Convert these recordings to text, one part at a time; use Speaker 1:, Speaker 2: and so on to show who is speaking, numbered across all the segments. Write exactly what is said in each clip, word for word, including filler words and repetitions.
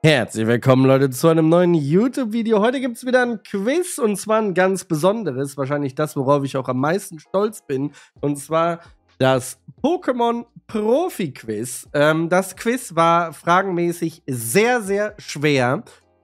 Speaker 1: Herzlich willkommen, Leute, zu einem neuen YouTube-Video. Heute gibt es wieder ein Quiz, und zwar ein ganz besonderes. Wahrscheinlich das, worauf ich auch am meisten stolz bin. Und zwar das Pokémon Profi-Quiz. Ähm, das Quiz war fragenmäßig sehr, sehr schwer.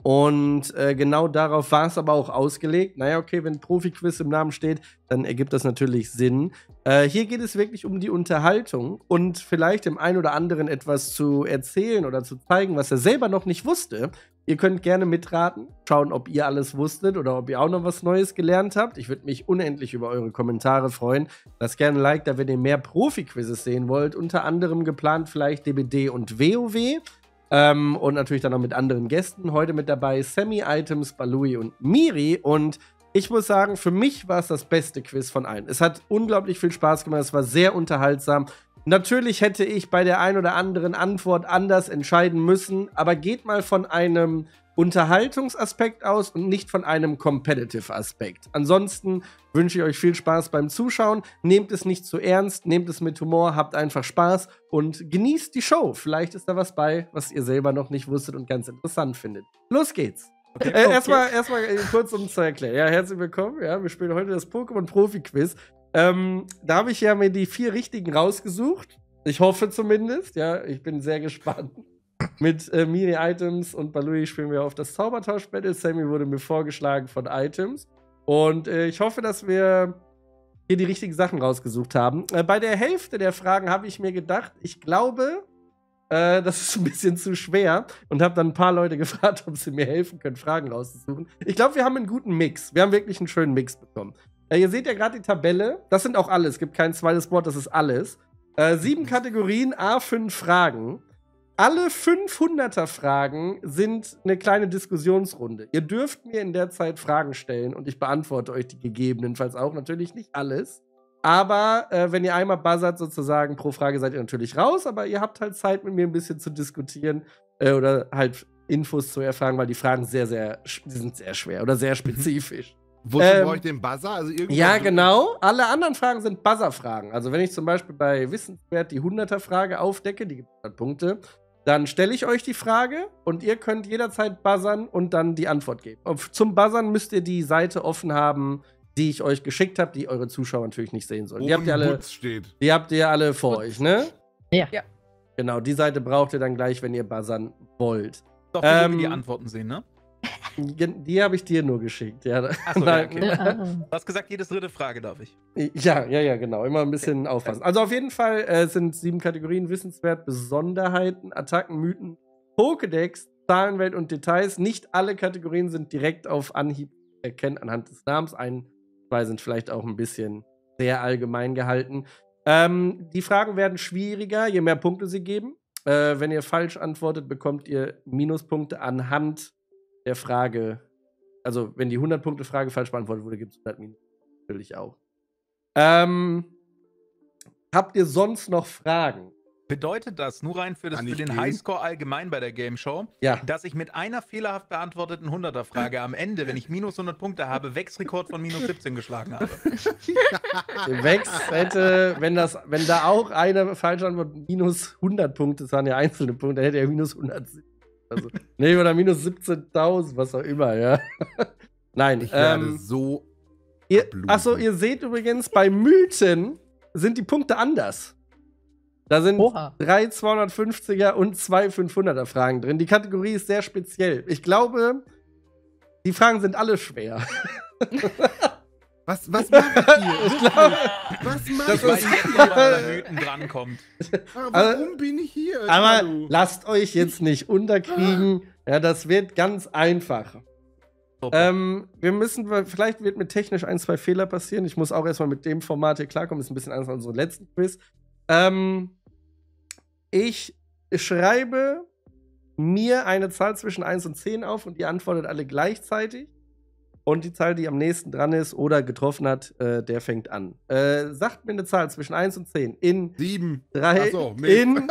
Speaker 1: Und äh, genau darauf war es aber auch ausgelegt. Naja, okay, wenn Profi-Quiz im Namen steht, dann ergibt das natürlich Sinn. Äh, hier geht es wirklich um die Unterhaltung und vielleicht dem einen oder anderen etwas zu erzählen oder zu zeigen, was er selber noch nicht wusste. Ihr könnt gerne mitraten, schauen, ob ihr alles wusstet oder ob ihr auch noch was Neues gelernt habt. Ich würde mich unendlich über eure Kommentare freuen. Lasst gerne ein Like da, wenn ihr mehr Profi-Quizzes sehen wollt. Unter anderem geplant vielleicht D B D und WoW. Ähm, und natürlich dann noch mit anderen Gästen. Heute mit dabei Sammy, Items, Balui und Miri. Und ich muss sagen, für mich war es das beste Quiz von allen. Es hat unglaublich viel Spaß gemacht. Es war sehr unterhaltsam. Natürlich hätte ich bei der ein oder anderen Antwort anders entscheiden müssen. Aber geht mal von einem Unterhaltungsaspekt aus und nicht von einem Competitive-Aspekt. Ansonsten wünsche ich euch viel Spaß beim Zuschauen. Nehmt es nicht zu ernst, nehmt es mit Humor, habt einfach Spaß und genießt die Show. Vielleicht ist da was bei, was ihr selber noch nicht wusstet und ganz interessant findet. Los geht's! Okay, äh, okay. Erstmal erst kurz, um zu erklären. Ja, herzlich willkommen. Ja, wir spielen heute das Pokémon Profi-Quiz. Ähm, da habe ich ja mir die vier richtigen rausgesucht. Ich hoffe zumindest. Ja, ich bin sehr gespannt. Mit äh, Miri, Items und Balui spielen wir auf das Zaubertausch-Battle. Sammy wurde mir vorgeschlagen von Items. Und äh, ich hoffe, dass wir hier die richtigen Sachen rausgesucht haben. Äh, bei der Hälfte der Fragen habe ich mir gedacht, ich glaube, äh, das ist ein bisschen zu schwer. Und habe dann ein paar Leute gefragt, ob sie mir helfen können, Fragen rauszusuchen. Ich glaube, wir haben einen guten Mix. Wir haben wirklich einen schönen Mix bekommen. Äh, ihr seht ja gerade die Tabelle. Das sind auch alles. Es gibt kein zweites Wort, das ist alles. Äh, sieben Kategorien, a fünf Fragen. Alle fünfhunderter-Fragen sind eine kleine Diskussionsrunde. Ihr dürft mir in der Zeit Fragen stellen und ich beantworte euch die gegebenenfalls auch. Natürlich nicht alles. Aber äh, wenn ihr einmal buzzert sozusagen pro Frage, seid ihr natürlich raus. Aber ihr habt halt Zeit, mit mir ein bisschen zu diskutieren äh, oder halt Infos zu erfahren, weil die Fragen sehr, sehr, die sind sehr schwer oder sehr spezifisch.
Speaker 2: Wozu ähm, brauche ich den Buzzer? Also
Speaker 1: ja, genau. Alle anderen Fragen sind Buzzer-Fragen. Also wenn ich zum Beispiel bei Wissenswert die hunderter-Frage aufdecke, die gibt hundert Punkte, dann stelle ich euch die Frage und ihr könnt jederzeit buzzern und dann die Antwort geben. Auf, zum Buzzern müsst ihr die Seite offen haben, die ich euch geschickt habe, die eure Zuschauer natürlich nicht sehen sollen. Die habt ihr alle,
Speaker 2: steht.
Speaker 1: Die habt ihr alle vor
Speaker 3: Putz.
Speaker 1: euch, ne?
Speaker 3: Ja. ja.
Speaker 1: Genau, die Seite braucht ihr dann gleich, wenn ihr buzzern wollt.
Speaker 4: Doch, wir ähm, die Antworten sehen, ne?
Speaker 1: Die habe ich dir nur geschickt. Ja.
Speaker 4: Achso, ja, okay. Du hast gesagt, jede dritte Frage darf ich.
Speaker 1: Ja, ja, ja, genau. Immer ein bisschen okay. aufpassen. Also auf jeden Fall äh, sind sieben Kategorien: Wissenswert, Besonderheiten, Attacken, Mythen, Pokédex, Zahlenwelt und Details. Nicht alle Kategorien sind direkt auf Anhieb erkennen anhand des Namens. Ein, zwei sind vielleicht auch ein bisschen sehr allgemein gehalten. Ähm, die Fragen werden schwieriger, je mehr Punkte sie geben. Äh, wenn ihr falsch antwortet, bekommt ihr Minuspunkte anhand der Frage, also wenn die hundert-Punkte-Frage falsch beantwortet wurde, gibt es hundert Minuten natürlich auch. Ähm, habt ihr sonst noch Fragen?
Speaker 4: Bedeutet das, nur rein für, das, für den Highscore allgemein bei der Game Show,
Speaker 1: ja.
Speaker 4: dass ich mit einer fehlerhaft beantworteten hunderter-Frage am Ende, wenn ich minus hundert Punkte habe, Wex-Rekord von minus siebzehn geschlagen habe?
Speaker 1: Wex hätte, wenn, das, wenn da auch eine falsche Antwort minus hundert Punkte, das waren ja einzelne Punkte, dann hätte er minus hundertsiebzig. Also, nee, oder minus siebzehntausend, was auch immer, ja. Nein,
Speaker 2: ich werde
Speaker 1: ähm,
Speaker 2: so.
Speaker 1: Ihr, achso, ihr seht übrigens, bei Mythen sind die Punkte anders. Da sind Oha. drei zweihundertfünfziger und zwei fünfhunderter Fragen drin. Die Kategorie ist sehr speziell. Ich glaube, die Fragen sind alle schwer.
Speaker 2: Was, was macht ihr?
Speaker 1: Ich glaub,
Speaker 2: was macht
Speaker 4: ich? Weil jetzt noch mal Mythen drankommt.
Speaker 2: Warum also, bin ich hier?
Speaker 1: Aber Hallo. Lasst euch jetzt nicht unterkriegen. Ja, das wird ganz einfach. Ähm, wir müssen, vielleicht wird mit technisch ein, zwei Fehler passieren. Ich muss auch erstmal mit dem Format hier klarkommen. Das ist ein bisschen anders als unsere letzten Quiz. Ähm, ich schreibe mir eine Zahl zwischen eins und zehn auf und ihr antwortet alle gleichzeitig. Und die Zahl, die am nächsten dran ist oder getroffen hat, äh, der fängt an. Äh, sagt mir eine Zahl zwischen eins und zehn. In
Speaker 2: sieben.
Speaker 1: drei,
Speaker 2: so,
Speaker 1: in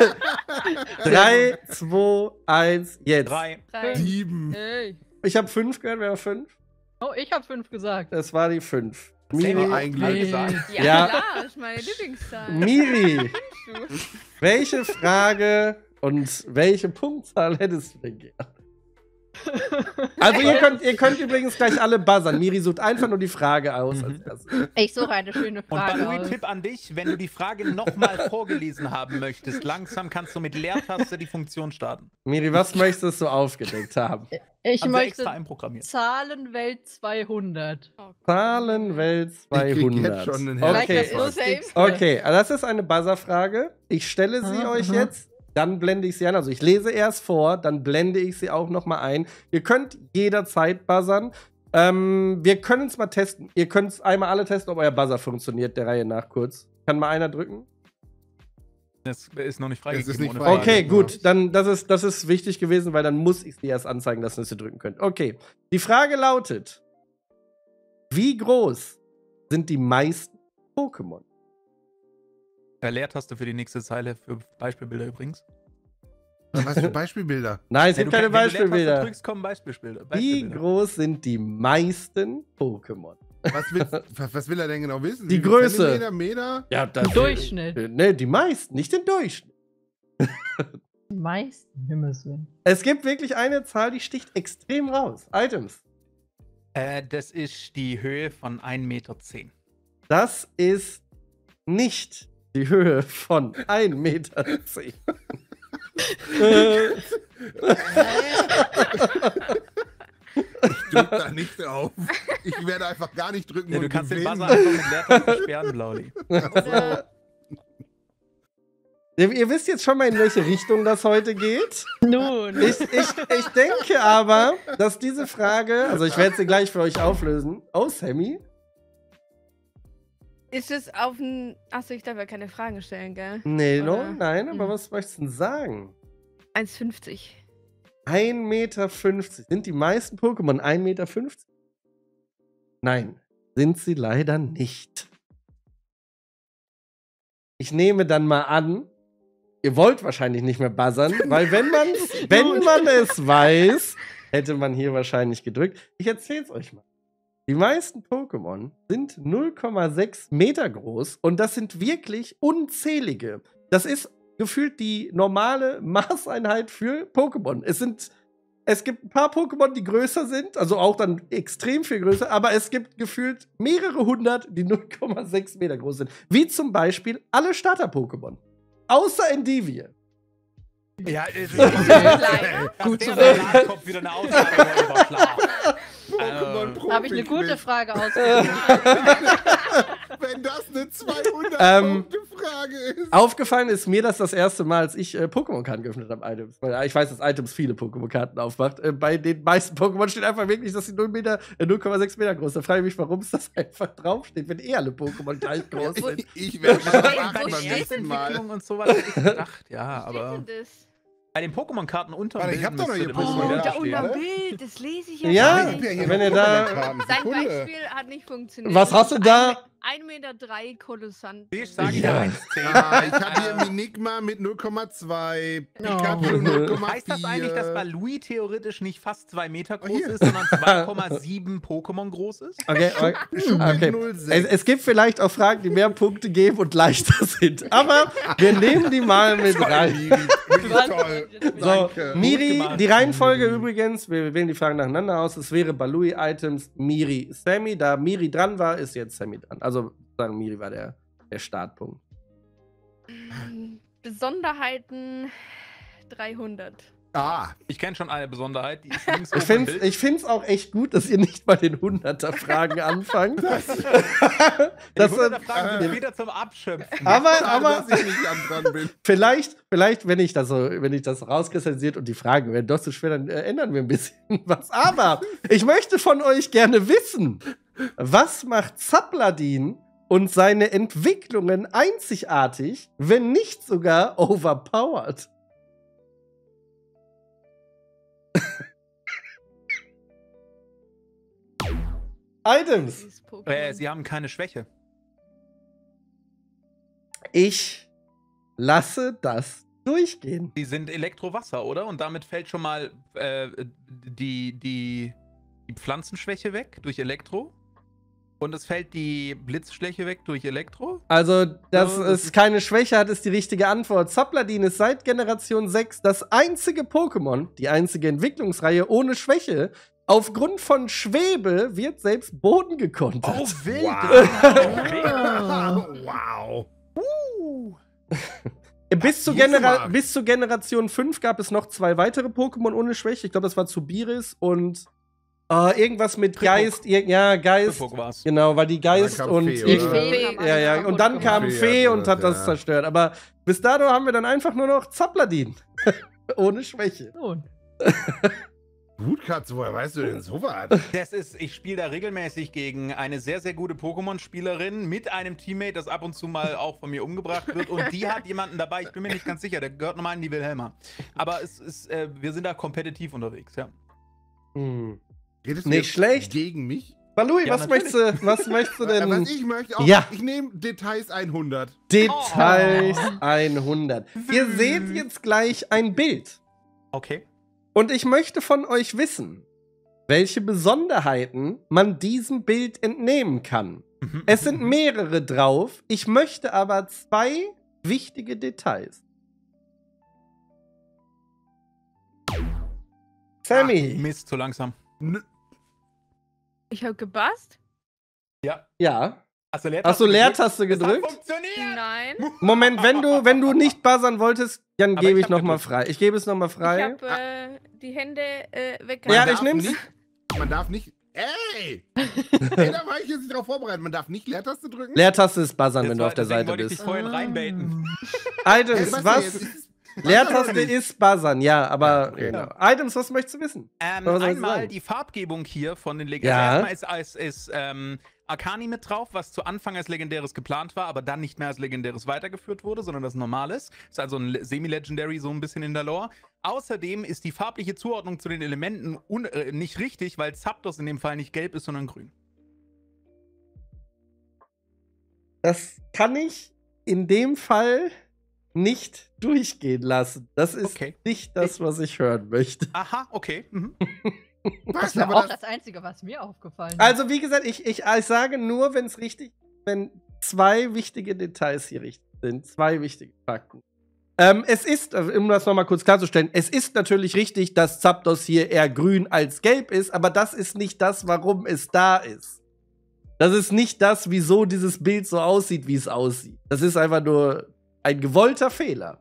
Speaker 1: drei, zwei, eins, jetzt.
Speaker 4: drei.
Speaker 2: sieben.
Speaker 3: Hey.
Speaker 1: Ich habe fünf gehört, wer war fünf?
Speaker 3: Oh, ich habe fünf gesagt.
Speaker 1: Das war die fünf.
Speaker 2: Miri, eigentlich
Speaker 4: gesagt.
Speaker 5: Ja,
Speaker 1: ja,
Speaker 5: klar, das ist meine Lieblingszahl.
Speaker 1: Miri, welche Frage Und welche Punktzahl hättest du denn gern? Also ihr könnt, ihr könnt übrigens gleich alle buzzern. Miri sucht einfach nur die Frage aus. Als erstes.
Speaker 3: Ich suche eine schöne
Speaker 4: Und
Speaker 3: Frage
Speaker 4: Balui,
Speaker 3: aus.
Speaker 4: Tipp an dich, wenn du die Frage nochmal vorgelesen haben möchtest, langsam kannst du mit Leertaste die Funktion starten.
Speaker 1: Miri, was möchtest du aufgedeckt haben?
Speaker 3: Ich
Speaker 4: Haben sie
Speaker 3: möchte
Speaker 4: extra einprogrammiert.
Speaker 3: Zahlenwelt zweihundert.
Speaker 1: Zahlenwelt
Speaker 2: Ich krieg
Speaker 1: zweihundert.
Speaker 2: jetzt schon einen
Speaker 3: Vielleicht
Speaker 1: Okay.
Speaker 3: das lustigste.
Speaker 1: Okay, das ist eine Buzzerfrage. Ich stelle sie
Speaker 3: Aha,
Speaker 1: euch
Speaker 3: aha.
Speaker 1: jetzt, dann blende ich sie an. Also ich lese erst vor, dann blende ich sie auch noch mal ein. Ihr könnt jederzeit buzzern. Ähm, wir können es mal testen. Ihr könnt es einmal alle testen, ob euer Buzzer funktioniert, der Reihe nach kurz. Kann mal einer drücken?
Speaker 4: Das ist noch nicht
Speaker 2: Es
Speaker 4: freigegeben.
Speaker 2: ist nicht
Speaker 4: ohne
Speaker 2: frei.
Speaker 4: Frage.
Speaker 1: Okay,
Speaker 2: ja.
Speaker 1: gut. Dann, das ist, das ist wichtig gewesen, weil dann muss ich sie erst anzeigen lassen, dass ihr drücken könnt. Okay. Die Frage lautet: Wie groß sind die meisten Pokémon?
Speaker 4: Äh, Leertaste für die nächste Zeile für Beispielbilder übrigens.
Speaker 2: Was für Beispielbilder?
Speaker 1: Nein, es
Speaker 4: Ja,
Speaker 1: gibt
Speaker 4: du
Speaker 1: keine
Speaker 4: kannst- wenn du Leertaste
Speaker 1: Beispielbilder.
Speaker 4: drückst, kommen Beispielbilder.
Speaker 1: Wie
Speaker 4: Beispielbilder.
Speaker 1: groß sind die meisten Pokémon?
Speaker 2: Was will, was was will er denn genau wissen?
Speaker 1: Die
Speaker 2: Wie viel
Speaker 1: Größe.
Speaker 2: Zentimeter, Meter?
Speaker 1: Ja, das
Speaker 3: Durchschnitt.
Speaker 1: Äh, Ne, die meisten, nicht den Durchschnitt.
Speaker 3: Die meisten Himmelswillen.
Speaker 1: Es gibt wirklich eine Zahl, die sticht extrem raus. Items.
Speaker 4: Äh, das ist die Höhe von ein Meter zehn.
Speaker 1: Das ist nicht die Höhe von ein Meter zehn. äh,
Speaker 2: Ich drück da nicht drauf. Ich werde einfach gar nicht drücken.
Speaker 4: Ja, du
Speaker 2: und
Speaker 4: kannst den
Speaker 2: gewinnen.
Speaker 4: Buzzer einfach mit Leertaste sperren, Blauli.
Speaker 1: ihr, ihr wisst jetzt schon mal, in welche Richtung das heute geht.
Speaker 3: Nun.
Speaker 1: Ich, ich, ich denke aber, dass diese Frage, also ich werde sie gleich für euch auflösen. Oh, Sammy?
Speaker 5: Ist es auf ein. Achso, ich darf ja keine Fragen stellen, gell?
Speaker 1: Nee, no,
Speaker 5: Oder-
Speaker 1: nein, aber
Speaker 5: Hm.
Speaker 1: was möchtest du denn sagen?
Speaker 5: eins fünfzig.
Speaker 1: ein Meter fünfzig. Sind die meisten Pokémon ein Meter fünfzig? Nein, sind sie leider nicht. Ich nehme dann mal an, ihr wollt wahrscheinlich nicht mehr buzzern, weil wenn, man's, wenn man es weiß, hätte man hier wahrscheinlich gedrückt. Ich erzähl's euch mal. Die meisten Pokémon sind null Komma sechs Meter groß und das sind wirklich unzählige. Das ist gefühlt die normale Maßeinheit für Pokémon. Es sind, es gibt ein paar Pokémon, die größer sind, also auch dann extrem viel größer, aber es gibt gefühlt mehrere hundert, die null Komma sechs Meter groß sind. Wie zum Beispiel alle Starter-Pokémon. Außer Endivie.
Speaker 4: Ja, ist
Speaker 5: Kleiner?
Speaker 3: Gut zu
Speaker 4: wissen. Kommt wieder eine Aussage über Überschlag.
Speaker 2: Pokémon
Speaker 3: Habe ich eine gute
Speaker 2: Profi-Quiz.
Speaker 3: Frage ausgesucht.
Speaker 2: Wenn das eine zweihundert
Speaker 1: Ähm,
Speaker 2: Punkte Frage ist.
Speaker 1: Aufgefallen ist mir das das erste Mal, als ich äh, Pokémon-Karten geöffnet habe, Items. Weil ich weiß, dass Items viele Pokémon-Karten aufmacht. Äh, bei den meisten Pokémon steht einfach wirklich, dass sie null Komma sechs Meter groß sind. Da frage ich mich, warum es das einfach draufsteht, wenn eh alle Pokémon gleich groß sind.
Speaker 2: Ich werde
Speaker 5: Wo
Speaker 2: das
Speaker 5: steht-
Speaker 2: machen
Speaker 5: wo
Speaker 2: beim
Speaker 5: steht
Speaker 2: nächsten Mal.
Speaker 4: Entwicklung und sowas hätte ich gedacht, ja,
Speaker 5: Was
Speaker 4: aber
Speaker 5: ist denn das?
Speaker 4: bei den Pokémon-Karten unter
Speaker 2: Warte, ich hab doch noch hier
Speaker 5: Oh,
Speaker 2: Pokémon
Speaker 5: da
Speaker 2: da
Speaker 5: unterm
Speaker 2: stehen, ne?
Speaker 5: Bild, das lese ich ja,
Speaker 1: Ja,
Speaker 5: gar
Speaker 2: Ich hab
Speaker 5: nicht.
Speaker 2: ja hier
Speaker 1: wenn
Speaker 2: noch
Speaker 1: ihr da-
Speaker 2: Pokémon-Karten.
Speaker 5: Sein
Speaker 2: Sekunde.
Speaker 5: Beispiel hat nicht funktioniert.
Speaker 1: Was hast du da?
Speaker 5: ein Meter drei Kolossant.
Speaker 4: Ich sage
Speaker 1: Ja.
Speaker 4: ja eins Komma zehn.
Speaker 2: Ah, ich habe hier Minigma mit null Komma zwei, Pikachu null Komma vier.
Speaker 4: Heißt das eigentlich, dass Balui theoretisch nicht fast zwei Meter
Speaker 2: Oh,
Speaker 4: groß
Speaker 2: hier.
Speaker 4: ist, sondern zwei Komma sieben Pokémon groß ist?
Speaker 1: Okay, okay. okay.
Speaker 2: null Komma
Speaker 1: Es,
Speaker 2: sechs.
Speaker 1: es gibt vielleicht auch Fragen, die mehr Punkte geben und leichter sind. Aber wir nehmen die mal mit rein.
Speaker 2: Wirklich toll.
Speaker 1: So,
Speaker 2: Danke.
Speaker 1: Miri,
Speaker 4: gemacht,
Speaker 1: die Reihenfolge
Speaker 2: Miri.
Speaker 1: übrigens, wir wählen die Fragen nacheinander aus. Es wäre Balui, Items, Miri, Sammy. Da Miri dran war, ist jetzt Sammy dran. Also, sagen Miri war der, der Startpunkt.
Speaker 5: Besonderheiten dreihundert.
Speaker 2: Ah,
Speaker 4: Ich kenne schon eine Besonderheit, die ist links
Speaker 1: Ich
Speaker 4: oben im
Speaker 1: finde
Speaker 4: Bild.
Speaker 1: ich find's auch echt gut, dass ihr nicht bei den hunderter-Fragen anfangt. das,
Speaker 4: Die hunderter
Speaker 1: äh,
Speaker 4: Fragen sind wieder zum Abschöpfen.
Speaker 1: aber,
Speaker 2: schade,
Speaker 1: aber
Speaker 2: dass ich nicht am dran bin.
Speaker 1: vielleicht, vielleicht, wenn ich das so, wenn ich das rauskristallisiert und die Fragen werden doch zu schwer, dann äh, ändern wir ein bisschen was. Aber ich möchte von euch gerne wissen, was macht Zapladin und seine Entwicklungen einzigartig, wenn nicht sogar overpowered? Items.
Speaker 5: Dieses
Speaker 4: Äh,
Speaker 5: Pokémon.
Speaker 4: sie haben keine Schwäche.
Speaker 1: Ich lasse das durchgehen.
Speaker 4: Die sind Elektrowasser, oder? Und damit fällt schon mal äh, die, die, die Pflanzenschwäche weg durch Elektro. Und es fällt die Blitzschläche weg durch Elektro?
Speaker 1: Also, dass
Speaker 4: So, das
Speaker 1: es
Speaker 4: ist-
Speaker 1: keine Schwäche hat, ist die richtige Antwort. Zapladin ist seit Generation sechs das einzige Pokémon, die einzige Entwicklungsreihe ohne Schwäche. Aufgrund von Schwebe wird selbst Boden gekontert.
Speaker 4: Oh, wild!
Speaker 2: Wow.
Speaker 4: Uh.
Speaker 1: bis, zu
Speaker 2: Gute
Speaker 1: Genera
Speaker 2: Mark.
Speaker 1: bis zu Generation fünf gab es noch zwei weitere Pokémon ohne Schwäche. Ich glaube, das war Zubiris und äh, irgendwas mit
Speaker 4: Tripok.
Speaker 1: Geist. Ir ja, Geist.
Speaker 4: Tripok war's.
Speaker 1: Genau, weil die Geist
Speaker 2: kam
Speaker 1: und.
Speaker 2: Fee,
Speaker 3: Die
Speaker 2: oder?
Speaker 3: Fee haben
Speaker 1: Ja,
Speaker 3: alles
Speaker 1: ja,
Speaker 3: kaputt
Speaker 1: und dann
Speaker 3: gemacht.
Speaker 1: kam
Speaker 2: Fee
Speaker 1: Fee
Speaker 2: hat
Speaker 1: und hat
Speaker 2: das,
Speaker 1: das
Speaker 2: ja.
Speaker 1: zerstört. Aber bis dato haben wir dann einfach nur noch Zapladin. Ohne Schwäche.
Speaker 3: Nun.
Speaker 2: Brutkatze, woher weißt du denn sowas?
Speaker 4: Das ist, ich spiele da regelmäßig gegen eine sehr, sehr gute Pokémon-Spielerin mit einem Teammate, das ab und zu mal auch von mir umgebracht wird. Und die hat jemanden dabei, ich bin mir nicht ganz sicher, der gehört normal in die Wilhelma. Aber es ist, äh, wir sind da kompetitiv unterwegs, ja.
Speaker 1: Hm.
Speaker 2: Redest
Speaker 1: Nicht
Speaker 2: jetzt
Speaker 1: schlecht.
Speaker 2: Gegen mich?
Speaker 1: Balui,
Speaker 4: Ja,
Speaker 1: was,
Speaker 4: natürlich.
Speaker 1: möchtest du, was möchtest du
Speaker 2: Äh,
Speaker 1: denn?
Speaker 2: Was ich möchte, auch,
Speaker 1: Ja.
Speaker 2: ich nehme Details hundert.
Speaker 1: Details
Speaker 3: Oh.
Speaker 1: hundert. Ihr seht jetzt gleich ein Bild.
Speaker 4: Okay.
Speaker 1: Und ich möchte von euch wissen, welche Besonderheiten man diesem Bild entnehmen kann.
Speaker 4: Mhm.
Speaker 1: Es sind mehrere drauf. Ich möchte aber zwei wichtige Details. Sammy.
Speaker 4: Ach, Mist, zu langsam.
Speaker 2: N
Speaker 5: Ich hab gebast?
Speaker 4: Ja.
Speaker 1: Ja.
Speaker 4: Hast du Leertaste
Speaker 1: Hast du Leertaste
Speaker 4: gedrückt?
Speaker 1: gedrückt?
Speaker 4: Das hat funktioniert!
Speaker 5: Nein.
Speaker 1: Moment, wenn du, wenn du nicht buzzern wolltest, dann
Speaker 4: Aber
Speaker 1: gebe
Speaker 4: ich
Speaker 1: ich, noch
Speaker 4: hab
Speaker 1: mal
Speaker 4: gedrückt.
Speaker 1: frei. Ich gebe es noch mal
Speaker 5: Ich
Speaker 1: frei.
Speaker 5: hab äh, die Hände äh,
Speaker 2: Man
Speaker 5: weggehalten.
Speaker 1: Ja,
Speaker 2: darf
Speaker 1: ich nehm's.
Speaker 2: Nicht, man darf nicht. Ey! Ey, da war ich jetzt nicht drauf vorbereitet. Man darf nicht Leertaste drücken.
Speaker 1: Leertaste ist buzzern,
Speaker 4: Das
Speaker 1: wenn du
Speaker 4: war-
Speaker 1: auf der
Speaker 4: deswegen
Speaker 1: Seite
Speaker 4: wollte ich
Speaker 1: bist.
Speaker 4: dich vorhin reinbaiten.
Speaker 2: Ey,
Speaker 1: Items,
Speaker 2: was?
Speaker 1: was?
Speaker 2: Jetzt ist es-
Speaker 1: Leertaste
Speaker 2: nicht.
Speaker 1: ist buzzern, ja, aber
Speaker 2: Ja, okay.
Speaker 1: genau. Items, was möchtest du wissen?
Speaker 4: Ähm,
Speaker 1: Was soll ich
Speaker 4: einmal
Speaker 1: sagen?
Speaker 4: die Farbgebung hier von den
Speaker 1: Ja.
Speaker 4: Legendären. Erstmal ist, ist, ist ähm, Arcani mit drauf, was zu Anfang als Legendäres geplant war, aber dann nicht mehr als Legendäres weitergeführt wurde, sondern das Normales. Ist also ein Le- Semi-Legendary so ein bisschen in der Lore. Außerdem ist die farbliche Zuordnung zu den Elementen un äh, nicht richtig, weil Zapdos in dem Fall nicht gelb ist, sondern grün.
Speaker 1: Das kann ich in dem Fall nicht durchgehen lassen. Das ist
Speaker 4: Okay.
Speaker 1: nicht das, was ich hören möchte.
Speaker 4: Aha, okay. Mhm.
Speaker 2: Was?
Speaker 3: Das wäre
Speaker 2: Aber
Speaker 3: auch
Speaker 2: das,
Speaker 3: das Einzige, was mir aufgefallen ist.
Speaker 1: Also, wie gesagt, ich, ich, ich sage nur, wenn es richtig, wenn zwei wichtige Details hier richtig sind. Zwei wichtige Fakten. Ähm, es ist, also, um das nochmal kurz klarzustellen, es ist natürlich richtig, dass Zapdos hier eher grün als gelb ist, aber das ist nicht das, warum es da ist. Das ist nicht das, wieso dieses Bild so aussieht, wie es aussieht. Das ist einfach nur ein gewollter Fehler.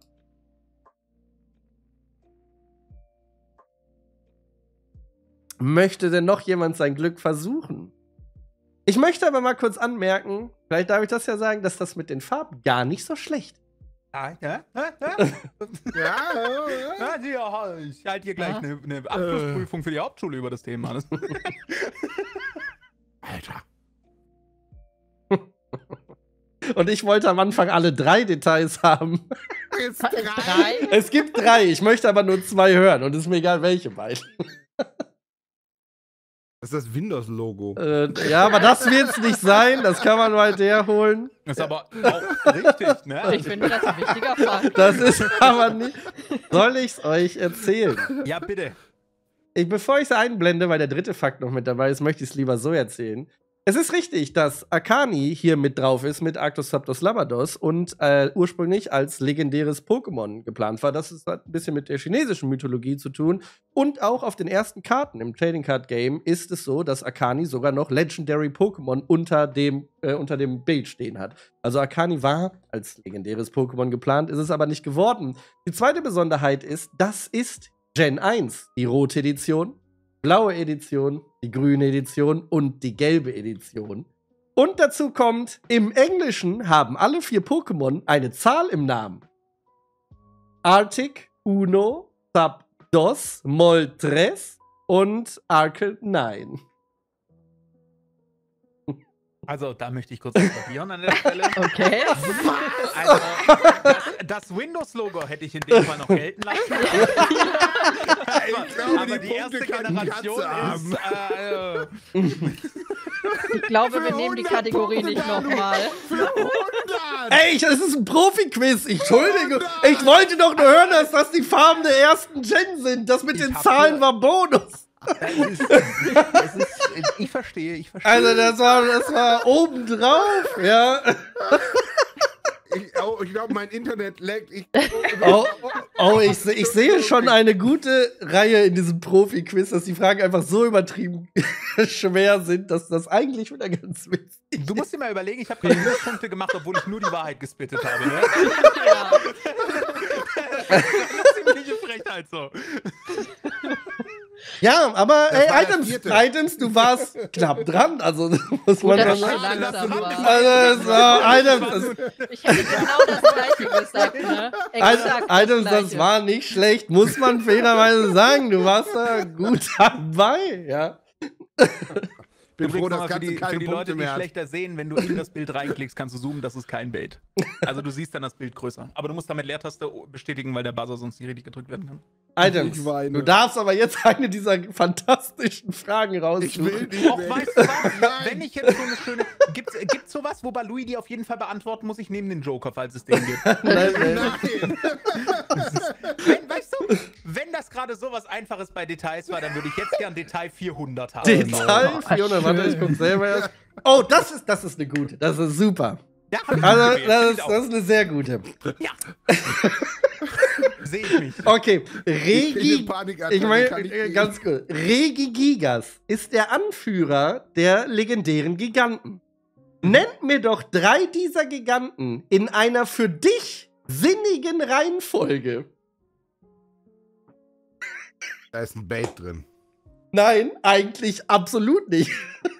Speaker 1: Möchte denn noch jemand sein Glück versuchen? Ich möchte aber mal kurz anmerken, vielleicht darf ich das ja sagen, dass das mit den Farben gar nicht so schlecht ist.
Speaker 4: Ah, ja, ja, ja.
Speaker 2: ja, ja, ja.
Speaker 4: Ja, ja, ich halte hier gleich
Speaker 3: Ja.
Speaker 4: eine, eine Abschlussprüfung für die Hauptschule über das Thema. Das
Speaker 2: Alter.
Speaker 1: Und ich wollte am Anfang alle drei Details haben.
Speaker 2: Jetzt drei.
Speaker 3: Drei?
Speaker 1: Es gibt drei, ich möchte aber nur zwei hören und es ist mir egal, welche beiden.
Speaker 2: Das ist das Windows-Logo.
Speaker 1: Äh, ja, aber das wird es nicht sein, das kann man weit herholen.
Speaker 4: ist aber auch richtig, ne?
Speaker 3: Ich finde das ein wichtiger Fakt.
Speaker 1: Das ist aber nicht. Soll ich es euch erzählen?
Speaker 4: Ja, bitte.
Speaker 1: Ich, bevor ich es einblende, weil der dritte Fakt noch mit dabei ist, möchte ich es lieber so erzählen. Es ist richtig, dass Arcani hier mit drauf ist, mit Arctos, Zapdos, Labrados und äh, ursprünglich als legendäres Pokémon geplant war. Das ist, hat ein bisschen mit der chinesischen Mythologie zu tun. Und auch auf den ersten Karten im Trading Card Game ist es so, dass Arcani sogar noch Legendary Pokémon unter dem, äh, unter dem Bild stehen hat. Also Arcani war als legendäres Pokémon geplant, ist es aber nicht geworden. Die zweite Besonderheit ist, das ist Gen eins, die rote Edition, blaue Edition, die grüne Edition und die gelbe Edition. Und dazu kommt, im Englischen haben alle vier Pokémon eine Zahl im Namen. Arctic, Uno, Zapdos, Moltres und Arcle neun.
Speaker 4: Also, da möchte ich kurz applaudieren an der Stelle.
Speaker 3: Okay.
Speaker 4: Also, das, das Windows-Logo hätte ich in dem Fall noch gelten lassen.
Speaker 2: Ich glaube,
Speaker 4: aber
Speaker 2: die
Speaker 4: die erste
Speaker 2: Punkte kann die
Speaker 4: Generation
Speaker 2: Katze haben.
Speaker 4: ist. Äh,
Speaker 3: Ich glaube, wir
Speaker 2: Für
Speaker 3: nehmen die
Speaker 2: hundert
Speaker 3: Kategorie
Speaker 2: Punkte,
Speaker 3: nicht
Speaker 2: Danu.
Speaker 3: nochmal.
Speaker 2: Für hundert!
Speaker 1: Ey, ich- es ist ein Profi-Quiz. Entschuldige. Ich wollte doch nur hören, dass das die Farben der ersten Gen sind. Das mit
Speaker 4: Ich
Speaker 1: den
Speaker 4: hab
Speaker 1: Zahlen
Speaker 4: hier-
Speaker 1: war Bonus.
Speaker 4: das ist, das ist, ich verstehe verstehe, ich verstehe.
Speaker 1: Also das war, das war obendrauf, ja.
Speaker 2: Ich, oh, ich glaube, mein Internet laggt. Ich,
Speaker 1: Oh, oh ich, se- ich sehe schon eine gute Reihe in diesem Profi-Quiz, dass die Fragen einfach so übertrieben schwer sind, dass das eigentlich wieder ganz witzig ist.
Speaker 4: Du musst dir mal überlegen, ich habe gerade Minuspunkte gemacht, obwohl ich nur die Wahrheit gespittet habe. Ne?
Speaker 3: Ja.
Speaker 4: Das ist ziemliche Frechheit so.
Speaker 1: Ja, aber
Speaker 2: Das
Speaker 1: ey,
Speaker 2: war das
Speaker 1: Items,
Speaker 2: vierte.
Speaker 1: Items, du warst knapp dran, also muss man
Speaker 3: Gut,
Speaker 1: schon
Speaker 3: dass
Speaker 1: sagen.
Speaker 3: ich langsam war.
Speaker 1: Also, es war Items, das,
Speaker 3: Ich hätte genau das Gleiche gesagt, ne? Exakt
Speaker 1: Items,
Speaker 3: das
Speaker 1: das
Speaker 3: Gleiche.
Speaker 1: war nicht schlecht, muss man fairerweise sagen. Du warst da gut dabei, ja.
Speaker 2: bin
Speaker 4: Übrigens
Speaker 2: froh, dass
Speaker 4: nochmal für
Speaker 2: Katze
Speaker 4: die,
Speaker 2: keine
Speaker 4: für die
Speaker 2: Punkte
Speaker 4: Leute, die
Speaker 2: mehr hat.
Speaker 4: schlechter sehen, wenn du in das Bild reinklickst, kannst du zoomen, das ist kein Bait. Also du siehst dann das Bild größer. Aber du musst damit Leertaste bestätigen, weil der Buzzer sonst nicht richtig gedrückt werden kann.
Speaker 1: Items,
Speaker 2: Ich weine.
Speaker 1: du darfst aber jetzt eine dieser fantastischen Fragen
Speaker 2: Ich
Speaker 1: raussuchen.
Speaker 2: will nicht
Speaker 4: Och,
Speaker 2: weg.
Speaker 4: weißt du was?
Speaker 2: Nein.
Speaker 4: Wenn ich jetzt so eine schöne... Gibt's, gibt's sowas, wo Balui die auf jeden Fall beantworten muss? Ich nehme den Joker, falls es den gibt.
Speaker 1: Nein, nein.
Speaker 2: Nein.
Speaker 4: Wenn, weißt du, wenn das gerade sowas Einfaches bei Details war, dann würde ich jetzt gern Detail vierhundert haben.
Speaker 1: Detail vierhundert, warte, ich guck selber erst. Oh, das ist, das ist eine gute, das ist super.
Speaker 4: Ja, hab ich
Speaker 1: Also,
Speaker 4: gewählt.
Speaker 1: das
Speaker 4: Finde
Speaker 1: ist,
Speaker 4: ich
Speaker 1: das ist eine sehr gute.
Speaker 4: auch. Ja. Sehe ich mich.
Speaker 1: Okay,
Speaker 2: Ich bin
Speaker 1: Regi,
Speaker 2: in Panikattacke,
Speaker 1: ich meine,
Speaker 2: kann ich
Speaker 1: äh,
Speaker 2: nicht.
Speaker 1: ganz kurz. Regi Gigas ist der Anführer der legendären Giganten. Nennt mir doch drei dieser Giganten in einer für dich sinnigen Reihenfolge.
Speaker 2: Da ist ein Bait drin.
Speaker 1: Nein, eigentlich absolut nicht.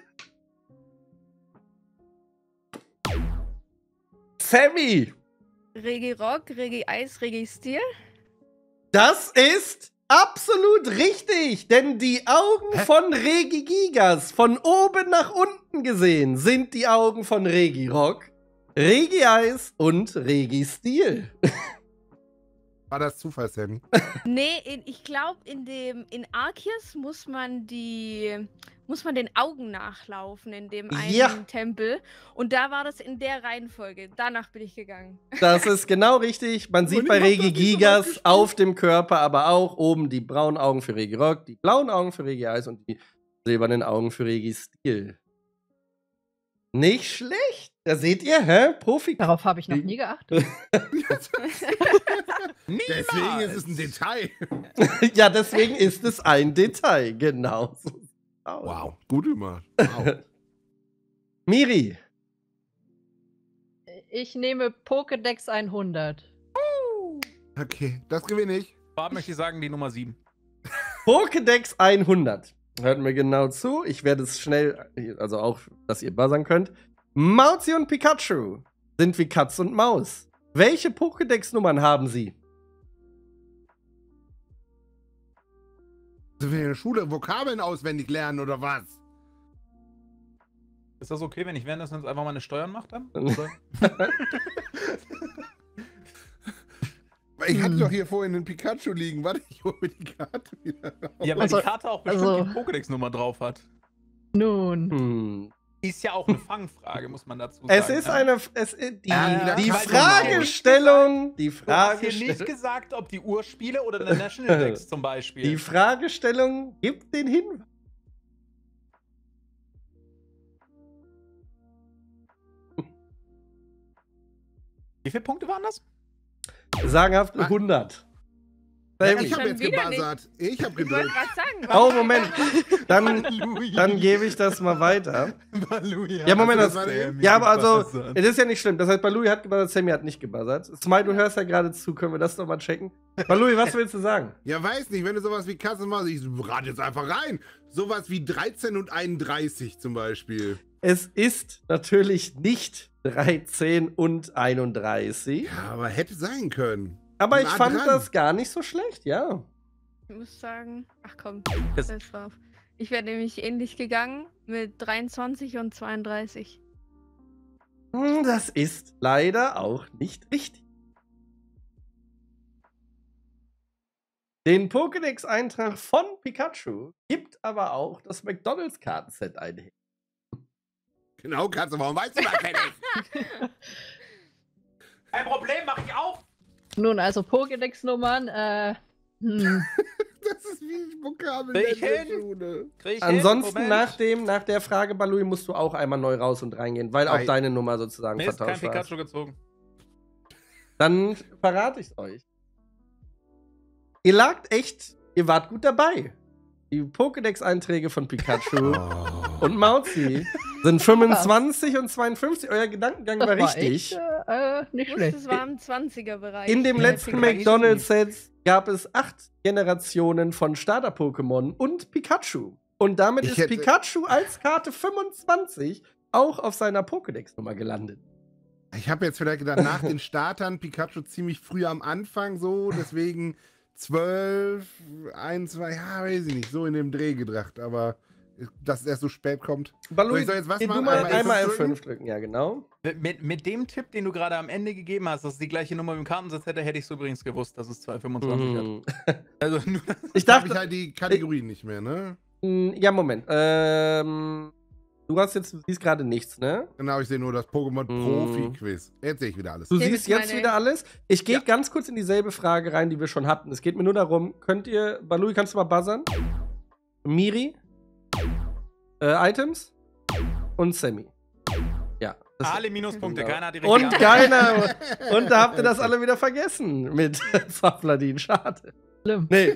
Speaker 1: Sammy,
Speaker 5: Regi Rock, Regi Eis, Regi Steel.
Speaker 1: das ist absolut richtig, denn die Augen
Speaker 2: Hä?
Speaker 1: von Regi Gigas, von oben nach unten gesehen, sind die Augen von Regi Rock, Regi Eis und Regi Steel.
Speaker 2: War das Zufall, Sammy?
Speaker 5: Nee, in, ich glaube, in dem in Arceus muss man die muss man den Augen nachlaufen in dem einen
Speaker 1: Ja.
Speaker 5: Tempel. Und da war das in der Reihenfolge. Danach bin ich gegangen.
Speaker 1: Das ist genau richtig. Man sieht
Speaker 2: ich
Speaker 1: bei
Speaker 2: hab
Speaker 1: Regi
Speaker 2: das nicht so weit
Speaker 1: Gigas
Speaker 2: gespielt.
Speaker 1: auf dem Körper aber auch oben die braunen Augen für Regi Rock, die blauen Augen für Regi Eis und die silbernen Augen für Regi Steel. Nicht schlecht. Da seht ihr, hä? Profi.
Speaker 3: Darauf habe ich noch nie geachtet.
Speaker 2: Deswegen ist es ein Detail.
Speaker 1: Ja, deswegen ist es ein Detail. Genau. so sieht's aus.
Speaker 2: Wow, gut gemacht. Wow.
Speaker 1: Miri,
Speaker 3: Ich nehme Pokédex hundert.
Speaker 2: Okay, das gewinne ich.
Speaker 4: Vorab möchte ich sagen, die Nummer sieben.
Speaker 1: Pokédex hundert. Hört mir genau zu. Ich werde es schnell, also auch, dass ihr buzzern könnt. Mauzi und Pikachu sind wie Katz und Maus. Welche Pokédex-Nummern haben sie?
Speaker 2: Sind wir in der Schule Vokabeln auswendig lernen oder was?
Speaker 4: Ist das okay, wenn ich währenddessen jetzt einfach meine Steuern mache dann? Oder?
Speaker 2: Ich hatte
Speaker 3: Hm.
Speaker 2: doch hier vorhin einen Pikachu liegen. Warte, ich hole mir die Karte wieder raus.
Speaker 4: Ja, weil
Speaker 3: Also-
Speaker 4: die Karte auch bestimmt
Speaker 3: also-
Speaker 4: die Pokédex-Nummer drauf hat.
Speaker 3: Nun.
Speaker 1: Hm.
Speaker 4: Ist ja auch eine Fangfrage, muss man dazu sagen.
Speaker 1: Es ist
Speaker 4: ja.
Speaker 1: eine, es, ist die,
Speaker 2: Ja,
Speaker 1: die
Speaker 2: Katz und
Speaker 1: Fragestellung, die
Speaker 4: Du hast hier nicht
Speaker 1: Fragestellung,
Speaker 4: gesagt, ob die Urspiele oder der National Dex zum Beispiel.
Speaker 1: die Fragestellung gibt den Hinweis.
Speaker 4: Wie viele Punkte waren das?
Speaker 1: Sagenhaft
Speaker 2: Was?
Speaker 1: hundert.
Speaker 2: Ich
Speaker 1: Sammy.
Speaker 2: habe
Speaker 5: Schon
Speaker 2: jetzt
Speaker 5: wieder
Speaker 2: gebuzzert. Ich habe
Speaker 5: Ich wollte
Speaker 2: gedrückt.
Speaker 5: gerade sagen.
Speaker 1: Oh, Moment. Dann,
Speaker 4: Balui.
Speaker 1: dann gebe ich das mal weiter.
Speaker 4: Balui.
Speaker 1: Ja, Moment,
Speaker 2: das
Speaker 1: das,
Speaker 2: war der-
Speaker 1: ja, aber also, es ist ja nicht schlimm. Das heißt, Balui hat gebuzzert, Sammy hat nicht gebuzzert. Smile, du hörst ja gerade zu. Können wir das doch mal checken? Balui, was willst du sagen?
Speaker 2: Ja, weiß nicht, wenn du sowas wie Katze machst, ich rate jetzt einfach rein. Sowas wie dreizehn und einunddreißig zum Beispiel.
Speaker 1: Es ist natürlich nicht dreizehn und einunddreißig.
Speaker 2: Ja, aber hätte sein können.
Speaker 1: Aber ich
Speaker 2: nah
Speaker 1: fand
Speaker 2: dran.
Speaker 1: das gar nicht so schlecht, ja.
Speaker 5: Ich muss sagen. Ach komm,
Speaker 4: Das-
Speaker 5: das drauf. Ich wäre nämlich ähnlich gegangen mit dreiundzwanzig und zweiunddreißig.
Speaker 1: Hm, Das ist leider auch nicht richtig. Den Pokédex-Eintrag von Pikachu gibt aber auch das McDonalds-Kartenset einher.
Speaker 2: Genau, Katze, warum weißt du das denn nicht?
Speaker 4: Kein Problem, mach ich auch.
Speaker 3: Nun, also Pokédex-Nummern, äh, hm.
Speaker 2: Das ist wie Vokabel
Speaker 4: Krieg
Speaker 2: in
Speaker 4: ich
Speaker 2: der
Speaker 4: hin.
Speaker 2: Schule.
Speaker 4: Krieg ich
Speaker 1: Ansonsten
Speaker 4: hin?
Speaker 1: nach, dem, nach der Frage, Balui, musst du auch einmal neu raus und reingehen, weil auch
Speaker 2: Ei.
Speaker 1: deine Nummer sozusagen
Speaker 4: Mist, kein
Speaker 1: vertauscht war.
Speaker 4: Pikachu gezogen.
Speaker 1: Dann verrate ich euch. Ihr lagt echt, ihr wart gut dabei. Die Pokédex-Einträge von Pikachu
Speaker 2: Oh.
Speaker 1: und Mauzi sind fünfundzwanzig und zweiundfünfzig. Euer Gedankengang
Speaker 3: Das
Speaker 1: war
Speaker 3: war
Speaker 1: richtig.
Speaker 3: echt, äh, nicht
Speaker 5: Ich wusste,
Speaker 3: schlecht.
Speaker 5: es war im zwanziger-Bereich.
Speaker 1: In dem
Speaker 4: Ja,
Speaker 1: letzten
Speaker 4: crazy.
Speaker 1: McDonald's-Set gab es acht Generationen von Starter-Pokémon und Pikachu. Und damit
Speaker 2: Ich
Speaker 1: ist
Speaker 2: hätte-
Speaker 1: Pikachu als Karte fünfundzwanzig auch auf seiner Pokédex-Nummer gelandet.
Speaker 2: Ich habe jetzt vielleicht gedacht, nach den Startern Pikachu ziemlich früh am Anfang so, deswegen zwölf, eins, zwei, ja, weiß ich nicht, so in dem Dreh gedacht, aber dass es erst so spät kommt.
Speaker 1: Balui,
Speaker 2: So, ich soll jetzt was
Speaker 1: geh du
Speaker 2: machen?
Speaker 1: mal
Speaker 2: Einmal
Speaker 1: einmal
Speaker 2: F
Speaker 1: F
Speaker 2: fünf
Speaker 1: fünf drücken, ja genau.
Speaker 4: Mit, mit dem Tipp, den du gerade am Ende gegeben hast, dass es die gleiche Nummer im Kartensatz hätte, hätte ich es übrigens gewusst, dass es zwei fünfundzwanzig hat.
Speaker 1: Mhm.
Speaker 4: Also nur,
Speaker 1: Ich
Speaker 2: Da habe ich
Speaker 1: dachte,
Speaker 2: halt die Kategorien nicht mehr, ne?
Speaker 1: mh, ja Moment, ähm, du hast jetzt, du siehst gerade nichts, ne?
Speaker 2: Genau, ich sehe nur das Pokémon
Speaker 1: Mhm.
Speaker 2: Profi-Quiz. Jetzt sehe ich wieder alles.
Speaker 1: Du
Speaker 5: Hier
Speaker 1: siehst
Speaker 5: ist
Speaker 1: jetzt
Speaker 5: meine-
Speaker 1: wieder alles. Ich gehe
Speaker 2: Ja.
Speaker 1: ganz kurz in dieselbe Frage rein, die wir schon hatten. Es geht mir nur darum, könnt ihr, Balui, kannst du mal buzzern? Miri? Äh, Items? Und Sammy. Ja. das-
Speaker 4: alle Minuspunkte,
Speaker 1: Genau.
Speaker 4: keiner hat die richtige
Speaker 1: Und
Speaker 4: Antwort.
Speaker 1: keiner. Und da habt ihr das alle wieder vergessen mit Fafladin. Schade.
Speaker 3: Schlimm.
Speaker 1: Nee.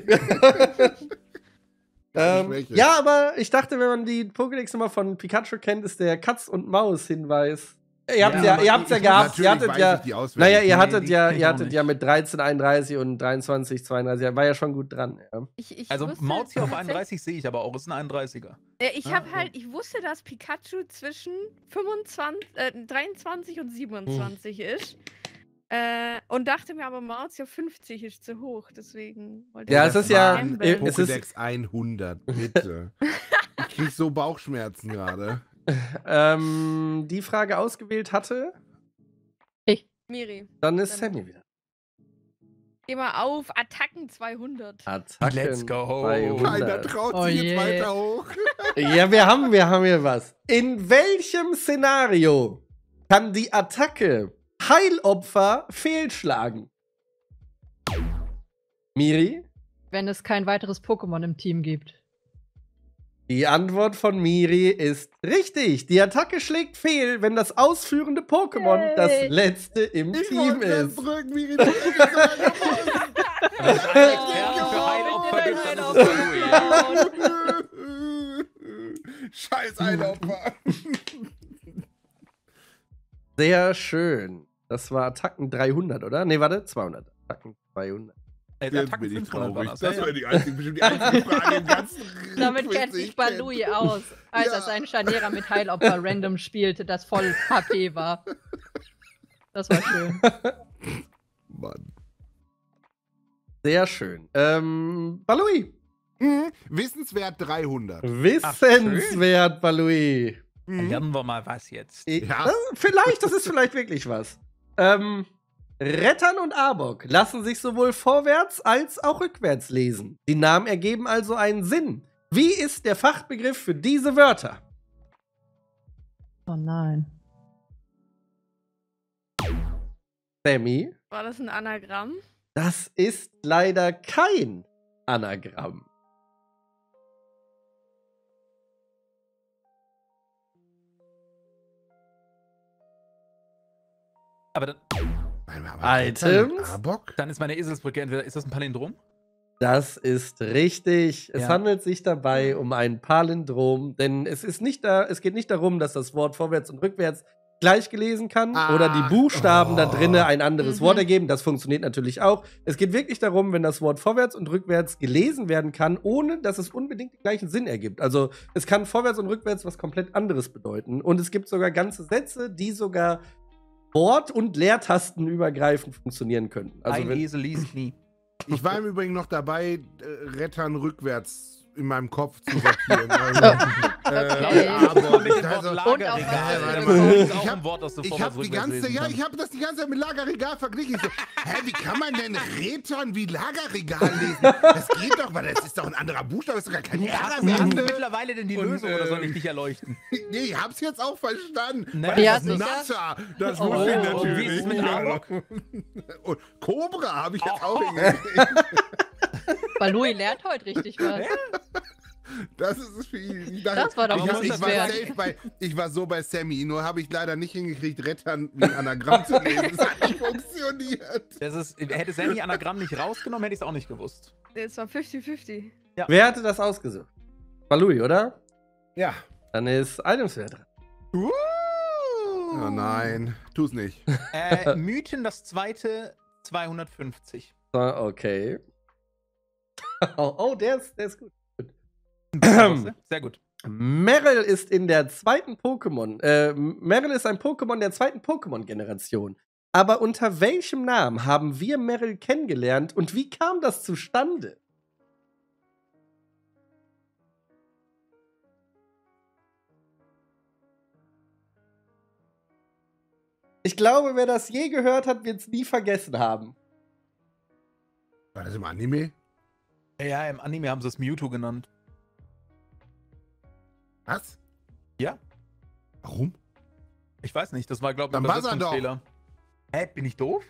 Speaker 1: ähm,
Speaker 2: Schwäche.
Speaker 1: ja, aber ich dachte, wenn man die Pokédex-Nummer von Pikachu kennt, ist der Katz-und-Maus-Hinweis. Ihr habt's ja,
Speaker 2: aber
Speaker 1: ihr habt's ja
Speaker 2: ich-
Speaker 1: gehabt.
Speaker 2: natürlich
Speaker 1: Ihr hattet
Speaker 2: weiß
Speaker 1: ja.
Speaker 2: ich die auswendig.
Speaker 1: Naja, ihr
Speaker 4: Nee,
Speaker 1: hattet
Speaker 4: die
Speaker 1: ja,
Speaker 4: kenn ich
Speaker 1: ihr
Speaker 4: auch
Speaker 1: hattet
Speaker 4: nicht.
Speaker 1: ja mit dreizehn, einunddreißig und dreiundzwanzig, zweiunddreißig, war ja schon gut dran. Ja.
Speaker 5: Ich, ich
Speaker 4: Also
Speaker 5: wusste
Speaker 4: Mauzi auf
Speaker 5: tatsächlich-
Speaker 4: einunddreißig sehe ich aber auch, ist ein einunddreißiger.
Speaker 5: Ja, ich
Speaker 4: Ah,
Speaker 5: habe
Speaker 4: okay.
Speaker 5: halt, ich wusste, dass Pikachu zwischen fünfundzwanzig, äh, dreiundzwanzig und siebenundzwanzig ist. Äh, und dachte mir aber, Mauzi auf fünfzig ist zu hoch, deswegen wollte
Speaker 1: Ja,
Speaker 5: ich
Speaker 1: es
Speaker 5: das
Speaker 1: ist ja-
Speaker 5: gambeln.
Speaker 1: äh, es ist-
Speaker 2: Pokédex hundert, bitte. Ich krieg so Bauchschmerzen gerade.
Speaker 1: Ähm, die Frage ausgewählt hatte,
Speaker 5: Miri,
Speaker 1: dann ist
Speaker 5: Dann-
Speaker 1: Sammy wieder.
Speaker 5: geh mal auf Attacken zweihundert.
Speaker 1: Attacken
Speaker 4: Let's go.
Speaker 2: Keiner
Speaker 1: zweihundert.
Speaker 2: traut
Speaker 3: Oh
Speaker 2: sich jetzt
Speaker 3: je.
Speaker 2: weiter hoch.
Speaker 1: Ja, wir haben, wir haben hier was. In welchem Szenario kann die Attacke Heilopfer fehlschlagen? Miri?
Speaker 3: Wenn es kein weiteres Pokémon im Team gibt.
Speaker 1: Die Antwort von Miri ist richtig. Die Attacke schlägt fehl, wenn das ausführende Pokémon
Speaker 3: Yay.
Speaker 1: das letzte im
Speaker 2: Ich
Speaker 1: Team
Speaker 2: wollte das
Speaker 1: ist.
Speaker 2: drücken, Miri. drück es so lange
Speaker 4: Wenn es einen Experten für Heilopfer
Speaker 5: bitte
Speaker 4: gibt, dann ist
Speaker 5: dein
Speaker 4: es Balui.
Speaker 2: raus. Scheiß Einopfer.
Speaker 1: Sehr schön. Das war Attacken dreihundert, oder? Nee, warte, zweihundert. Attacken zweihundert.
Speaker 4: Äh,
Speaker 2: Jetzt
Speaker 4: Attacken
Speaker 2: bin ich
Speaker 4: fünfhundert war
Speaker 2: traurig.
Speaker 4: das.
Speaker 2: Das
Speaker 4: ja,
Speaker 2: war
Speaker 4: ja.
Speaker 2: die einzige, bestimmt die einzige Frage im ganzen
Speaker 3: Damit
Speaker 2: Quiz,
Speaker 3: kennt
Speaker 2: die
Speaker 3: sich
Speaker 2: ich kenn.
Speaker 3: Balui aus, als
Speaker 2: Ja.
Speaker 3: er sein Scharnierer mit Heilopfer random spielte, das voll H P war. Das war schön.
Speaker 2: Mann.
Speaker 1: Sehr schön. Ähm, Balui.
Speaker 2: Mhm. Wissenswert dreihundert.
Speaker 1: Wissenswert, Balui.
Speaker 4: Dann
Speaker 2: Mhm.
Speaker 4: lernen wir mal was jetzt.
Speaker 2: Ja.
Speaker 1: Das, vielleicht, das ist vielleicht wirklich was. Ähm, Rettern und Arbok lassen sich sowohl vorwärts als auch rückwärts lesen. Die Namen ergeben also einen Sinn. Wie ist der Fachbegriff für diese Wörter?
Speaker 3: Oh nein.
Speaker 1: Sammy?
Speaker 5: War das ein Anagramm?
Speaker 1: Das ist leider kein Anagramm.
Speaker 4: Aber dann,
Speaker 2: Warte mal, aber
Speaker 1: Items?
Speaker 2: Arbok?
Speaker 4: dann ist meine Eselsbrücke entweder, ist das ein Palindrom?
Speaker 1: Das ist richtig. Es
Speaker 4: Ja.
Speaker 1: handelt sich dabei um ein Palindrom, denn es ist nicht da, es geht nicht darum, dass das Wort vorwärts und rückwärts gleich gelesen kann
Speaker 2: Ach,
Speaker 1: oder die Buchstaben da
Speaker 2: oh.
Speaker 1: drinnen ein anderes
Speaker 5: Mhm.
Speaker 1: Wort ergeben. Das funktioniert natürlich auch. Es geht wirklich darum, wenn das Wort vorwärts und rückwärts gelesen werden kann, ohne dass es unbedingt den gleichen Sinn ergibt. Also es kann vorwärts und rückwärts was komplett anderes bedeuten. Und es gibt sogar ganze Sätze, die sogar Wort- und Leertasten übergreifend funktionieren könnten. Also
Speaker 4: ein
Speaker 1: wenn,
Speaker 4: Esel liest nie.
Speaker 2: Ich war im Übrigen noch dabei, äh, Rettern rückwärts in meinem Kopf zu sortieren. Also,
Speaker 3: Okay.
Speaker 2: äh, aber,
Speaker 4: mit dem
Speaker 2: also,
Speaker 4: Wort
Speaker 3: Und auch
Speaker 4: Lagerregal.
Speaker 2: was-
Speaker 4: Das ist auch
Speaker 2: Ich
Speaker 4: ein
Speaker 2: hab-
Speaker 4: Wort, das du
Speaker 2: ich
Speaker 4: vorwärts
Speaker 2: habe die
Speaker 4: rückwärts
Speaker 2: ganze,
Speaker 4: lesen
Speaker 2: ja,
Speaker 4: kannst.
Speaker 2: ich habe das die ganze Zeit mit Lagerregal verglichen. Ich so, hä, wie kann man denn Rettern wie Lagerregal lesen? Das geht doch, weil das ist doch ein anderer Buchstabe, das ist doch gar kein R
Speaker 4: Hast
Speaker 2: am
Speaker 4: du
Speaker 2: Ende.
Speaker 4: mittlerweile denn die
Speaker 2: Und,
Speaker 4: Lösung oder soll ich
Speaker 2: ähm,
Speaker 4: dich erleuchten?
Speaker 2: Nee, ich hab's jetzt auch verstanden.
Speaker 4: Ne?
Speaker 2: Weil
Speaker 3: Ja,
Speaker 2: das ist
Speaker 3: sicher.
Speaker 2: Nasser, das
Speaker 4: Oh,
Speaker 2: wusste ich
Speaker 4: und
Speaker 2: natürlich.
Speaker 4: wie ist es mit Arbok?
Speaker 2: Und Cobra habe ich jetzt
Speaker 4: Oh.
Speaker 2: auch hingekriegt.
Speaker 3: Balui lernt heute richtig was.
Speaker 2: Das ist es für ihn. Ich, dachte,
Speaker 3: Das war doch
Speaker 2: ich,
Speaker 4: was
Speaker 2: ich,
Speaker 4: das
Speaker 2: war
Speaker 3: wert.
Speaker 2: safe bei, ich war so bei Sammy, nur habe ich leider nicht hingekriegt, Rettern wie ein Anagramm zu lesen. Das hat nicht funktioniert.
Speaker 4: Das ist, hätte Sammy Anagramm nicht rausgenommen, hätte ich es auch nicht gewusst.
Speaker 5: Es war fünfzig fünfzig.
Speaker 1: Wer hatte das ausgesucht? Balui, oder?
Speaker 2: Ja.
Speaker 1: Dann ist Items wer dran.
Speaker 4: Uh.
Speaker 2: Oh nein, tu's nicht.
Speaker 4: Äh, Mythen, das zweite, zweihundertfünfzig.
Speaker 1: So, okay. Oh, oh, der ist, der ist gut.
Speaker 4: Sehr gut.
Speaker 1: Meryl ist in der zweiten Pokémon. Äh, Meryl ist ein Pokémon der zweiten Pokémon-Generation. Aber unter welchem Namen haben wir Meryl kennengelernt und wie kam das zustande? Ich glaube, wer das je gehört hat, wird es nie vergessen haben.
Speaker 2: War das im Anime?
Speaker 4: Ja, im Anime haben sie es Mewtwo genannt.
Speaker 2: Was?
Speaker 4: Ja.
Speaker 2: Warum?
Speaker 4: Ich weiß nicht, das war, glaube ich, ein
Speaker 2: Dann buzzer doch.
Speaker 4: Übersetzungsfehler. Hä, bin ich doof?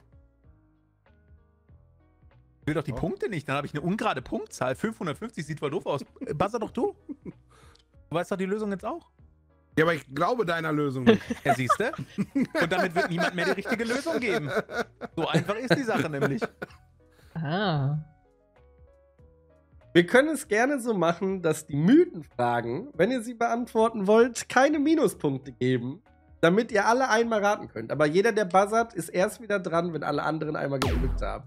Speaker 4: Ich will doch die
Speaker 2: Oh.
Speaker 4: Punkte nicht, dann habe ich eine ungerade Punktzahl. fünfhundertfünfzig sieht voll doof aus. Äh, Buzzer doch du. Du weißt doch die Lösung jetzt auch.
Speaker 2: Ja, aber ich glaube deiner Lösung nicht.
Speaker 4: Ja, siehst du? Und damit wird niemand mehr die richtige Lösung geben. So einfach ist die Sache nämlich.
Speaker 3: Ah.
Speaker 1: Wir können es gerne so machen, dass die Mythenfragen, wenn ihr sie beantworten wollt, keine Minuspunkte geben, damit ihr alle einmal raten könnt. Aber jeder, der buzzert, ist erst wieder dran, wenn alle anderen einmal gedrückt haben.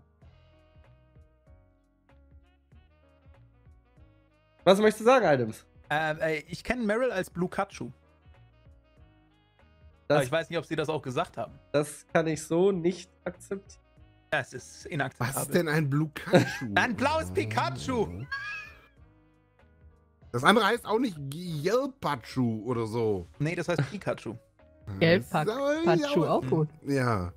Speaker 1: Was möchtest du sagen, Items?
Speaker 4: Äh, äh, ich kenne Meryl als Blue Kachu. Aber
Speaker 1: Das,
Speaker 4: ich weiß nicht, ob sie das auch gesagt haben.
Speaker 1: das kann ich so nicht akzeptieren.
Speaker 4: Das ist inakzeptabel.
Speaker 2: Was ist denn ein Blue Pikachu?
Speaker 4: Ein blaues Pikachu!
Speaker 2: Das andere heißt auch nicht Yelpachu oder so.
Speaker 4: Nee, das heißt Pikachu.
Speaker 3: Gelb-Pack-
Speaker 2: Soll
Speaker 3: Pachu
Speaker 2: ja-
Speaker 3: auch gut.
Speaker 2: Ja.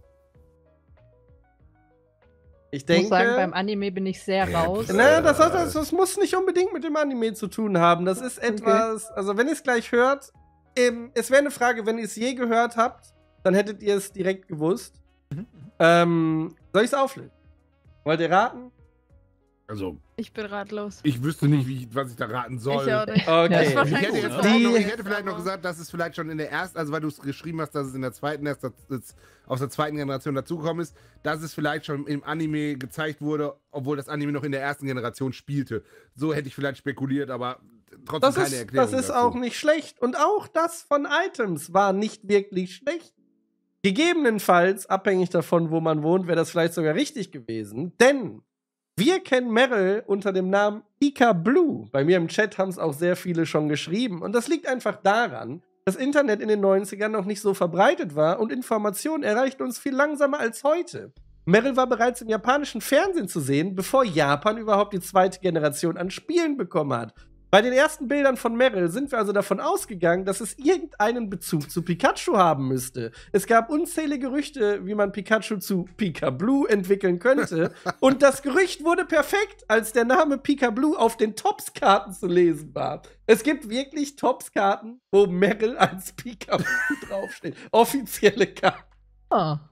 Speaker 1: Ich
Speaker 3: Ich muss
Speaker 1: denke.
Speaker 3: sagen, beim Anime bin ich sehr
Speaker 2: Ja,
Speaker 3: raus.
Speaker 2: pff.
Speaker 1: Na, das, hat, das, das muss nicht unbedingt mit dem Anime zu tun haben. Das ist etwas, also wenn ihr es gleich hört, ähm, es wäre eine Frage, wenn ihr es je gehört habt, dann hättet ihr es direkt gewusst.
Speaker 4: Mhm.
Speaker 1: Ähm, soll ich es auflösen? Wollt ihr raten?
Speaker 2: Also,
Speaker 5: Ich bin ratlos.
Speaker 2: ich wüsste nicht, wie ich, was ich da raten soll.
Speaker 5: Ich auch nicht.
Speaker 1: Okay.
Speaker 3: Ja,
Speaker 2: Ich
Speaker 5: wahrscheinlich
Speaker 2: hätte, jetzt
Speaker 5: gut,
Speaker 2: vielleicht
Speaker 1: Die-
Speaker 2: noch, ich hätte vielleicht noch
Speaker 5: aber-
Speaker 2: gesagt, dass es vielleicht schon in der ersten, also weil du es geschrieben hast, dass es in der zweiten erst das- aus der zweiten Generation dazugekommen ist, dass es vielleicht schon im Anime gezeigt wurde, obwohl das Anime noch in der ersten Generation spielte. So hätte ich vielleicht spekuliert, aber trotzdem
Speaker 1: Das
Speaker 2: keine
Speaker 1: ist,
Speaker 2: Erklärung
Speaker 1: das ist
Speaker 2: dazu.
Speaker 1: auch nicht schlecht. Und auch das von Items war nicht wirklich schlecht. Gegebenenfalls, abhängig davon, wo man wohnt, wäre das vielleicht sogar richtig gewesen. Denn wir kennen Meryl unter dem Namen Pika Blue. Bei mir im Chat haben es auch sehr viele schon geschrieben. Und das liegt einfach daran, dass Internet in den neunzigern noch nicht so verbreitet war und Informationen erreichten uns viel langsamer als heute. Meryl war bereits im japanischen Fernsehen zu sehen, bevor Japan überhaupt die zweite Generation an Spielen bekommen hat. Bei den ersten Bildern von Meryl sind wir also davon ausgegangen, dass es irgendeinen Bezug zu Pikachu haben müsste. Es gab unzählige Gerüchte, wie man Pikachu zu Pika Blue entwickeln könnte. Und das Gerücht wurde perfekt, als der Name Pika Blue auf den Tops-Karten zu lesen war. Es gibt wirklich Tops-Karten, wo Meryl als Pika Blue draufsteht. Offizielle Karten.
Speaker 3: Ah.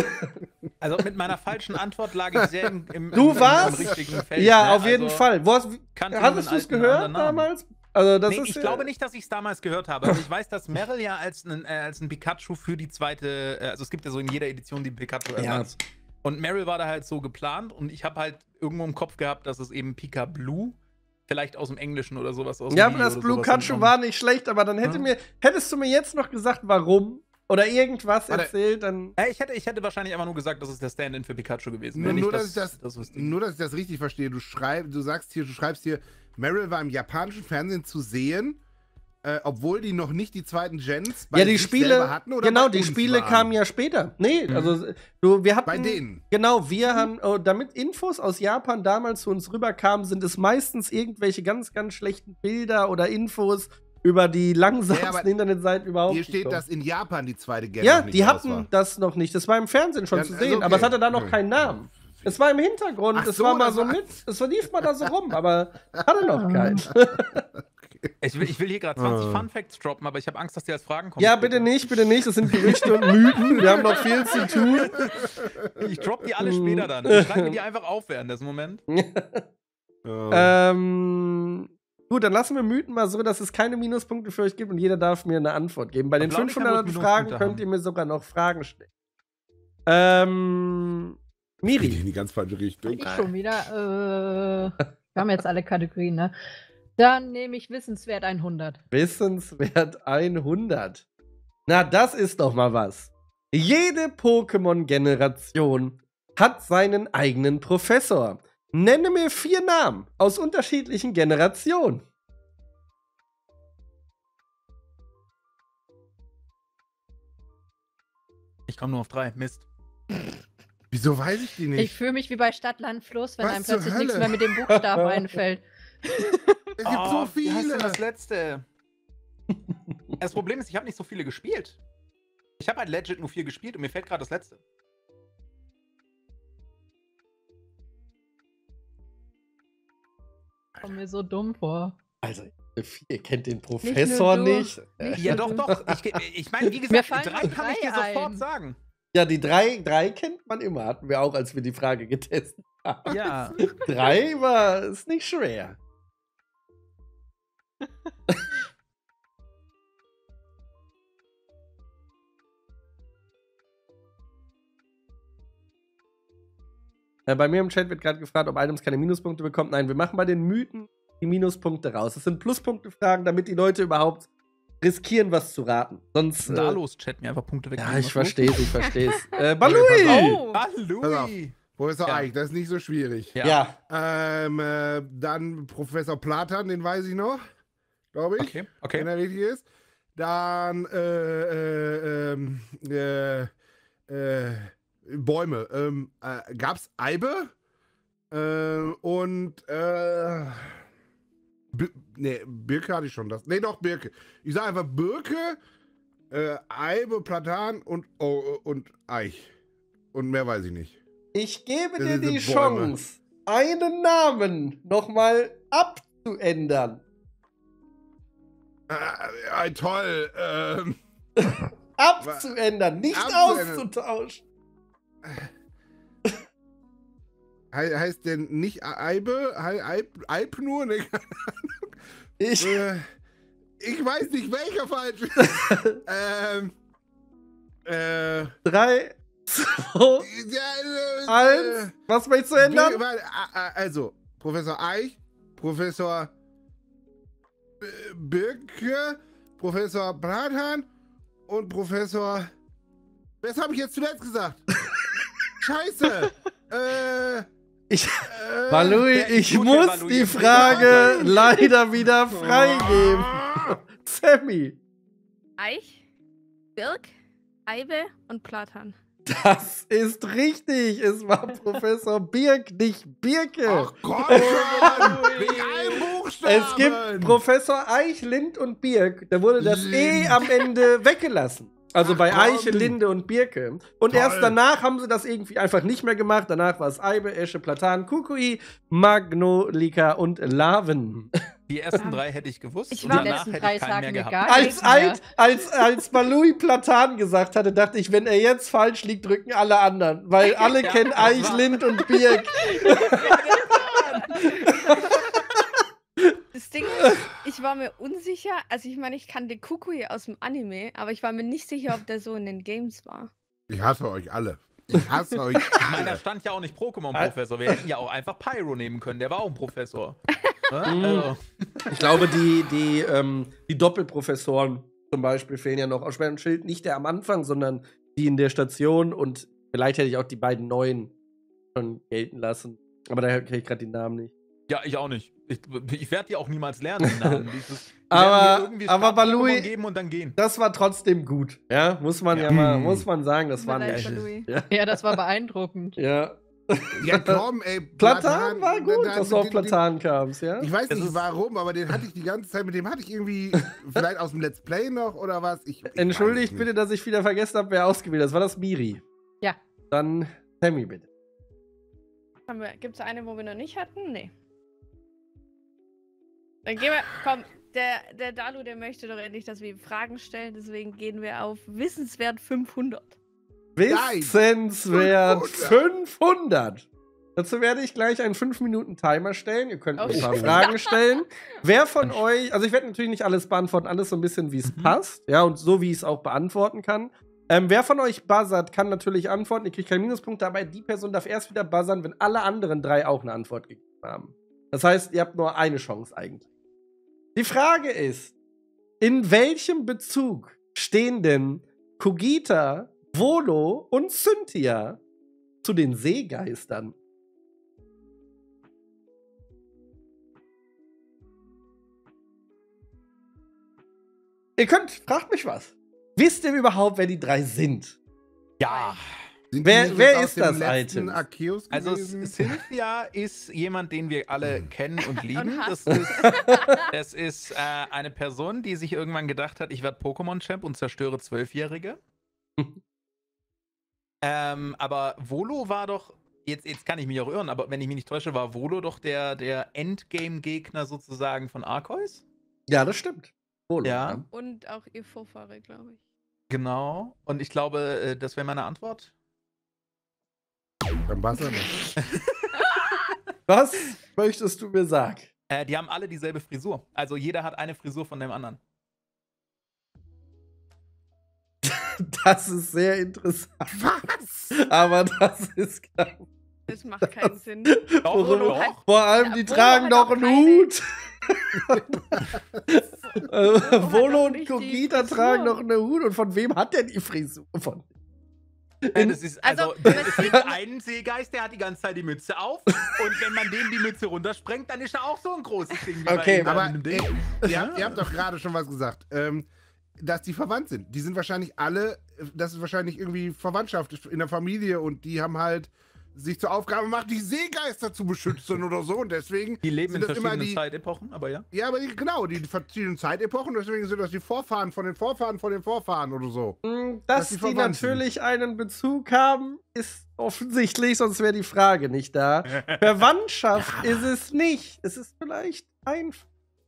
Speaker 4: Also mit meiner falschen Antwort lag ich sehr im, im,
Speaker 1: Du
Speaker 4: im,
Speaker 1: warst?
Speaker 4: im richtigen Feld.
Speaker 1: Ja,
Speaker 4: ne?
Speaker 1: auf jeden
Speaker 4: Also,
Speaker 1: Fall. Wo hast,
Speaker 4: kannte nur
Speaker 1: hattest
Speaker 4: einen
Speaker 1: du es
Speaker 4: alten,
Speaker 1: gehört
Speaker 4: anderen Namen.
Speaker 1: damals? Also, das
Speaker 4: Nee,
Speaker 1: ist,
Speaker 4: ich
Speaker 1: äh,
Speaker 4: glaube nicht, dass ich es damals gehört habe. Also ich weiß, dass Meryl ja als ein, äh, als ein Pikachu für die zweite, äh, also es gibt ja so in jeder Edition die Pikachu-Ersatz. Und Meryl war da halt so geplant und ich habe halt irgendwo im Kopf gehabt, dass es eben Pika Blue, vielleicht aus dem Englischen oder sowas aus dem
Speaker 1: Ja,
Speaker 4: Video
Speaker 1: das
Speaker 4: oder
Speaker 1: Blue
Speaker 4: sowas
Speaker 1: Kachu
Speaker 4: entnommen.
Speaker 1: war nicht schlecht, aber dann hätte
Speaker 4: Ja.
Speaker 1: mir, hättest du mir jetzt noch gesagt, warum oder irgendwas
Speaker 2: Warte.
Speaker 1: erzählt, dann.
Speaker 4: Äh, ich, hätte, ich hätte wahrscheinlich einfach nur gesagt, das ist der Stand-in für Pikachu gewesen.
Speaker 2: Nur,
Speaker 4: Wenn
Speaker 2: nur,
Speaker 4: nicht,
Speaker 2: dass ich das,
Speaker 4: das wüsste ich.
Speaker 2: nur, dass ich das richtig verstehe. Du schreibst, du sagst hier, du schreibst hier, Meryl war im japanischen Fernsehen zu sehen, äh, obwohl die noch nicht die zweiten Gens bei
Speaker 1: Ja, die
Speaker 2: sich
Speaker 1: Spiele,
Speaker 2: selber hatten oder
Speaker 1: genau,
Speaker 2: bei
Speaker 1: die
Speaker 2: uns
Speaker 1: Spiele
Speaker 2: waren?
Speaker 1: kamen ja später. Nee,
Speaker 4: Mhm.
Speaker 1: also du, wir hatten.
Speaker 2: Bei denen.
Speaker 1: Genau, wir haben, oh, damit Infos aus Japan damals zu uns rüberkamen, sind es meistens irgendwelche ganz, ganz schlechten Bilder oder Infos über die langsamsten
Speaker 2: Ja, aber
Speaker 1: Internetseiten überhaupt.
Speaker 2: Hier steht,
Speaker 1: gekommen.
Speaker 2: dass in Japan die zweite Gen
Speaker 1: Ja,
Speaker 2: noch nicht
Speaker 1: die
Speaker 2: raus
Speaker 1: hatten
Speaker 2: war.
Speaker 1: das noch nicht. Das war im Fernsehen schon
Speaker 2: Ja,
Speaker 1: zu
Speaker 2: also
Speaker 1: sehen,
Speaker 2: okay.
Speaker 1: aber es hatte da noch
Speaker 2: Okay.
Speaker 1: keinen Namen. Es war im Hintergrund,
Speaker 2: Ach
Speaker 1: es
Speaker 2: so,
Speaker 1: war mal
Speaker 2: das
Speaker 1: so
Speaker 2: war-
Speaker 1: mit, es lief mal da so rum, aber hatte noch keinen.
Speaker 4: Ich will, ich will hier gerade zwanzig
Speaker 2: Ah.
Speaker 4: Fun Facts droppen, aber ich habe Angst, dass die als Fragen kommen.
Speaker 1: Ja, bitte nicht, bitte nicht. Das sind Gerüchte und Mythen. Wir haben noch viel zu tun.
Speaker 4: Ich drop die alle später dann. Ich schreibe mir die einfach auf während des Moment.
Speaker 2: Oh.
Speaker 1: Ähm, gut, dann lassen wir Mythen mal so, dass es keine Minuspunkte für euch gibt und jeder darf mir eine Antwort geben. Bei den
Speaker 4: Aber Blaulicht
Speaker 1: fünfhundert
Speaker 4: muss
Speaker 1: Fragen
Speaker 4: Minuspunkte
Speaker 1: könnt
Speaker 4: haben.
Speaker 1: ihr mir sogar noch Fragen stellen. Ähm,
Speaker 2: Geht in
Speaker 1: Miri.
Speaker 2: die ganz falsche Richtung.
Speaker 3: Ich schon wieder. Äh, wir haben jetzt alle Kategorien, ne? Dann nehme ich Wissenswert hundert.
Speaker 1: Wissenswert hundert. Na, das ist doch mal was. Jede Pokémon-Generation hat seinen eigenen Professor. Nenne mir vier Namen aus unterschiedlichen Generationen.
Speaker 4: Ich komme nur auf drei. Mist.
Speaker 2: Wieso weiß ich die
Speaker 3: Ich
Speaker 2: nicht?
Speaker 3: fühle mich wie bei Stadt, Land, Fluss, wenn
Speaker 2: Was
Speaker 3: einem
Speaker 2: zur
Speaker 3: plötzlich nichts
Speaker 2: Hölle?
Speaker 3: mehr mit dem Buchstaben einfällt.
Speaker 2: Es gibt so
Speaker 4: Wie heißt denn
Speaker 2: viele.
Speaker 4: das letzte? Das Problem ist, ich habe nicht so viele gespielt. Ich habe halt legit nur vier gespielt und mir fällt gerade das letzte.
Speaker 3: Kommt mir so dumm vor.
Speaker 1: Also, ihr kennt den Professor
Speaker 3: du.
Speaker 1: nicht.
Speaker 3: Nicht
Speaker 4: Ja,
Speaker 3: nur
Speaker 4: doch,
Speaker 3: du.
Speaker 4: doch. Ich, ich meine, wie
Speaker 3: Mir
Speaker 4: gesagt,
Speaker 3: fallen
Speaker 4: drei
Speaker 3: nur
Speaker 4: kann ich dir
Speaker 3: drei
Speaker 4: sofort
Speaker 3: ein.
Speaker 4: sagen.
Speaker 1: Ja, die drei, drei kennt man immer. Hatten wir auch, als wir die Frage getestet haben.
Speaker 4: Ja.
Speaker 1: Drei war, ist nicht schwer. Äh, bei mir im Chat wird gerade gefragt, ob Items keine Minuspunkte bekommt. Nein, wir machen bei den Mythen die Minuspunkte raus. Das sind Pluspunkte-Fragen, damit die Leute überhaupt riskieren, was zu raten. Sonst.
Speaker 4: Da
Speaker 1: Äh,
Speaker 4: los, Chat mir einfach Punkte weg.
Speaker 1: ja, ich verstehe es, ich verstehe es. Äh,
Speaker 2: pass
Speaker 1: Balui!
Speaker 5: Oh!
Speaker 4: Hallo.
Speaker 2: Pass auf. Professor
Speaker 4: Ja.
Speaker 2: Eich, das ist nicht so schwierig.
Speaker 4: Ja.
Speaker 1: Ja.
Speaker 2: Ähm, äh, dann Professor Platan, den weiß ich noch. Glaube ich.
Speaker 4: Okay,
Speaker 2: Wenn
Speaker 4: okay.
Speaker 2: er richtig ist. Dann äh, äh, ähm, äh, äh, Bäume. Ähm, äh, gab's Eibe? Äh, und äh, B nee, Birke hatte ich schon das. Nee, doch, Birke. Ich sage einfach Birke, äh, Eibe, Platan und, oh, und Eich. Und mehr weiß ich nicht.
Speaker 1: Ich gebe
Speaker 2: Das
Speaker 1: dir
Speaker 2: sind
Speaker 1: die
Speaker 2: die Bäume.
Speaker 1: Chance, einen Namen nochmal abzuändern.
Speaker 2: Äh, äh, toll. Ähm,
Speaker 1: Abzuändern, nicht
Speaker 2: Abzuändern.
Speaker 1: auszutauschen.
Speaker 2: he heißt denn nicht Eibe? He Eib, Eib nur? Nee, keine
Speaker 1: Ich,
Speaker 2: Ahnung. Äh, ich weiß nicht, welcher falsch ist. ähm, äh,
Speaker 1: drei, zwei,
Speaker 2: ja, äh,
Speaker 1: eins. Was möchtest du ändern?
Speaker 2: Bir- warte, a- a- Also, Professor Eich, Professor B- Birke, Professor Bratan und Professor. Was habe ich jetzt zuletzt gesagt? Scheiße! äh.
Speaker 1: Ich,
Speaker 2: äh,
Speaker 1: Balui,
Speaker 4: der
Speaker 1: ich
Speaker 4: Idiot, der
Speaker 1: muss
Speaker 4: Balui
Speaker 1: die
Speaker 4: ist
Speaker 1: Frage
Speaker 2: nicht
Speaker 1: leider wieder freigeben. Sammy,
Speaker 5: Eich, Birk, Eibe und Platan.
Speaker 1: das ist richtig. Es war Professor Birk, nicht Birke.
Speaker 2: Ach Gott, schon! Wegen einem Buchstaben!
Speaker 1: Es gibt Professor Eich, Lind und Birk. Da wurde das E am Ende weggelassen. Also
Speaker 2: Ach,
Speaker 1: bei
Speaker 2: komm.
Speaker 1: Eiche, Linde und Birke. Und
Speaker 2: Toll.
Speaker 1: erst danach haben sie das irgendwie einfach nicht mehr gemacht. Danach war es Eibe, Esche, Platan, Kukui, Magnolika und Laven.
Speaker 4: Die ersten drei hätte ich gewusst.
Speaker 5: Ich
Speaker 4: und
Speaker 5: war-
Speaker 3: Die
Speaker 4: danach
Speaker 3: letzten
Speaker 4: hätte
Speaker 3: drei
Speaker 4: ich keinen
Speaker 3: sagen
Speaker 4: mehr
Speaker 3: mir
Speaker 4: gehabt.
Speaker 3: gar
Speaker 1: Als,
Speaker 3: nichts mehr.
Speaker 1: alt, als, als Balui Platan gesagt hatte, dachte ich, wenn er jetzt falsch liegt, drücken alle anderen. Weil alle
Speaker 4: Ja,
Speaker 1: kennen
Speaker 4: das
Speaker 1: Eich,
Speaker 4: war-
Speaker 1: Lind und Birk.
Speaker 5: Das Ding ist, ich war mir unsicher, also ich meine, ich kannte Kukui aus dem Anime, aber ich war mir nicht sicher, ob der so in den Games war.
Speaker 2: Ich hasse euch alle. Ich hasse euch
Speaker 4: Ich meine, da
Speaker 2: alle.
Speaker 4: stand ja auch nicht Pokémon-Professor. Wir hätten ja auch einfach Pyro nehmen können. Der war auch ein Professor. Ne?
Speaker 1: Mhm.
Speaker 4: Also,
Speaker 1: Ich glaube, die, die, ähm, die Doppelprofessoren zum Beispiel fehlen ja noch. Aus Schwert und Schild nicht der am Anfang, sondern die in der Station. Und vielleicht hätte ich auch die beiden neuen schon gelten lassen. Aber da kenne ich gerade die Namen nicht.
Speaker 4: ja, ich auch nicht. Ich, ich werde die auch niemals lernen, die Namen. Dieses, die
Speaker 1: Aber-
Speaker 4: werden mir irgendwie
Speaker 1: aber
Speaker 4: Start-Pokémon
Speaker 1: Balui-
Speaker 4: geben und dann gehen.
Speaker 1: Das war trotzdem gut. Ja, muss man ja,
Speaker 4: Ja.
Speaker 1: mal,
Speaker 2: Mhm.
Speaker 1: muss man sagen, das
Speaker 5: Tut
Speaker 1: war
Speaker 5: mir leid,
Speaker 1: nicht.
Speaker 5: Balui.
Speaker 3: Ja, das war beeindruckend.
Speaker 1: Ja.
Speaker 2: Ja, komm, ey.
Speaker 1: Platan war gut,
Speaker 2: dann-
Speaker 1: dass du auf
Speaker 2: den- den-
Speaker 1: Platan kamst, ja?
Speaker 2: Ich weiß
Speaker 4: Es
Speaker 2: nicht
Speaker 4: ist-
Speaker 2: warum, aber den hatte ich die ganze Zeit, mit dem hatte ich irgendwie, vielleicht aus dem Let's Play noch oder was. Ich, ich weiß
Speaker 1: Entschuldigt
Speaker 2: es
Speaker 1: bitte,
Speaker 2: nicht.
Speaker 1: dass ich wieder vergessen habe, wer ausgewählt hat. Das war das Miri.
Speaker 3: Ja.
Speaker 1: Dann Sammy, bitte.
Speaker 5: Gibt es eine, wo wir noch nicht hatten? Nee. Dann gehen wir, komm, der, der Dalu, der möchte doch endlich, dass wir ihm Fragen stellen, deswegen gehen wir auf Wissenswert fünfhundert.
Speaker 2: Nein.
Speaker 1: Wissenswert
Speaker 2: fünfhundert.
Speaker 1: fünfhundert. Dazu werde ich gleich einen fünf Minuten Timer stellen. Ihr könnt mir
Speaker 5: Oh,
Speaker 1: ein paar
Speaker 5: schön.
Speaker 1: Fragen stellen. Wer von euch, also ich werde natürlich nicht alles beantworten, alles so ein bisschen, wie es
Speaker 4: Mhm.
Speaker 1: passt. Ja, und so, wie ich es auch beantworten kann. Ähm, wer von euch buzzert, kann natürlich antworten. Ihr kriegt keinen Minuspunkt dabei. Die Person darf erst wieder buzzern, wenn alle anderen drei auch eine Antwort gegeben haben. Das heißt, ihr habt nur eine Chance eigentlich. Die Frage ist, in welchem Bezug stehen denn Kogita, Volo und Cynthia zu den Seegeistern? Ihr könnt, fragt mich was. Wisst ihr überhaupt, wer die drei sind?
Speaker 4: Ja.
Speaker 2: Sind
Speaker 1: Wer-
Speaker 2: die nicht
Speaker 1: wer
Speaker 2: jetzt aus
Speaker 1: ist
Speaker 2: dem
Speaker 1: das
Speaker 2: letzten
Speaker 1: Item?
Speaker 2: Arceus
Speaker 4: Also
Speaker 2: gewesen?
Speaker 4: Cynthia ist jemand, den wir alle kennen und lieben. Das
Speaker 5: hassen.
Speaker 4: ist, das ist äh, eine Person, die sich irgendwann gedacht hat, ich werde Pokémon-Champ und zerstöre Zwölfjährige. ähm, aber Volo war doch, jetzt, jetzt kann ich mich auch irren, aber wenn ich mich nicht täusche, war Volo doch der, der Endgame-Gegner sozusagen von Arceus?
Speaker 1: Ja, das stimmt. Volo,
Speaker 4: Ja.
Speaker 5: Und auch ihr Vorfahre, glaube ich.
Speaker 4: Genau. Und ich glaube, äh, das wäre meine Antwort.
Speaker 2: Dann Wasser nicht.
Speaker 1: Was möchtest du mir sagen?
Speaker 4: Äh, die haben alle dieselbe Frisur. Also jeder hat eine Frisur von dem anderen.
Speaker 1: Das ist sehr interessant.
Speaker 2: Was?
Speaker 1: Aber das ist klar.
Speaker 5: Das macht keinen Sinn.
Speaker 4: Doch,
Speaker 1: Volo
Speaker 4: doch.
Speaker 5: hat-
Speaker 1: Vor allem,
Speaker 5: Ja,
Speaker 1: die
Speaker 5: Volo
Speaker 1: tragen
Speaker 5: hat
Speaker 1: doch
Speaker 5: auch
Speaker 1: einen
Speaker 5: keine-
Speaker 1: Hut. Äh,
Speaker 5: hat
Speaker 1: Volo
Speaker 5: auch
Speaker 1: und
Speaker 5: nicht die
Speaker 1: Kogita
Speaker 5: Frisur.
Speaker 1: tragen noch einen Hut. Und von wem hat der die Frisur? Von
Speaker 4: Ja, das ist, also,
Speaker 5: Also,
Speaker 4: es gibt einen Seegeist, der hat die ganze Zeit die Mütze auf. Und wenn man dem die Mütze runtersprengt, dann ist er auch so ein großes Ding. Wie bei
Speaker 1: Okay,
Speaker 4: ihm an
Speaker 2: Aber
Speaker 4: einem
Speaker 2: ey,
Speaker 4: Ding.
Speaker 2: ihr, habt, ihr habt doch gerade schon was gesagt, ähm, dass die verwandt sind. Die sind wahrscheinlich alle, das ist wahrscheinlich irgendwie Verwandtschaft in der Familie und die haben halt sich zur Aufgabe gemacht, die Seegeister zu beschützen oder so und deswegen
Speaker 4: Die leben in
Speaker 2: sind das immer
Speaker 4: verschiedenen
Speaker 2: die,
Speaker 4: Zeitepochen, aber ja.
Speaker 2: ja, aber die, genau, die verschiedenen Zeitepochen, deswegen sind das die Vorfahren von den Vorfahren von den Vorfahren oder so.
Speaker 1: Dass
Speaker 2: Dass
Speaker 1: die
Speaker 2: die verwandt sind.
Speaker 1: natürlich einen Bezug haben, ist offensichtlich, sonst wäre die Frage nicht da. Verwandtschaft ist es nicht. Es ist vielleicht einfach.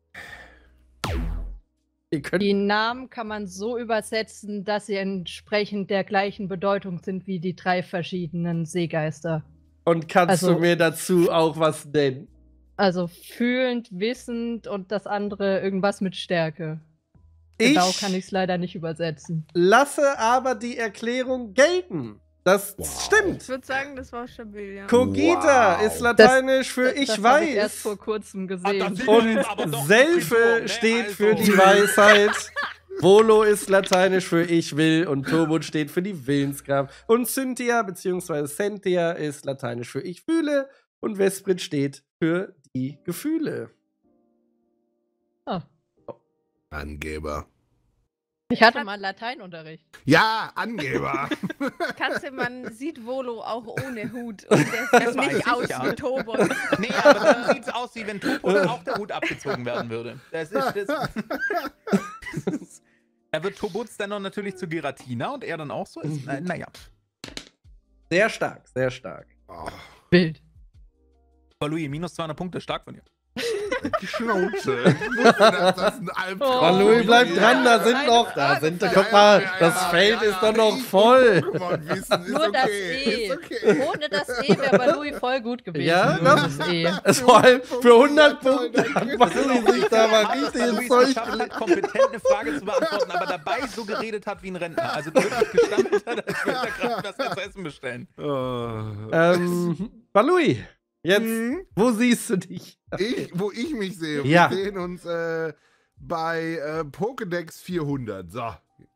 Speaker 1: Ihr könnt
Speaker 3: Die Namen kann man so übersetzen, dass sie entsprechend der gleichen Bedeutung sind wie die drei verschiedenen Seegeister.
Speaker 1: und kannst
Speaker 3: Also-
Speaker 1: du mir dazu auch was nennen?
Speaker 3: Also fühlend, wissend und das andere irgendwas mit Stärke. Genau
Speaker 1: Ich
Speaker 3: kann ich es leider nicht übersetzen.
Speaker 1: lasse aber die Erklärung gelten. Das
Speaker 2: Wow.
Speaker 1: stimmt.
Speaker 5: Ich würde sagen, das war stabil, ja.
Speaker 1: Cogita
Speaker 2: Wow.
Speaker 1: ist lateinisch für
Speaker 3: das
Speaker 1: ich
Speaker 3: das habe ich erst
Speaker 1: weiß.
Speaker 3: vor kurzem
Speaker 4: Ah, das
Speaker 3: gesehen.
Speaker 4: sieht-
Speaker 1: Und
Speaker 4: aber doch die
Speaker 1: Selfe
Speaker 4: Frisur, ne?
Speaker 1: steht
Speaker 4: Also-
Speaker 1: für die Weisheit. Volo ist lateinisch für ich will und Turmut steht für die Willenskraft. Und Cynthia bzw. Cynthia ist lateinisch für ich fühle und Vesprit steht für die Gefühle.
Speaker 3: Ah,
Speaker 2: Angeber.
Speaker 3: ich hatte mal Lateinunterricht.
Speaker 2: Ja, Angeber.
Speaker 5: Katze, man sieht Volo auch ohne Hut. Und der
Speaker 4: Das
Speaker 5: sieht
Speaker 4: weiß
Speaker 5: nicht
Speaker 4: ich,
Speaker 5: aus
Speaker 4: ja.
Speaker 5: wie Tobon.
Speaker 4: Nee, aber dann sieht es aus, wie wenn Tobon auch der Hut abgezogen werden würde. Das ist, das, das ist, da wird Tobutz dann noch natürlich zu Giratina und er dann auch so ist. Na, naja.
Speaker 1: Sehr stark, sehr stark.
Speaker 2: Oh,
Speaker 3: Bild.
Speaker 4: Aber Louis, minus zweihundert Punkte, stark von dir.
Speaker 2: die Schnauze. Ich wusste, dass das ein Albtraum
Speaker 3: Oh,
Speaker 1: Oh, Louis, bleib
Speaker 3: ja.
Speaker 1: dran, da sind
Speaker 3: Eine
Speaker 1: noch, da
Speaker 3: Frage
Speaker 1: sind, da,
Speaker 3: für-
Speaker 1: guck mal,
Speaker 2: Ja, ja,
Speaker 1: das
Speaker 2: ja,
Speaker 1: Feld
Speaker 2: ja,
Speaker 1: ist doch
Speaker 2: ja,
Speaker 1: noch
Speaker 2: ich
Speaker 1: voll.
Speaker 2: und Pokémon-Wissen ist
Speaker 3: Nur das
Speaker 2: okay,
Speaker 3: E.
Speaker 2: ist okay.
Speaker 3: Ohne das E wäre bei Louis voll gut gewesen.
Speaker 1: Ja,
Speaker 3: Nur
Speaker 1: das-
Speaker 3: das E.
Speaker 1: Es vor allem für hundert
Speaker 2: Ja, toll,
Speaker 1: Punkte
Speaker 2: danke.
Speaker 1: hat Louis sich da mal
Speaker 4: Dass
Speaker 1: richtig
Speaker 4: er
Speaker 1: ins
Speaker 4: Louis
Speaker 1: Zeug
Speaker 4: geschafft
Speaker 1: gelegt.
Speaker 4: hat, kompetent eine Frage zu beantworten, aber dabei so geredet hat wie ein Rentner. Also wirklich gestanden hat, als würde er gerade was zu essen bestellen.
Speaker 2: Oh.
Speaker 1: Ähm, Balui, jetzt,
Speaker 2: Hm?
Speaker 1: wo siehst du dich?
Speaker 2: Ich, wo ich mich sehe,
Speaker 1: Ja.
Speaker 2: wir sehen uns äh, bei äh, Pokédex vierhundert. So.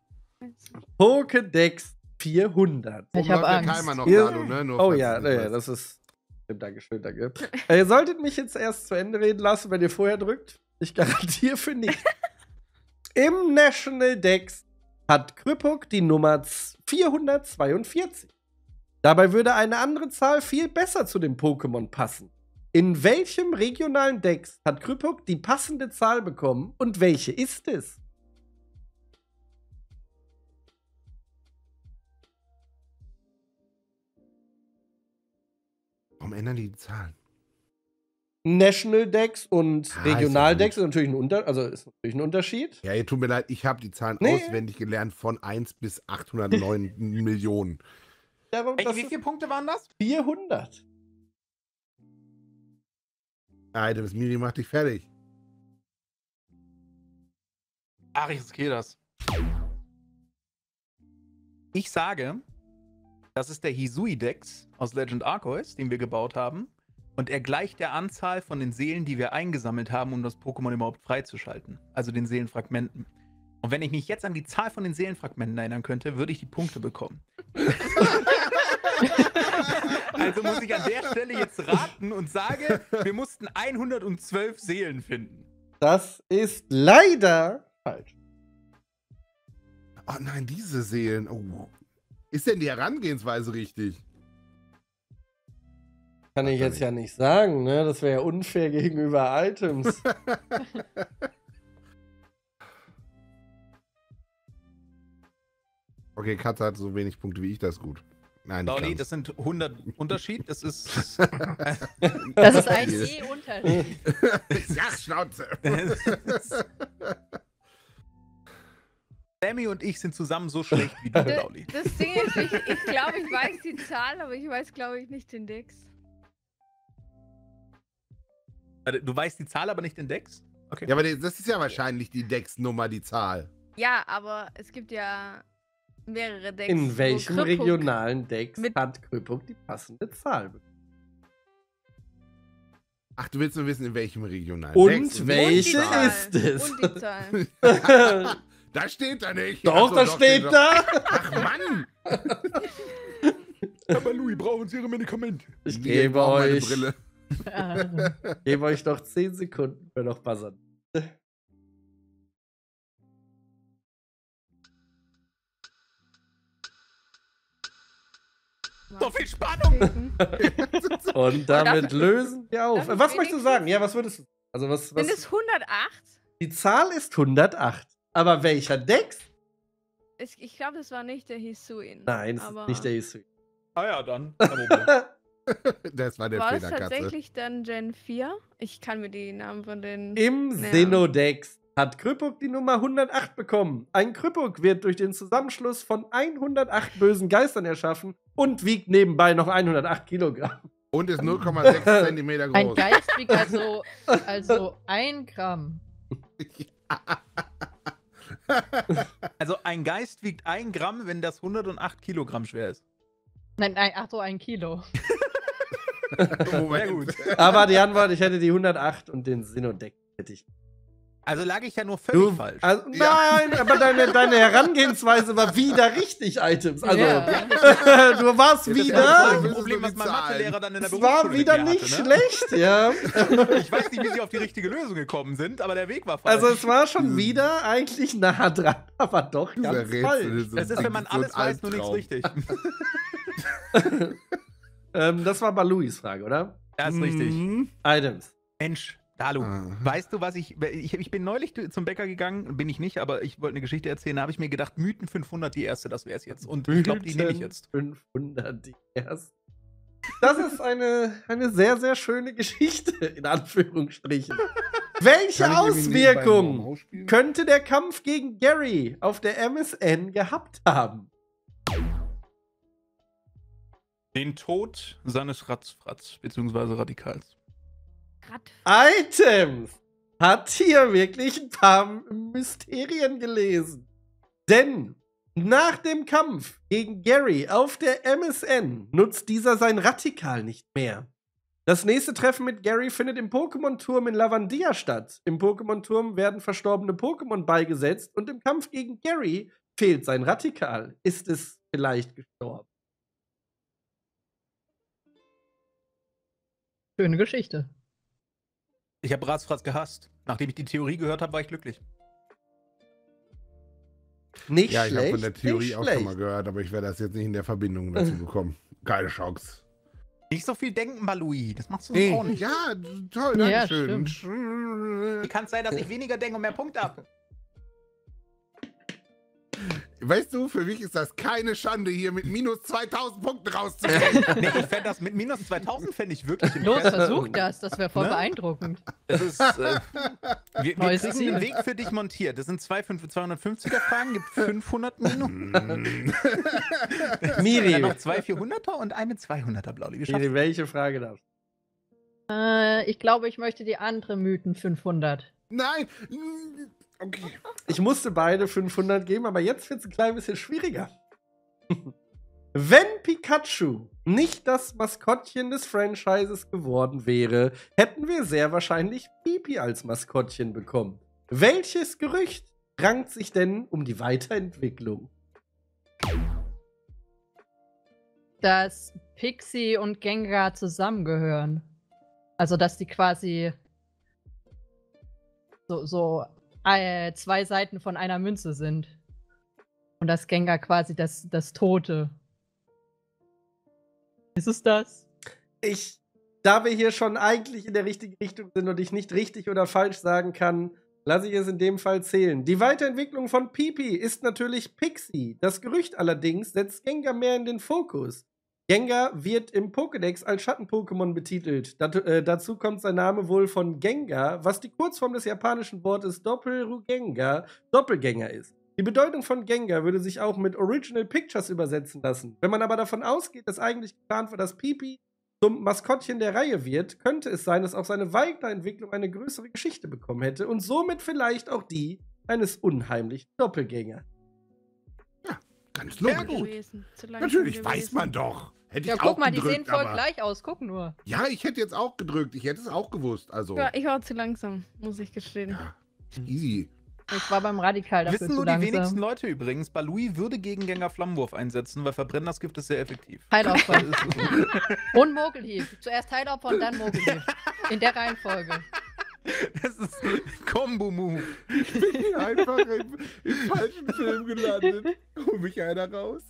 Speaker 1: Pokédex vierhundert.
Speaker 3: Ich
Speaker 2: Oben
Speaker 3: hab
Speaker 2: läuft der
Speaker 3: Angst.
Speaker 2: Timer noch,
Speaker 1: Ihr-
Speaker 2: Dalu, ne? Nur
Speaker 1: Oh
Speaker 2: falls
Speaker 1: ja,
Speaker 2: du nicht
Speaker 1: ja,
Speaker 2: weißt.
Speaker 1: das ist. Dankeschön, danke. äh, ihr solltet mich jetzt erst zu Ende reden lassen, wenn ihr vorher drückt. Ich garantiere für nicht. Im National Dex hat Krypuk die Nummer vierhundertzweiundvierzig. Dabei würde eine andere Zahl viel besser zu dem Pokémon passen. In welchem regionalen Dex hat Krypuk die passende Zahl bekommen und welche ist es?
Speaker 2: Warum ändern die die Zahlen?
Speaker 1: National Dex und
Speaker 2: Ah,
Speaker 1: Regional
Speaker 2: ist ja
Speaker 1: Dex ist natürlich ein, Unter also ist natürlich ein Unterschied.
Speaker 2: Ja, ihr tut mir leid, ich habe die Zahlen
Speaker 1: Nee.
Speaker 2: auswendig gelernt von eins bis achthundertneun Millionen.
Speaker 1: Darum,
Speaker 4: Ey,
Speaker 1: das
Speaker 4: wie
Speaker 1: ist
Speaker 4: viele Punkte waren das?
Speaker 1: vierhundert.
Speaker 2: Items, Miri macht dich fertig.
Speaker 4: Ach, ich riskiere das. Ich sage, das ist der Hisui-Dex aus Legend Arceus, den wir gebaut haben. Und er gleicht der Anzahl von den Seelen, die wir eingesammelt haben, um das Pokémon überhaupt freizuschalten. Also den Seelenfragmenten. Und wenn ich mich jetzt an die Zahl von den Seelenfragmenten erinnern könnte, würde ich die Punkte bekommen. Also muss ich an der Stelle jetzt raten und sage, wir mussten hundertzwölf Seelen finden.
Speaker 1: Das ist leider falsch.
Speaker 2: Oh nein, diese Seelen. Oh. Ist denn die Herangehensweise richtig?
Speaker 1: Kann ich jetzt ja nicht sagen, ne? Das wäre ja unfair gegenüber Items.
Speaker 2: Okay, Katze hat so wenig Punkte wie ich, das ist gut. Nein, nicht
Speaker 4: Lauli,
Speaker 2: ganz.
Speaker 4: das sind hundert Unterschied. Das ist.
Speaker 3: Das ist ein E-Unterschied.
Speaker 2: Ja, Schnauze.
Speaker 4: Sammy und ich sind zusammen so schlecht wie du,
Speaker 5: D-
Speaker 4: Lauli.
Speaker 5: Das Ding ist, ich, ich glaube, ich weiß die Zahl, aber ich weiß, glaube ich, nicht den Dex.
Speaker 4: Warte, Du weißt die Zahl, aber nicht den Dex? Okay.
Speaker 2: Ja, aber das ist ja wahrscheinlich die Dex-Nummer, die Zahl.
Speaker 5: Ja, aber es gibt ja mehrere Decks.
Speaker 1: In
Speaker 5: wo
Speaker 1: welchem
Speaker 5: Krüppuk-
Speaker 1: regionalen Dex
Speaker 5: mit-
Speaker 1: hat Krüppuk die passende Zahl bekommen?
Speaker 2: Ach, du willst nur wissen, in welchem regionalen
Speaker 1: Und
Speaker 2: Dex?
Speaker 1: wel-
Speaker 5: Und die
Speaker 1: Welche
Speaker 5: Zahl.
Speaker 1: ist es?
Speaker 5: Und die Zahl.
Speaker 2: Da steht da nicht.
Speaker 1: Doch,
Speaker 2: Ach so,
Speaker 1: das steht
Speaker 2: doch.
Speaker 1: da.
Speaker 2: Ach Mann.
Speaker 4: Aber Louis, brauchen Sie Ihre Medikamente?
Speaker 1: Ich
Speaker 2: Nee,
Speaker 1: gebe
Speaker 2: brauch meine
Speaker 1: euch,
Speaker 2: Brille.
Speaker 3: Ah.
Speaker 1: gebe euch noch zehn Sekunden für noch buzzern.
Speaker 4: So viel Spannung!
Speaker 1: Und damit
Speaker 5: darf ich-
Speaker 1: lösen wir auf.
Speaker 5: darf ich
Speaker 1: Was möchtest du
Speaker 5: wenigstens-
Speaker 1: sagen? Ja, was würdest du? Also was,
Speaker 5: Sind es
Speaker 1: was?
Speaker 5: hundertacht?
Speaker 1: Die Zahl ist hundertacht. Aber welcher Dex?
Speaker 5: Ich, ich glaube, das war nicht der Hisuin.
Speaker 1: Nein, es
Speaker 5: aber
Speaker 1: ist nicht der Isui.
Speaker 4: Ah ja, dann. kein Problem.
Speaker 2: Das war der
Speaker 5: War das
Speaker 2: Fehler, Katze.
Speaker 5: tatsächlich dann Gen vier? Ich kann mir die Namen von den...
Speaker 1: Im
Speaker 5: Ja.
Speaker 1: Xenodex hat Krüppuk die Nummer hundertacht bekommen. Ein Krüppuk wird durch den Zusammenschluss von hundertacht bösen Geistern erschaffen und wiegt nebenbei noch hundertacht Kilogramm.
Speaker 2: Und ist null Komma sechs Zentimeter
Speaker 3: Ein
Speaker 2: groß.
Speaker 3: Geist wiegt also, also ein Gramm.
Speaker 4: Also ein Geist wiegt ein Gramm, wenn das hundertacht Kilogramm schwer ist.
Speaker 3: Nein, nein, ach so, ein Kilo.
Speaker 2: Moment.
Speaker 4: Sehr gut.
Speaker 1: Aber die Antwort, ich hätte die hundertacht und den Xenodex hätte ich.
Speaker 4: Also lag ich ja nur völlig
Speaker 1: Du,
Speaker 4: falsch.
Speaker 1: also,
Speaker 2: Ja.
Speaker 1: Nein, aber deine, deine Herangehensweise war wieder richtig, Items. Also,
Speaker 3: Ja.
Speaker 1: du warst
Speaker 2: Ja, das
Speaker 1: wieder.
Speaker 2: war
Speaker 4: das
Speaker 2: so
Speaker 4: Problem, was mein
Speaker 2: Zahlen.
Speaker 4: Mathelehrer dann in der
Speaker 1: Es
Speaker 4: Berufsschule
Speaker 1: war wieder
Speaker 4: mit mir
Speaker 1: nicht
Speaker 4: hatte, ne?
Speaker 1: schlecht, ja.
Speaker 4: Ich weiß nicht, wie sie auf die richtige Lösung gekommen sind, aber der Weg war falsch.
Speaker 1: Also, es war schon wieder eigentlich nah dran, aber doch
Speaker 2: Dieser
Speaker 1: ganz
Speaker 2: Rätsel
Speaker 1: falsch.
Speaker 2: so
Speaker 4: das ist, wenn man
Speaker 2: so ein
Speaker 4: alles weiß, nur nichts
Speaker 2: Albtraum.
Speaker 4: richtig.
Speaker 1: Ähm, das war Baluis Frage, oder?
Speaker 4: Das ist richtig.
Speaker 2: Mhm.
Speaker 1: Items.
Speaker 4: Mensch, Dalu,
Speaker 2: Ah.
Speaker 4: weißt du, was ich, ich... Ich bin neulich zum Bäcker gegangen, bin ich nicht, aber ich wollte eine Geschichte erzählen, da habe ich mir gedacht, Mythen fünfhundert, die erste, das wäre es jetzt. Und ich glaube, die nehme ich jetzt.
Speaker 1: fünfhundert, die erste. Das ist eine, eine sehr, sehr schöne Geschichte, in Anführungsstrichen. Welche
Speaker 2: Kann ich irgendwie nebenbei im
Speaker 1: Auswirkungen
Speaker 2: Haus spielen?
Speaker 1: könnte der Kampf gegen Gary auf der M S N gehabt haben?
Speaker 4: Den Tod seines Ratzfratz, beziehungsweise Radikals.
Speaker 5: Grad-
Speaker 1: Items hat hier wirklich ein paar Mysterien gelesen. Denn nach dem Kampf gegen Gary auf der M S N nutzt dieser sein Radikal nicht mehr. Das nächste Treffen mit Gary findet im Pokémon-Turm in Lavandia statt. Im Pokémon-Turm werden verstorbene Pokémon beigesetzt und im Kampf gegen Gary fehlt sein Radikal. Ist es vielleicht gestorben?
Speaker 3: Schöne Geschichte.
Speaker 4: Ich habe Ratzfratz gehasst. Nachdem ich die Theorie gehört habe, war ich glücklich.
Speaker 1: Nicht
Speaker 2: Ja, ich habe
Speaker 1: schlecht.
Speaker 2: von der Theorie
Speaker 1: nicht
Speaker 2: auch
Speaker 1: schlecht.
Speaker 2: schon mal gehört, aber ich werde das jetzt nicht in der Verbindung dazu bekommen. Geile Chance.
Speaker 4: Nicht so viel denken, Balui. Das machst du
Speaker 2: Nee.
Speaker 4: auch nicht.
Speaker 2: Ja, toll,
Speaker 3: Ja,
Speaker 2: danke
Speaker 4: Wie kann es sein, dass ich weniger denke und mehr Punkte habe?
Speaker 2: Weißt du, für mich ist das keine Schande, hier mit minus zweitausend Punkten rauszugehen.
Speaker 4: Nee, ich fände das mit minus zweitausend fände ich wirklich
Speaker 3: Los,
Speaker 4: impressive.
Speaker 3: versuch das. Das wäre voll
Speaker 4: Ne?
Speaker 3: beeindruckend.
Speaker 4: Das ist, äh, wir wir
Speaker 3: Neues
Speaker 4: kriegen
Speaker 3: Ziel.
Speaker 4: einen Weg für dich montiert. Das sind zwei zweihundertfünfziger Fragen, gibt fünfhundert Minuten.
Speaker 1: Miri,
Speaker 4: Dann noch zwei vierhunderter und eine zweihunderter, Blauli. Wir schaffen
Speaker 1: Miri, welche Frage darfst
Speaker 3: Äh, ich glaube, ich möchte die andere Mythen fünfhundert.
Speaker 2: Nein! Okay.
Speaker 1: Ich musste beide fünfhundert geben, aber jetzt wird es ein klein bisschen schwieriger. Wenn Pikachu nicht das Maskottchen des Franchises geworden wäre, hätten wir sehr wahrscheinlich Pipi als Maskottchen bekommen. Welches Gerücht rankt sich denn um die Weiterentwicklung?
Speaker 3: Dass Pixie und Gengar zusammengehören. Also, dass die quasi so, so äh, zwei Seiten von einer Münze sind. Und dass Gengar quasi das, das Tote. Ist es das?
Speaker 1: Ich, da wir hier schon eigentlich in der richtigen Richtung sind und ich nicht richtig oder falsch sagen kann, lasse ich es in dem Fall zählen. Die Weiterentwicklung von Pipi ist natürlich Pixie. Das Gerücht allerdings setzt Gengar mehr in den Fokus. Gengar wird im Pokédex als Schatten-Pokémon betitelt. Dat, äh, dazu kommt sein Name wohl von Gengar, was die Kurzform des japanischen Wortes Doppelrugengar, Doppelgänger ist. Die Bedeutung von Gengar würde sich auch mit Original Pictures übersetzen lassen. Wenn man aber davon ausgeht, dass eigentlich geplant war, dass Pipi zum Maskottchen der Reihe wird, könnte es sein, dass auch seine Weiterentwicklung eine größere Geschichte bekommen hätte und somit vielleicht auch die eines unheimlichen Doppelgängers.
Speaker 2: Ja, ganz
Speaker 5: Sehr
Speaker 2: logisch.
Speaker 5: gewesen. Zu langsam
Speaker 2: Natürlich
Speaker 5: gewesen.
Speaker 2: weiß man doch. Hätte
Speaker 3: Ja,
Speaker 2: ich
Speaker 3: guck
Speaker 2: auch
Speaker 3: mal, die
Speaker 2: gedrückt,
Speaker 3: sehen voll
Speaker 2: aber-
Speaker 3: gleich aus. Guck nur.
Speaker 2: Ja, ich hätte jetzt auch gedrückt. Ich hätte es auch gewusst. Also,
Speaker 5: Ja, ich war zu langsam, muss ich gestehen.
Speaker 2: ja, easy.
Speaker 3: Ich war beim Radikal dafür
Speaker 4: Wissen
Speaker 3: zu
Speaker 4: nur die wenigsten
Speaker 3: langsam.
Speaker 4: Leute übrigens, Balui würde gegen Gengar Flammenwurf einsetzen, weil Verbrennersgift ist sehr effektiv.
Speaker 3: Heilaufwand. Und Mogelhieb. Zuerst Heilaufwand und dann Mogelhieb. In der Reihenfolge.
Speaker 4: Das ist ein Combo-Move.
Speaker 2: Ich bin einfach im, im falschen Film gelandet. Hol mich einer raus.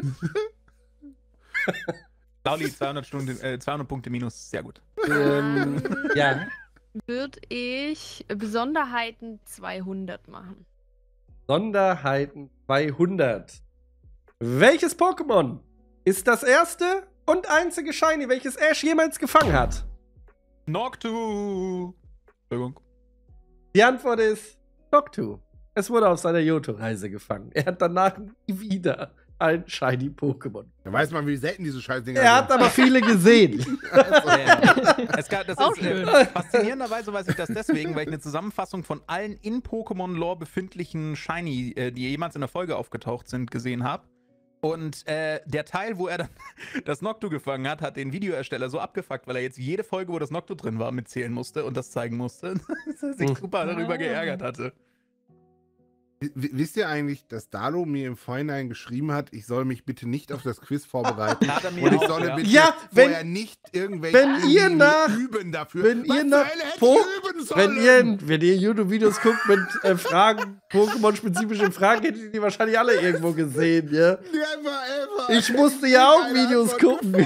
Speaker 4: Lauli, zweihundert, Stunden, äh, zweihundert Punkte minus, sehr gut.
Speaker 1: ähm, ja.
Speaker 5: Würde ich Besonderheiten zweihundert machen.
Speaker 1: Sonderheiten zweihundert. Welches Pokémon ist das erste und einzige Shiny, welches Ash jemals gefangen hat?
Speaker 4: Noctu! Entschuldigung.
Speaker 1: Die Antwort ist Noctu. Es wurde auf seiner Johto-Reise gefangen. Er hat danach nie wieder ein Shiny Pokémon.
Speaker 2: Da weiß man, wie selten diese Scheißdinger
Speaker 1: Er hat aber viele gesehen.
Speaker 4: Ja. Es gab, das
Speaker 3: Auch
Speaker 4: ist, äh,
Speaker 3: schön.
Speaker 4: faszinierenderweise weiß ich das deswegen, weil ich eine Zusammenfassung von allen in Pokémon-Lore befindlichen Shiny, äh, die jemals in der Folge aufgetaucht sind, gesehen habe. Und äh, der Teil, wo er dann das Noctu gefangen hat, hat den Videoersteller so abgefuckt, weil er jetzt jede Folge, wo das Noctu drin war, mitzählen musste und das zeigen musste. Dass er sich
Speaker 1: Hm.
Speaker 4: super darüber geärgert hatte.
Speaker 2: W- Wisst ihr eigentlich, dass Dalo mir im Vorhinein geschrieben hat, ich soll mich bitte nicht auf das Quiz vorbereiten
Speaker 4: Hat er mir
Speaker 2: und ich
Speaker 4: auch,
Speaker 2: solle
Speaker 4: ja.
Speaker 2: bitte
Speaker 1: Ja, wenn-
Speaker 2: vorher nicht irgendwelche
Speaker 1: wenn ihr
Speaker 2: irgendwie
Speaker 1: nach-
Speaker 2: üben dafür.
Speaker 1: wenn
Speaker 2: Was
Speaker 1: ihr
Speaker 2: zur
Speaker 1: nach
Speaker 2: Hölle hätte
Speaker 1: Po-
Speaker 2: ich üben sollen?
Speaker 1: Wenn ihr, wenn ihr YouTube-Videos guckt mit äh, Fragen, Pokémon-spezifischen Fragen, hättet ihr die wahrscheinlich alle irgendwo gesehen, ja?
Speaker 2: Never ever.
Speaker 1: Ich musste ja auch
Speaker 2: Keine
Speaker 1: Videos
Speaker 2: Antwort
Speaker 1: gucken.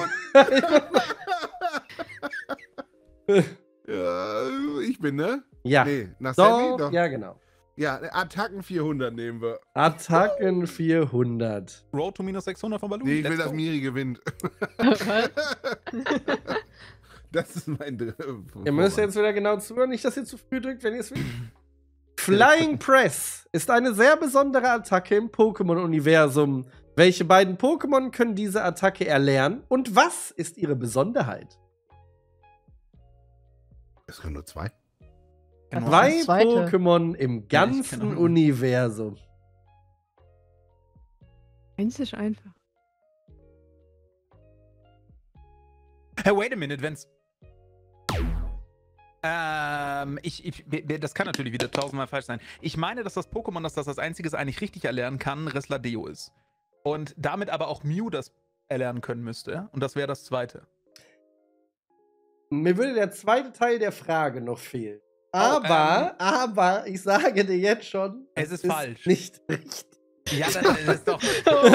Speaker 2: gefunden. Ja, ich bin, ne?
Speaker 1: Ja.
Speaker 2: Nee, nach Sammy?
Speaker 1: Doch,
Speaker 2: Doch.
Speaker 1: ja, genau.
Speaker 2: Ja, Attacken vierhundert nehmen wir.
Speaker 1: Attacken vierhundert.
Speaker 4: Road to minus sechshundert von Baloo.
Speaker 2: Nee, ich will,
Speaker 4: Let's
Speaker 2: dass
Speaker 4: go.
Speaker 2: Miri gewinnt. Das ist mein Dr-
Speaker 1: Ihr müsst jetzt wieder genau zuhören, nicht, dass ihr zu früh drückt, wenn ihr es will. Flying Press ist eine sehr besondere Attacke im Pokémon-Universum. Welche beiden Pokémon können diese Attacke erlernen und was ist ihre Besonderheit?
Speaker 2: Es können nur zwei.
Speaker 4: Genau.
Speaker 1: Zwei
Speaker 3: das zweite?
Speaker 1: Pokémon im
Speaker 4: Ja, ich
Speaker 1: ganzen
Speaker 4: keine Ahnung.
Speaker 1: Universum.
Speaker 5: Eins ist einfach.
Speaker 4: Hey, wait a minute, wenn's. Ähm, ich, ich, das kann natürlich wieder tausendmal falsch sein. Ich meine, dass das Pokémon, das das als einziges eigentlich richtig erlernen kann, Resladeo ist. Und damit aber auch Mew das erlernen können müsste. Und das wäre das zweite.
Speaker 1: Mir würde der zweite Teil der Frage noch fehlen.
Speaker 4: Oh,
Speaker 1: Aber, aber, ich sage dir jetzt schon,
Speaker 4: Es
Speaker 1: das
Speaker 4: ist falsch.
Speaker 1: Nicht richtig.
Speaker 4: Ja, das, das ist doch.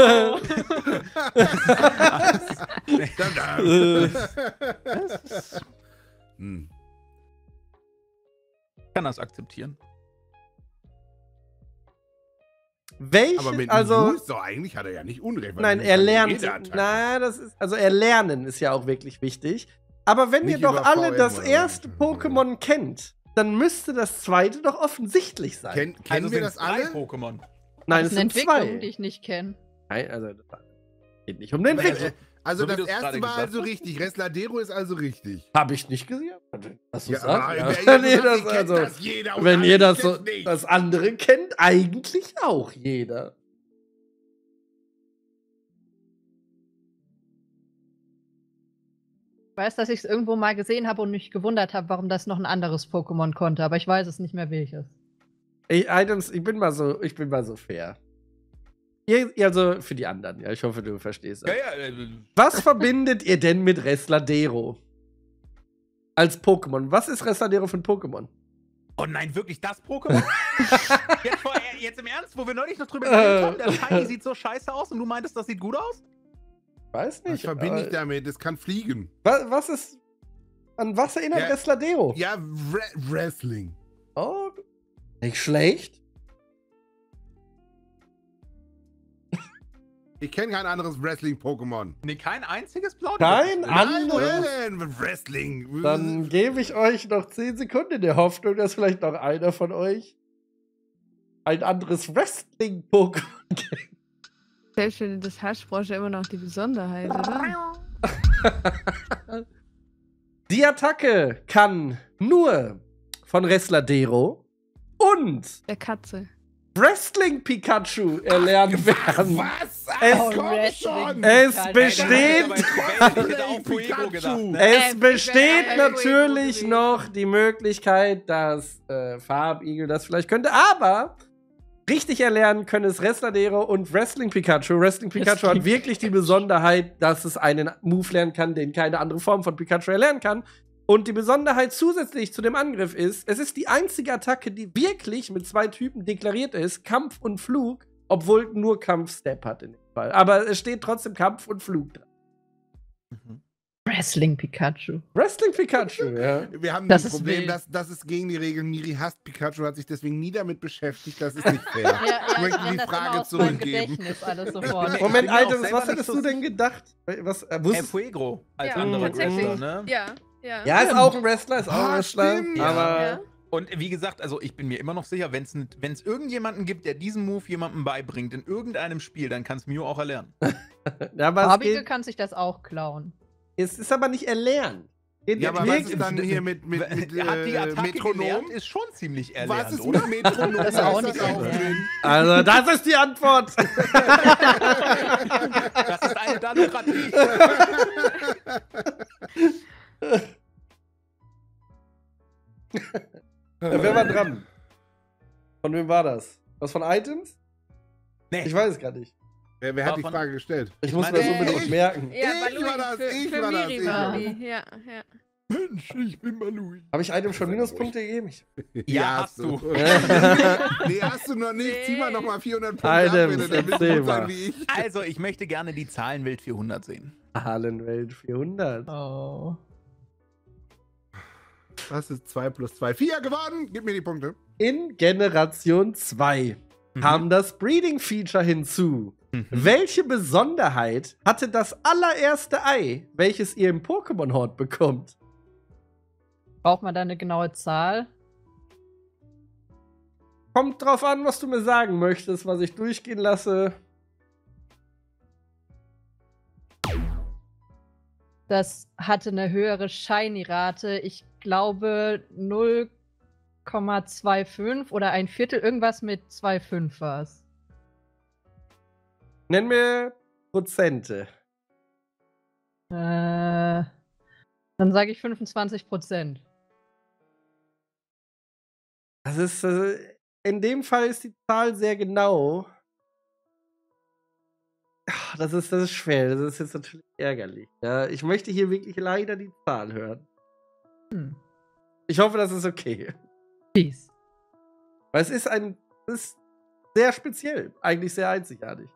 Speaker 2: Hm.
Speaker 4: Ich kann das akzeptieren.
Speaker 1: Welche,
Speaker 2: Aber mit
Speaker 1: also,
Speaker 2: Mew ist doch eigentlich hat er ja nicht Unrecht. weil
Speaker 1: nein,
Speaker 2: Mew
Speaker 1: er
Speaker 2: kann
Speaker 1: lernt.
Speaker 2: jede Attacke.
Speaker 1: Na, das ist, also erlernen ist ja auch wirklich wichtig. Aber wenn
Speaker 2: Nicht
Speaker 1: ihr doch
Speaker 2: über
Speaker 1: alle
Speaker 2: V M
Speaker 1: das
Speaker 2: oder
Speaker 1: erste
Speaker 2: so.
Speaker 1: Pokémon kennt, dann müsste das zweite doch offensichtlich sein.
Speaker 2: Ken, kennen
Speaker 4: Also
Speaker 2: wir
Speaker 4: sind's
Speaker 2: das
Speaker 4: drei
Speaker 2: alle?
Speaker 4: Pokémon.
Speaker 1: Nein,
Speaker 3: Das
Speaker 1: es
Speaker 3: ist eine
Speaker 1: sind
Speaker 3: Entwicklung,
Speaker 1: zwei.
Speaker 3: die ich nicht kenne.
Speaker 1: Nein, also, das geht nicht um den
Speaker 2: Also,
Speaker 1: Entwicklung.
Speaker 2: Also
Speaker 4: So wie
Speaker 2: das
Speaker 4: du's
Speaker 2: erste
Speaker 4: gerade
Speaker 2: war
Speaker 4: gesagt
Speaker 2: also
Speaker 4: hast.
Speaker 2: richtig. Resladero ist also richtig.
Speaker 1: Habe ich nicht gesehen. Was du
Speaker 2: Ja,
Speaker 1: sagst?
Speaker 2: aber
Speaker 1: Ja.
Speaker 2: wer-
Speaker 1: Nee,
Speaker 2: das
Speaker 1: das,
Speaker 2: kennt
Speaker 1: also,
Speaker 2: das jeder und
Speaker 1: wenn
Speaker 2: andere
Speaker 1: ihr das so,
Speaker 2: kennt's nicht.
Speaker 1: das andere kennt, eigentlich auch jeder.
Speaker 3: Ich weiß, dass ich es irgendwo mal gesehen habe und mich gewundert habe, warum das noch ein anderes Pokémon konnte, aber ich weiß es nicht mehr welches.
Speaker 1: Ich, Items, ich bin mal so, ich bin mal so fair. Ihr, also für die anderen, ja, ich hoffe, du verstehst das.
Speaker 4: Ja, ja, äh,
Speaker 1: Was verbindet ihr denn mit Resladero? Als Pokémon. Was ist Resladero für ein Pokémon?
Speaker 4: oh nein, wirklich das Pokémon? jetzt, vor, jetzt im Ernst, wo wir neulich noch drüber geredet haben, der Shiny sieht so scheiße aus und du meintest, das sieht gut aus?
Speaker 1: Weiß
Speaker 2: Was
Speaker 1: nicht.
Speaker 2: verbinde ich
Speaker 1: aber-
Speaker 2: damit? Es kann fliegen.
Speaker 1: Was, was ist. An was erinnert
Speaker 2: Ja.
Speaker 1: Resladero?
Speaker 2: Ja, Wre Wrestling.
Speaker 1: Oh, nicht schlecht.
Speaker 2: Ich kenne kein anderes Wrestling-Pokémon.
Speaker 4: Nee, kein einziges Blau.
Speaker 1: Kein
Speaker 2: Nein,
Speaker 1: anderes.
Speaker 2: nein, Wrestling.
Speaker 1: Dann gebe ich euch noch zehn Sekunden in der Hoffnung, dass vielleicht noch einer von euch ein anderes Wrestling-Pokémon kennt.
Speaker 5: Selbst wenn das hast, brauchst du immer noch die Besonderheit, oder?
Speaker 1: Die Attacke kann nur von Resladero und
Speaker 5: Der Katze.
Speaker 1: Wrestling Pikachu erlernt werden.
Speaker 2: Was?
Speaker 1: Es-
Speaker 2: Ach, komm
Speaker 3: Wrestling
Speaker 2: schon.
Speaker 1: Es
Speaker 3: Pikachu.
Speaker 1: besteht,
Speaker 4: Ich hätte auch Fuego gedacht. Ne?
Speaker 1: es
Speaker 5: Ähm,
Speaker 1: besteht
Speaker 5: ich wär-
Speaker 1: natürlich
Speaker 5: gewesen.
Speaker 1: noch die Möglichkeit, dass äh, Farbigel das vielleicht könnte, aber richtig erlernen können es Resladero und Wrestling Pikachu. Wrestling Pikachu
Speaker 3: Wrestling
Speaker 1: hat wirklich die Besonderheit, dass es einen Move lernen kann, den keine andere Form von Pikachu erlernen kann. Und die Besonderheit zusätzlich zu dem Angriff ist, es ist die einzige Attacke, die wirklich mit zwei Typen deklariert ist, Kampf und Flug, obwohl nur Kampf-Step hat in dem Fall. Aber es steht trotzdem Kampf und Flug dran.
Speaker 3: Wrestling Pikachu.
Speaker 1: Wrestling Pikachu, ja.
Speaker 2: Wir haben
Speaker 3: Das
Speaker 2: das
Speaker 3: ist
Speaker 2: Problem,
Speaker 3: wild.
Speaker 2: dass das ist gegen die Regeln. Miri hasst Pikachu, hat sich deswegen nie damit beschäftigt. Das ist nicht fair. ich möchte die Frage zurückgeben.
Speaker 3: Gedächtnis alles sofort.
Speaker 1: Moment,
Speaker 4: bin mir auch
Speaker 1: Items,
Speaker 4: selber
Speaker 1: was
Speaker 4: nicht
Speaker 1: hättest
Speaker 4: so
Speaker 1: du denn gedacht? Was, äh,
Speaker 4: El
Speaker 1: wusstest,
Speaker 4: Fuego als
Speaker 5: Ja,
Speaker 4: anderer
Speaker 5: tatsächlich.
Speaker 4: Wrestler, ne?
Speaker 5: Ja, ja.
Speaker 1: ja, ist auch ein Wrestler, ist auch ein
Speaker 2: Ah,
Speaker 1: Wrestler.
Speaker 2: stimmt.
Speaker 1: Aber
Speaker 5: Ja.
Speaker 4: Und wie gesagt, also ich bin mir immer noch sicher, wenn es irgendjemanden gibt, der diesen Move jemandem beibringt in irgendeinem Spiel, dann kann es Mew auch erlernen.
Speaker 1: ja, aber es,
Speaker 3: Farbige
Speaker 1: geht,
Speaker 3: kann sich das auch klauen.
Speaker 1: es ist aber nicht erlernt. Geht
Speaker 2: Ja,
Speaker 1: jetzt
Speaker 2: aber was
Speaker 1: wirklich-
Speaker 2: ist dann hier mit, mit, mit
Speaker 4: Er hat die
Speaker 2: äh,
Speaker 4: Attacke
Speaker 2: Metronom?
Speaker 4: gelernt, ist schon ziemlich erlernt,
Speaker 2: Was ist
Speaker 4: oder?
Speaker 2: mit Metronom?
Speaker 3: Das ist auch
Speaker 2: Da
Speaker 3: nicht
Speaker 2: auch
Speaker 3: erlernt.
Speaker 2: drin.
Speaker 1: Also, das ist die Antwort.
Speaker 4: Das ist eine Danokratie.
Speaker 1: Wer war dran? Von wem war das? Was von Items?
Speaker 4: Nee.
Speaker 1: Ich weiß es gar nicht.
Speaker 2: Wer, wer hat die
Speaker 4: Davon-
Speaker 2: Frage gestellt?
Speaker 1: Ich muss
Speaker 4: meine,
Speaker 1: mir das unbedingt
Speaker 2: ich-
Speaker 1: merken.
Speaker 5: Ja,
Speaker 2: Ich
Speaker 5: Balui,
Speaker 2: war das,
Speaker 5: für,
Speaker 2: ich
Speaker 5: für
Speaker 2: war das,
Speaker 5: Miri
Speaker 2: ich
Speaker 5: war
Speaker 3: war
Speaker 5: die. Ja, ja.
Speaker 2: Mensch, ich bin Balui.
Speaker 1: Habe ich Items schon Minuspunkte gegeben? Ich
Speaker 4: Ja, hast du.
Speaker 2: Nee, hast du noch nicht. Zieh mal nochmal vierhundert Punkte ab,
Speaker 1: Items,
Speaker 2: bitte. Dann bist
Speaker 1: erzähl
Speaker 2: du gut sein
Speaker 1: mal.
Speaker 2: wie ich.
Speaker 4: Also, ich möchte gerne die Zahlenwelt vierhundert sehen.
Speaker 1: Hallenwelt vierhundert.
Speaker 3: Oh.
Speaker 2: Was ist zwei plus zwei? vier gewonnen. Gib mir die Punkte.
Speaker 1: In Generation zwei
Speaker 4: Mhm.
Speaker 1: kam das Breeding-Feature hinzu.
Speaker 4: Mhm.
Speaker 1: Welche Besonderheit hatte das allererste Ei, welches ihr im Pokémon-Hort bekommt?
Speaker 3: Braucht man da eine genaue Zahl?
Speaker 1: Kommt drauf an, was du mir sagen möchtest, was ich durchgehen lasse.
Speaker 3: Das hatte eine höhere Shiny-Rate. Ich glaube null Komma fünfundzwanzig oder ein Viertel, irgendwas mit zwei Komma fünf war es.
Speaker 1: Nenn mir Prozente.
Speaker 3: Äh, dann sage ich fünfundzwanzig Prozent.
Speaker 1: Das ist, äh, in dem Fall ist die Zahl sehr genau. Ah, Das ist, das ist schwer. Das ist jetzt natürlich ärgerlich. Ja, ich möchte hier wirklich leider die Zahl hören.
Speaker 3: Hm.
Speaker 1: Ich hoffe, das ist okay.
Speaker 3: Peace.
Speaker 1: Weil es ist ein, es ist sehr speziell, eigentlich sehr einzigartig.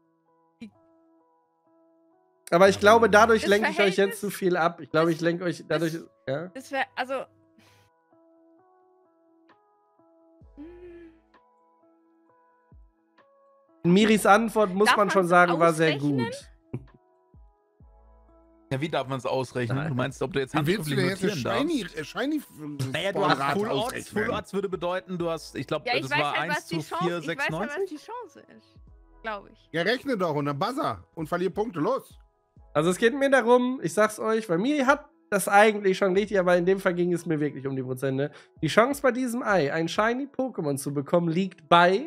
Speaker 1: Aber ich glaube, dadurch
Speaker 5: Das
Speaker 1: lenke ich euch jetzt
Speaker 5: Verhältnis-
Speaker 1: zu viel ab. Ich glaube, ich lenke euch dadurch.
Speaker 5: das-
Speaker 1: Ja?
Speaker 5: Das wäre, also.
Speaker 1: Miris Antwort, muss
Speaker 5: Darf
Speaker 1: man schon
Speaker 5: man's
Speaker 1: sagen, war sehr
Speaker 5: ausrechnen?
Speaker 1: gut.
Speaker 4: Ja, wie darf man es ausrechnen?
Speaker 1: Nein.
Speaker 4: Du meinst, ob du jetzt
Speaker 2: Wie willst du
Speaker 4: handschriftlich
Speaker 2: denn jetzt eine
Speaker 4: notieren darfst?
Speaker 2: Shiny, äh, Shiny
Speaker 4: Naja, du hast
Speaker 2: Spawnrate
Speaker 4: Full Odds.
Speaker 2: ausrechnen?
Speaker 4: Full Odds würde bedeuten, du hast, ich glaube,
Speaker 5: Ja, ich
Speaker 4: das
Speaker 5: weiß
Speaker 4: war
Speaker 5: halt, was
Speaker 4: eins
Speaker 5: die
Speaker 4: zu
Speaker 5: Chance,
Speaker 4: vier,
Speaker 5: ich weiß halt, was
Speaker 4: sechsundneunzig.
Speaker 5: die Chance ist. Glaube ich.
Speaker 2: Ja, rechne doch und dann buzzer und verlier Punkte. Los.
Speaker 1: Also es geht mir darum, ich sag's euch, bei mir hat das eigentlich schon richtig, aber in dem Fall ging es mir wirklich um die Prozente. Die Chance bei diesem Ei, ein Shiny Pokémon zu bekommen, liegt bei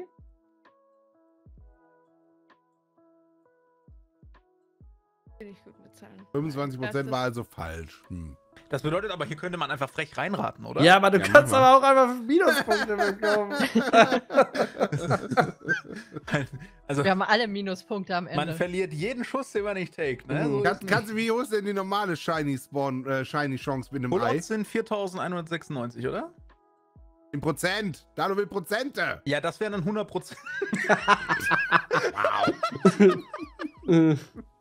Speaker 5: Bin ich gut mit Zahlen.
Speaker 2: fünfundzwanzig Prozent
Speaker 5: Das
Speaker 2: war also falsch. Hm.
Speaker 4: Das bedeutet aber, hier könnte man einfach frech reinraten, oder?
Speaker 1: Ja, aber du
Speaker 2: Ja,
Speaker 1: kannst
Speaker 2: mach mal.
Speaker 1: aber auch einfach Minuspunkte bekommen.
Speaker 4: Also,
Speaker 3: Wir haben alle Minuspunkte am
Speaker 4: man
Speaker 3: Ende.
Speaker 4: verliert jeden Schuss, den man nicht take. Ne?
Speaker 1: Mhm.
Speaker 4: So
Speaker 2: Kann,
Speaker 4: ist
Speaker 2: kannst du, wie hoch ist denn die normale Shiny Spawn, äh, Shiny Chance mit dem Ei?
Speaker 4: Pullouts sind viertausendeinhundertsechsundneunzig, oder?
Speaker 2: In Prozent. Dano will Prozente.
Speaker 4: Ja, das wären dann hundert Prozent.
Speaker 1: Äh,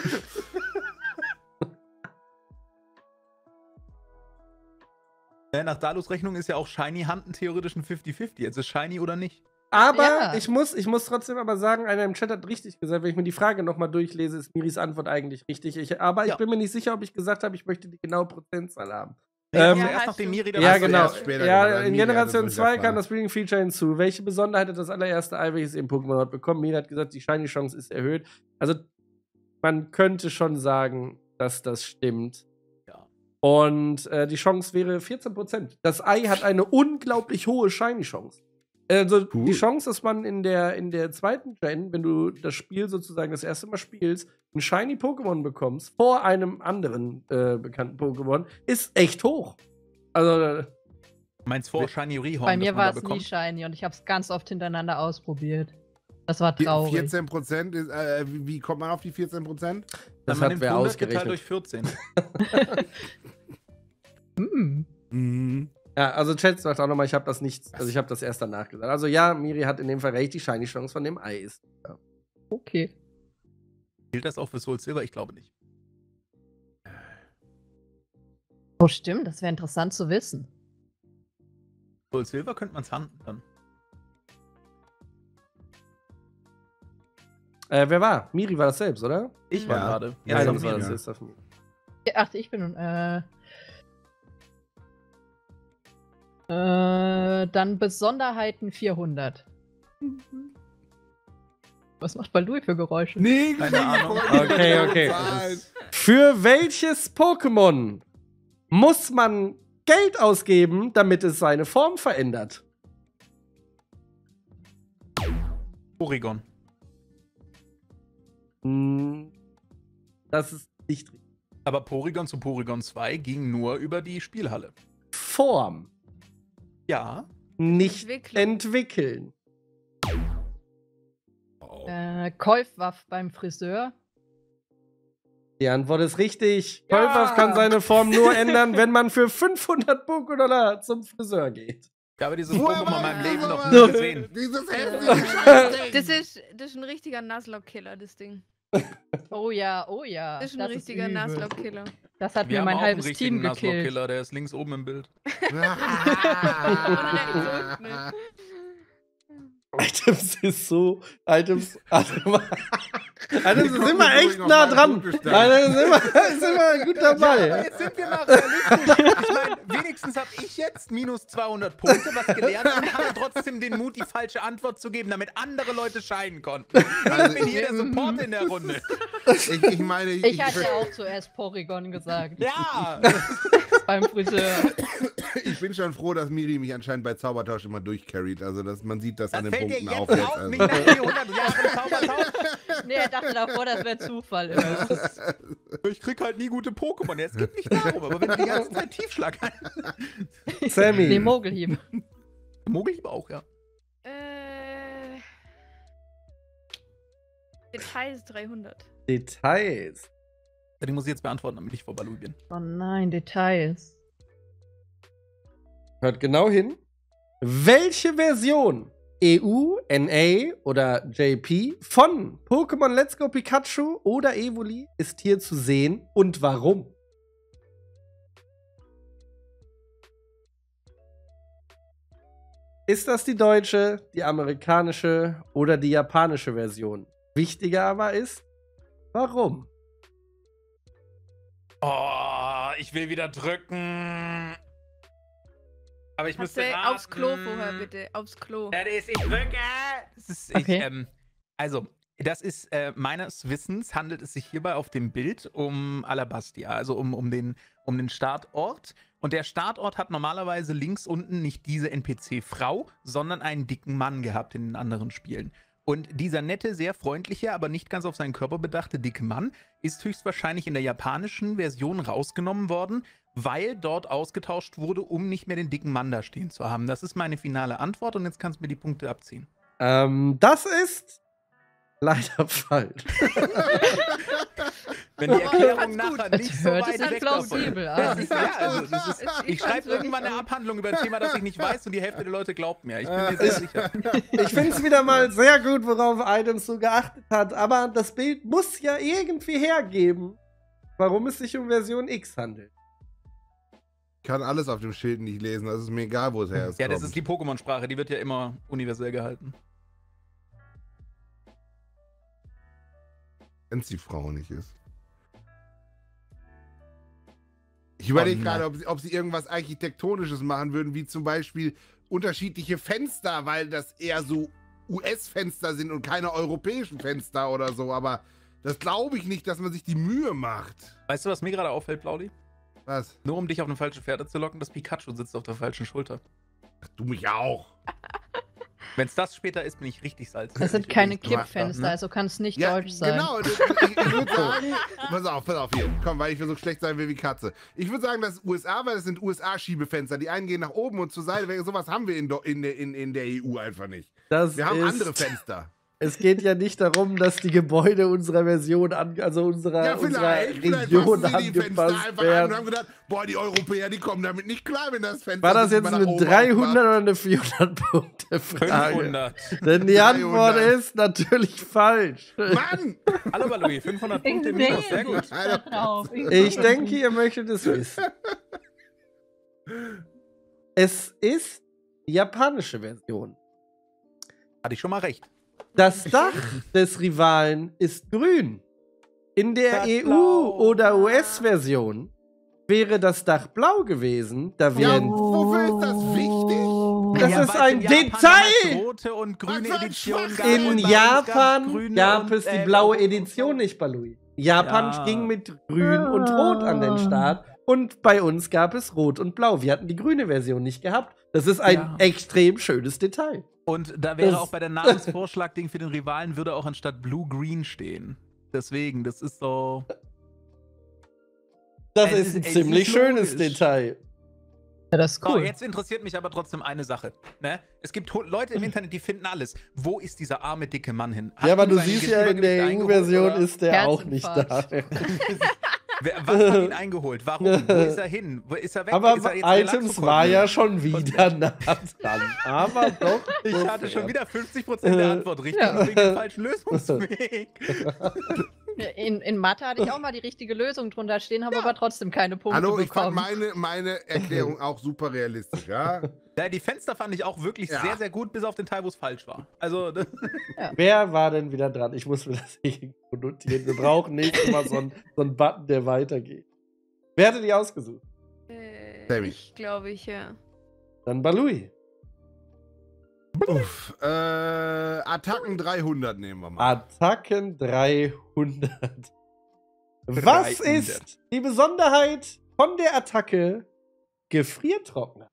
Speaker 4: Ja, nach Dalus Rechnung ist ja auch Shiny Hand theoretisch ein fünfzig fünfzig. Jetzt ist Shiny oder nicht.
Speaker 1: aber
Speaker 3: Ja.
Speaker 1: ich, muss, ich muss trotzdem aber sagen, einer im Chat hat richtig gesagt, wenn ich mir die Frage nochmal durchlese, ist Miris Antwort eigentlich richtig. Ich, aber ich
Speaker 4: Ja.
Speaker 1: bin mir nicht sicher, ob ich gesagt habe, ich möchte die genaue Prozentzahl haben.
Speaker 4: Nee,
Speaker 1: Ähm,
Speaker 4: also
Speaker 5: Ja,
Speaker 4: erst
Speaker 5: hast
Speaker 4: nachdem
Speaker 5: du.
Speaker 4: Miri das
Speaker 1: Ja,
Speaker 2: hast du
Speaker 1: genau.
Speaker 2: erst später
Speaker 1: Ja,
Speaker 2: gesagt.
Speaker 1: in
Speaker 2: Miri hatte
Speaker 1: Generation
Speaker 2: so in der
Speaker 1: zwei kam
Speaker 2: Frage.
Speaker 1: das Breeding Feature hinzu. Welche Besonderheit hat das allererste Ei, welches eben Pokémon hat bekommen? Miri hat gesagt, die Shiny Chance ist erhöht. Also, man könnte schon sagen, dass das stimmt.
Speaker 4: Ja.
Speaker 1: Und äh, die Chance wäre vierzehn Prozent. Das Ei hat eine unglaublich hohe Shiny-Chance. Also
Speaker 2: Cool.
Speaker 1: die Chance, dass man in der, in der zweiten Gen, wenn du das Spiel sozusagen das erste Mal spielst, ein Shiny-Pokémon bekommst vor einem anderen äh, bekannten Pokémon, ist echt hoch. Also, äh,
Speaker 4: Meinst vor Shiny Rehorn,
Speaker 3: Bei mir
Speaker 4: das man
Speaker 3: war
Speaker 4: da
Speaker 3: es nie
Speaker 4: bekommt?
Speaker 3: shiny und ich habe es ganz oft hintereinander ausprobiert. Das war
Speaker 2: Vi-
Speaker 3: traurig.
Speaker 2: vierzehn Prozent ist, äh, wie, wie kommt man auf die vierzehn Prozent?
Speaker 1: das
Speaker 4: man
Speaker 1: hat
Speaker 4: nimmt
Speaker 1: wer
Speaker 4: hundert geteilt
Speaker 1: ausgerechnet.
Speaker 4: durch vierzehn.
Speaker 3: Hm.
Speaker 2: Mhm.
Speaker 1: Ja, also Chat sagt auch nochmal, ich habe das nicht, also ich habe das erst danach gesagt. Also ja, Miri hat in dem Fall recht, die Shiny-Chance von dem Ei ist. Ja.
Speaker 3: Okay.
Speaker 4: Gilt das auch für Soul Silver? Ich glaube nicht.
Speaker 3: Oh, stimmt, das wäre interessant zu wissen.
Speaker 4: Soul Silver könnte man es handeln dann.
Speaker 1: Äh, wer war? Miri war das selbst, oder?
Speaker 4: Ich war
Speaker 2: Ja.
Speaker 4: gerade.
Speaker 1: Ja,
Speaker 4: Jetzt
Speaker 1: das
Speaker 4: auf
Speaker 1: war
Speaker 4: Miri.
Speaker 1: das selbst auf Miri.
Speaker 3: Ach, ich bin nun, äh. Äh, dann Besonderheiten vierhundert. Was macht Baldur für Geräusche?
Speaker 2: Nee,
Speaker 4: Keine Ahnung.
Speaker 1: Okay, okay. Für welches Pokémon muss man Geld ausgeben, damit es seine Form verändert?
Speaker 4: Porygon.
Speaker 1: Hm, das ist nicht richtig.
Speaker 4: Aber Porygon zu Porygon zwei ging nur über die Spielhalle.
Speaker 1: Form,
Speaker 4: Ja.
Speaker 1: nicht
Speaker 5: Entwicklung.
Speaker 1: entwickeln.
Speaker 3: Äh, Käufwaff beim Friseur.
Speaker 1: Die Antwort ist richtig.
Speaker 2: Ja.
Speaker 1: Käufer kann seine Form nur ändern, wenn man für fünfhundert Pokédollar zum Friseur geht.
Speaker 4: Ich habe dieses
Speaker 2: Woher
Speaker 4: Pokémon in
Speaker 2: war
Speaker 4: meinem
Speaker 2: das?
Speaker 4: Leben noch
Speaker 2: Woher
Speaker 4: nie
Speaker 2: war
Speaker 4: gesehen.
Speaker 2: Dieses hässliche Scheißding.
Speaker 5: Das ist, das ist ein richtiger Nuzlocke-Killer, das Ding.
Speaker 3: Oh ja, oh ja.
Speaker 5: Das ist ein richtiger
Speaker 3: übel.
Speaker 5: Nuzlocke-Killer.
Speaker 3: Das hat
Speaker 4: Wir
Speaker 3: mir
Speaker 4: haben
Speaker 3: mein
Speaker 4: auch einen
Speaker 3: halbes
Speaker 4: richtigen
Speaker 3: Team gekillt.
Speaker 4: Nuzlocke-Killer, der ist links oben im Bild.
Speaker 1: Items ist so. Items. Items Items ist
Speaker 2: kommt
Speaker 1: immer
Speaker 2: übrigens
Speaker 1: echt
Speaker 2: auf
Speaker 1: nah
Speaker 2: meinen
Speaker 1: dran.
Speaker 2: Punktestand.
Speaker 1: Items ist immer, ist immer gut
Speaker 4: Ja, aber
Speaker 1: dabei.
Speaker 4: jetzt sind wir mal realistisch. Ich meine, wenigstens habe ich jetzt minus zweihundert Punkte, was gelernt und habe trotzdem den Mut, die falsche Antwort zu geben, damit andere Leute scheinen konnten. Ich
Speaker 2: Also
Speaker 4: bin hier der Support in der Runde.
Speaker 2: Ich, ich meine, ich,
Speaker 3: Ich hatte auch zuerst Porygon gesagt.
Speaker 4: Ja!
Speaker 3: Beim Friseur.
Speaker 2: ich bin schon froh, dass Miri mich anscheinend bei Zaubertausch immer durchcarried. Also dass man sieht das,
Speaker 4: Das
Speaker 2: an den
Speaker 4: fällt dir
Speaker 2: Punkten
Speaker 4: jetzt
Speaker 2: auf.
Speaker 4: auf,
Speaker 2: Jetzt, also.
Speaker 4: nicht nach vierhundert Jahren Zaubertausch.
Speaker 3: Nee, er dachte davor, das wäre Zufall. Immer.
Speaker 4: Ich krieg halt nie gute Pokémon. Jetzt geht nicht darum, aber wenn du die ganze Zeit Tiefschlag hast.
Speaker 1: Sammy.
Speaker 3: Nee, Mogelhieb.
Speaker 4: Mogelhieb auch, ja.
Speaker 5: Äh. Details dreihundert.
Speaker 1: Details.
Speaker 4: Die muss ich jetzt beantworten, damit ich vor Baloo bin.
Speaker 3: Oh nein, Details.
Speaker 1: Hört genau hin. Welche Version, E U, N A oder J P, von Pokémon Let's Go Pikachu oder Evoli ist hier zu sehen und warum? Ist das die deutsche, die amerikanische oder die japanische Version? Wichtiger aber ist, warum?
Speaker 4: Oh, ich will wieder drücken. Aber ich
Speaker 5: Hast
Speaker 4: müsste
Speaker 5: du
Speaker 4: raten.
Speaker 5: aufs Klo vorher, bitte. Aufs Klo.
Speaker 4: Ja, das ist, ich drücke. Das ist,
Speaker 3: Okay.
Speaker 4: ich, ähm, also, Das ist, äh, meines Wissens handelt es sich hierbei auf dem Bild um Alabastia, also um, um, den, um den Startort. Und der Startort hat normalerweise links unten nicht diese N P C-Frau, sondern einen dicken Mann gehabt in den anderen Spielen. Und dieser nette, sehr freundliche, aber nicht ganz auf seinen Körper bedachte dicke Mann ist höchstwahrscheinlich in der japanischen Version rausgenommen worden, weil dort ausgetauscht wurde, um nicht mehr den dicken Mann da stehen zu haben. Das ist meine finale Antwort und jetzt kannst du mir die Punkte abziehen.
Speaker 1: Ähm, das ist leider falsch.
Speaker 4: Wenn die Erklärung
Speaker 5: ganz
Speaker 4: nachher
Speaker 3: gut.
Speaker 4: nicht
Speaker 3: Es
Speaker 4: so
Speaker 3: hört
Speaker 4: weit
Speaker 3: sich
Speaker 4: weg
Speaker 3: plausibel
Speaker 4: davon.
Speaker 3: an.
Speaker 4: Das ist, ja, also das ist,
Speaker 5: Ich
Speaker 4: ich
Speaker 5: fand's
Speaker 4: schreibe
Speaker 5: wirklich
Speaker 4: irgendwann eine
Speaker 5: auch.
Speaker 4: Abhandlung über ein Thema, das ich nicht weiß und die Hälfte der Leute glaubt mir. Ich bin mir sehr sicher.
Speaker 1: Ich finde es wieder mal sehr gut, worauf Items so geachtet hat, aber das Bild muss ja irgendwie hergeben, warum es sich um Version X handelt.
Speaker 2: Ich kann alles auf dem Schild nicht lesen, das ist mir egal, wo es her ist.
Speaker 4: Ja, das ist die Pokémon-Sprache, die wird ja immer universell gehalten.
Speaker 2: Wenn es die Frau nicht ist. Ich überlege
Speaker 4: Oh
Speaker 2: gerade,
Speaker 4: nein.
Speaker 2: ob sie, ob sie irgendwas Architektonisches machen würden, wie zum Beispiel unterschiedliche Fenster, weil das eher so U S-Fenster sind und keine europäischen Fenster oder so, aber das glaube ich nicht, dass man sich die Mühe macht.
Speaker 4: Weißt du, was mir gerade auffällt, Plaudi?
Speaker 2: Was?
Speaker 4: Nur um dich auf eine falsche Fährte zu locken, das Pikachu sitzt auf der falschen Schulter.
Speaker 2: Ach, du mich auch.
Speaker 4: Wenn es das später ist, bin ich richtig salzig.
Speaker 3: Das sind keine
Speaker 2: Aber-
Speaker 3: Kippfenster,
Speaker 4: ne?
Speaker 3: also kann es nicht
Speaker 2: Ja,
Speaker 3: deutsch sein.
Speaker 2: genau. Ich, ich, ich würde sagen, pass auf, pass auf hier. Komm, weil ich so schlecht sein will wie Katze. Ich würde sagen, das ist U S A, weil das sind U S A-Schiebefenster. Die einen gehen nach oben und zur Seite. Sowas haben wir in, do- in, der- in, in der E U einfach nicht.
Speaker 1: Das
Speaker 2: Wir haben
Speaker 1: ist,
Speaker 2: andere Fenster.
Speaker 1: Es geht ja nicht darum, dass die Gebäude unserer Version, an, also unserer,
Speaker 2: Ja,
Speaker 1: unserer
Speaker 2: vielleicht. Vielleicht
Speaker 1: Region
Speaker 2: passen sie die Fenster
Speaker 1: angepasst
Speaker 2: einfach an und
Speaker 1: werden.
Speaker 2: haben gedacht, boah, die Europäer, die kommen damit nicht klar, wenn das Fenster
Speaker 1: War das
Speaker 2: sich
Speaker 1: jetzt
Speaker 2: mal
Speaker 1: eine
Speaker 2: nach oben
Speaker 1: dreihundert
Speaker 2: aufmacht.
Speaker 1: oder eine vierhundert-Punkte-Frage?
Speaker 4: fünfhundert.
Speaker 1: Denn die Antwort
Speaker 2: dreihundert.
Speaker 1: ist natürlich falsch.
Speaker 2: Mann!
Speaker 4: Hallo, Balui, fünfhundert
Speaker 6: Ich
Speaker 4: Punkte im
Speaker 6: sehe
Speaker 4: Minus, sehr gut.
Speaker 6: nicht da drauf.
Speaker 1: Ich denke, ihr möchtet es wissen. Es ist die japanische Version.
Speaker 4: Hatte ich schon mal recht.
Speaker 1: Das Dach des Rivalen ist grün. In der
Speaker 4: Das
Speaker 1: E U-
Speaker 4: Blau.
Speaker 1: oder U S-Version wäre das Dach blau gewesen, da
Speaker 2: Ja,
Speaker 1: wären.
Speaker 2: wofür ist das wichtig?
Speaker 1: Das
Speaker 4: Ja,
Speaker 1: ist
Speaker 4: weil
Speaker 1: ein
Speaker 4: es in Japan
Speaker 1: Detail!
Speaker 4: damals rote und grüne
Speaker 2: Was für ein
Speaker 4: Edition
Speaker 2: Schwachsinn!
Speaker 4: gab und
Speaker 1: In
Speaker 4: bei uns
Speaker 1: Japan
Speaker 4: gab's grüne
Speaker 1: gab
Speaker 4: und,
Speaker 1: es die
Speaker 4: äh,
Speaker 1: blaue Edition nicht, Balui. Japan
Speaker 4: Ja.
Speaker 1: ging mit grün und rot an den Start und bei uns gab es rot und blau. Wir hatten die grüne Version nicht gehabt. Das ist ein
Speaker 4: Ja.
Speaker 1: extrem schönes Detail.
Speaker 4: Und da wäre
Speaker 1: Das-
Speaker 4: auch bei der Namensvorschlag-Ding für den Rivalen würde auch anstatt Blue Green stehen. Deswegen, das ist so.
Speaker 1: Das
Speaker 4: Es
Speaker 1: ist
Speaker 4: ist-
Speaker 1: ein
Speaker 4: es ist
Speaker 1: ziemlich schönes
Speaker 4: logisch.
Speaker 1: Detail.
Speaker 3: Ja, das ist
Speaker 4: So,
Speaker 3: cool.
Speaker 4: jetzt interessiert mich aber trotzdem eine Sache. Ne? Es gibt ho- Leute im Internet, die finden alles. Wo ist dieser arme, dicke Mann hin? Hat
Speaker 1: Ja, aber
Speaker 4: ihm
Speaker 1: du
Speaker 4: sein
Speaker 1: siehst ja, in der
Speaker 4: Übergewicht
Speaker 1: E U-Version
Speaker 4: eingeholt,
Speaker 1: ist der auch nicht da.
Speaker 3: Herzinfarkt.
Speaker 4: Wer, was hat ihn eingeholt? Warum? Wo ist er hin? Wo ist er weg?
Speaker 1: Aber
Speaker 4: ist er jetzt
Speaker 1: Items
Speaker 4: Relaxo-Kochen?
Speaker 1: war ja schon wieder nah dran. Aber doch.
Speaker 4: Ich
Speaker 1: so
Speaker 4: hatte schon
Speaker 1: fair.
Speaker 4: wieder fünfzig Prozent der Antwort richtig
Speaker 3: Ja.
Speaker 4: und wegen dem falschen Lösungsweg.
Speaker 3: In, in Mathe hatte ich auch mal die richtige Lösung drunter stehen, habe aber trotzdem keine Punkte
Speaker 2: Hallo, ich fand
Speaker 3: bekommen.
Speaker 2: meine, meine Erklärung auch super realistisch, ja?
Speaker 4: Ja, die Fenster fand ich auch wirklich
Speaker 2: Ja.
Speaker 4: sehr, sehr gut, bis auf den Teil, wo es falsch war. Also, das-
Speaker 1: Wer war denn wieder dran? Ich muss mir das irgendwo notieren. Wir brauchen nächstes Mal so einen, so einen Button, der weitergeht. Wer hatte die ausgesucht?
Speaker 5: Äh,
Speaker 2: Sammy.
Speaker 5: ich glaube ich, ja.
Speaker 1: Dann Balui.
Speaker 2: Uff, äh, Attacken dreihundert nehmen wir mal.
Speaker 1: Attacken dreihundert. Was
Speaker 4: dreihundert.
Speaker 1: ist die Besonderheit von der Attacke Gefriertrockner?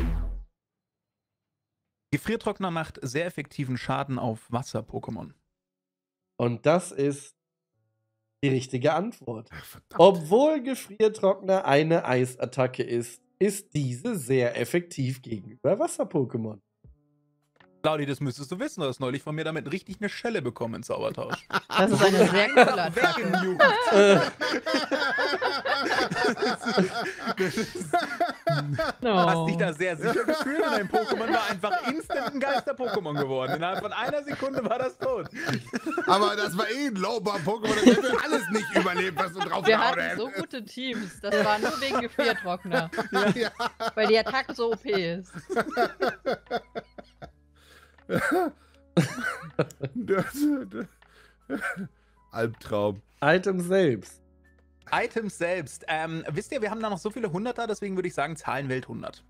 Speaker 4: Gefriertrockner macht sehr effektiven Schaden auf Wasser-Pokémon.
Speaker 1: Und das ist die richtige Antwort.
Speaker 2: Ach, verdammt.
Speaker 1: Obwohl Gefriertrockner eine Eisattacke ist, ist diese sehr effektiv gegenüber Wasser-Pokémon.
Speaker 4: Claudi, das müsstest du wissen. Du hast neulich von mir damit richtig eine Schelle bekommen in Zaubertausch.
Speaker 3: Das ist eine sehr coole Attacke.
Speaker 4: Weggenugt.
Speaker 3: No.
Speaker 4: Hast dich da sehr sicher gefühlt und dein Pokémon war einfach instant ein Geister-Pokémon geworden. Innerhalb von einer Sekunde war das tot.
Speaker 2: Aber das war eh ein Lowbar-Pokémon, das hätte alles nicht überlebt, was du drauf
Speaker 3: Wir
Speaker 2: gehauen
Speaker 3: hatten so
Speaker 2: hättest.
Speaker 3: gute Teams. Das war nur wegen Gefriertrockner.
Speaker 2: Ja.
Speaker 3: Weil die Attacke so O P ist.
Speaker 2: Das, das, Albtraum.
Speaker 1: Item selbst.
Speaker 4: Items selbst. Ähm, wisst ihr, wir haben da noch so viele Hunderter, deswegen würde ich sagen Zahlenwelt hundert.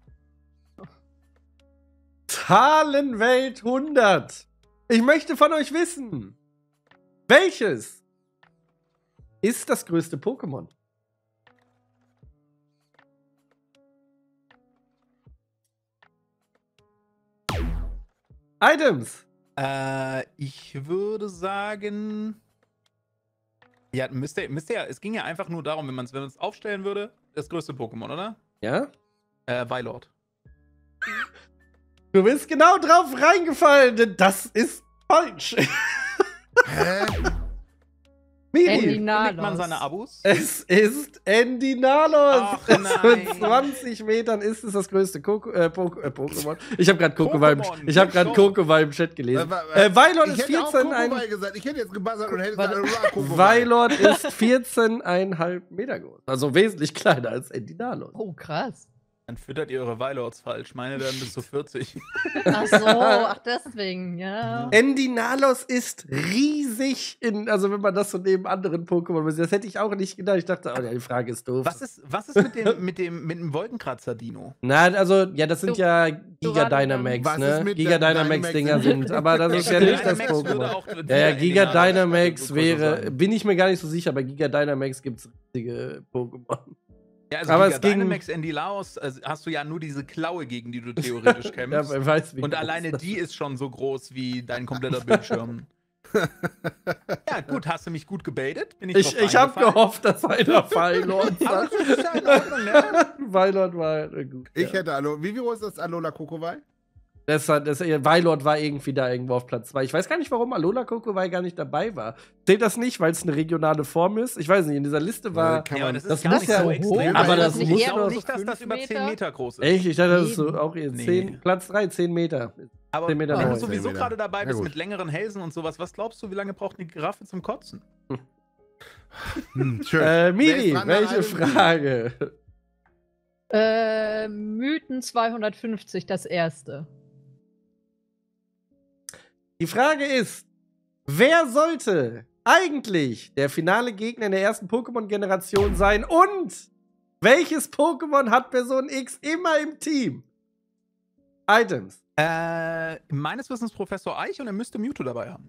Speaker 1: Zahlenwelt hundert. Ich möchte von euch wissen, Welches ist das größte Pokémon? Items.
Speaker 4: Äh, ich würde sagen. Ja, müsste, müsste ja, es ging ja einfach nur darum, wenn man es wenn man's aufstellen würde, das größte Pokémon, oder?
Speaker 1: Ja?
Speaker 4: Äh, Weilord.
Speaker 1: Du bist genau drauf reingefallen, denn das ist falsch.
Speaker 2: Hä?
Speaker 1: Miri,
Speaker 4: Kündigt man
Speaker 3: Endinalos.
Speaker 4: seine Abos?
Speaker 1: es ist Endinalos.
Speaker 4: Ach,
Speaker 1: Es Mit
Speaker 4: nein.
Speaker 1: zwanzig Metern ist es das größte Koko äh, Poko äh, Pokémon. Ich habe gerade Kokowai im,
Speaker 4: Pokémon,
Speaker 1: ich hab grad
Speaker 4: nicht
Speaker 1: Kokowai im Chat gelesen.
Speaker 2: Äh, wa- wa-
Speaker 1: Äh, Weilord
Speaker 2: ich
Speaker 1: ist
Speaker 2: hätte auch
Speaker 1: vierzehn, ein,
Speaker 2: Kokowai gesagt. Ich hätte jetzt gebuzzert und hätte
Speaker 3: Warte.
Speaker 2: gesagt, Ra, Kokowai.
Speaker 1: Weilord ist vierzehn Komma fünf Meter groß. Also wesentlich kleiner als Endinalos.
Speaker 3: Oh, krass.
Speaker 4: Dann füttert ihr eure Weilords falsch. Meine werden bis zu vierzig.
Speaker 3: Ach so, ach deswegen, ja.
Speaker 1: Endinalos ist riesig, in, also wenn man das so neben anderen Pokémon sieht. Das hätte ich auch nicht gedacht. Ich dachte, oh, ja, die Frage ist doof.
Speaker 4: Was ist, was ist mit dem, mit dem, mit dem Wolkenkratzer-Dino?
Speaker 1: Na, also, ja, das sind
Speaker 3: Du-
Speaker 1: ja
Speaker 3: du
Speaker 1: Giga
Speaker 3: warte,
Speaker 1: Dynamax,
Speaker 2: was
Speaker 1: ne?
Speaker 2: ist mit
Speaker 1: Giga
Speaker 2: der
Speaker 1: Dynamax-Dinger
Speaker 2: Dynamax?
Speaker 1: sind, aber das ist ja nicht das
Speaker 4: Dynamax würde
Speaker 1: Pokémon.
Speaker 4: auch
Speaker 1: Ja, ja,
Speaker 4: wieder
Speaker 1: Giga
Speaker 4: Endinalos
Speaker 1: Dynamax
Speaker 4: so
Speaker 1: wäre,
Speaker 4: sein.
Speaker 1: bin ich mir gar nicht so sicher, bei Giga Dynamax gibt es riesige Pokémon.
Speaker 4: Ja, also
Speaker 1: aber
Speaker 4: Giga
Speaker 1: es ging-
Speaker 4: Dynamax Endilaos, also hast du ja nur diese Klaue, gegen die du theoretisch
Speaker 1: Ja,
Speaker 4: kämpfst.
Speaker 1: wer weiß, wie
Speaker 4: Und
Speaker 1: groß
Speaker 4: alleine
Speaker 1: das
Speaker 4: die ist schon so groß wie dein kompletter Bildschirm. Ja, gut, hast du mich gut gebaitet? Bin ich
Speaker 1: Ich,
Speaker 4: drauf
Speaker 1: ich habe
Speaker 4: reingefallen?
Speaker 1: gehofft, dass einer Weilord
Speaker 4: Aber
Speaker 1: sagt.
Speaker 4: das ist ja in Ordnung, ne?
Speaker 1: Weilord war äh, gut.
Speaker 2: Ich
Speaker 1: ja.
Speaker 2: hätte Alo. Wie groß ist das Alola Kokowai?
Speaker 1: Das, hat- das, Weilord war irgendwie da irgendwo auf Platz zwei. Ich weiß gar nicht, warum Alola Kokowai gar nicht dabei war. Zählt das nicht, weil es eine regionale Form ist? Ich weiß nicht, in dieser Liste war.
Speaker 2: kann
Speaker 4: Ja, aber
Speaker 2: man,
Speaker 4: das ist
Speaker 1: das
Speaker 4: gar
Speaker 1: muss
Speaker 4: nicht
Speaker 1: ja
Speaker 4: so
Speaker 1: hoch,
Speaker 4: extrem.
Speaker 1: aber
Speaker 2: Weil
Speaker 1: das
Speaker 2: das
Speaker 1: muss
Speaker 4: ich glaube
Speaker 1: doch.
Speaker 4: nicht, dass das
Speaker 3: fünf
Speaker 4: über zehn
Speaker 3: Meter?
Speaker 4: Meter groß ist.
Speaker 1: Echt? Ich dachte, das ist so
Speaker 3: Eben.
Speaker 1: auch eher
Speaker 4: Nee.
Speaker 1: zehn, Platz drei, zehn Meter.
Speaker 4: Aber
Speaker 1: zehn Meter
Speaker 4: wenn du
Speaker 1: neun.
Speaker 4: sowieso
Speaker 2: zehn Meter.
Speaker 4: gerade dabei
Speaker 2: Ja,
Speaker 4: bist
Speaker 2: gut.
Speaker 4: mit längeren Hälsen und sowas, was glaubst du, wie lange braucht eine Giraffe zum Kotzen?
Speaker 2: Hm, schön.
Speaker 1: Äh,
Speaker 2: Wer
Speaker 1: Miri,
Speaker 2: ist dran?
Speaker 1: welche
Speaker 2: Eine
Speaker 1: Frage?
Speaker 3: Äh, Mythen zweihundertfünfzig, das erste.
Speaker 1: Die Frage ist, wer sollte eigentlich der finale Gegner in der ersten Pokémon-Generation sein und welches Pokémon hat Person X immer im Team? Items.
Speaker 4: Äh, meines Wissens Professor Eich und er müsste Mewtwo dabei haben.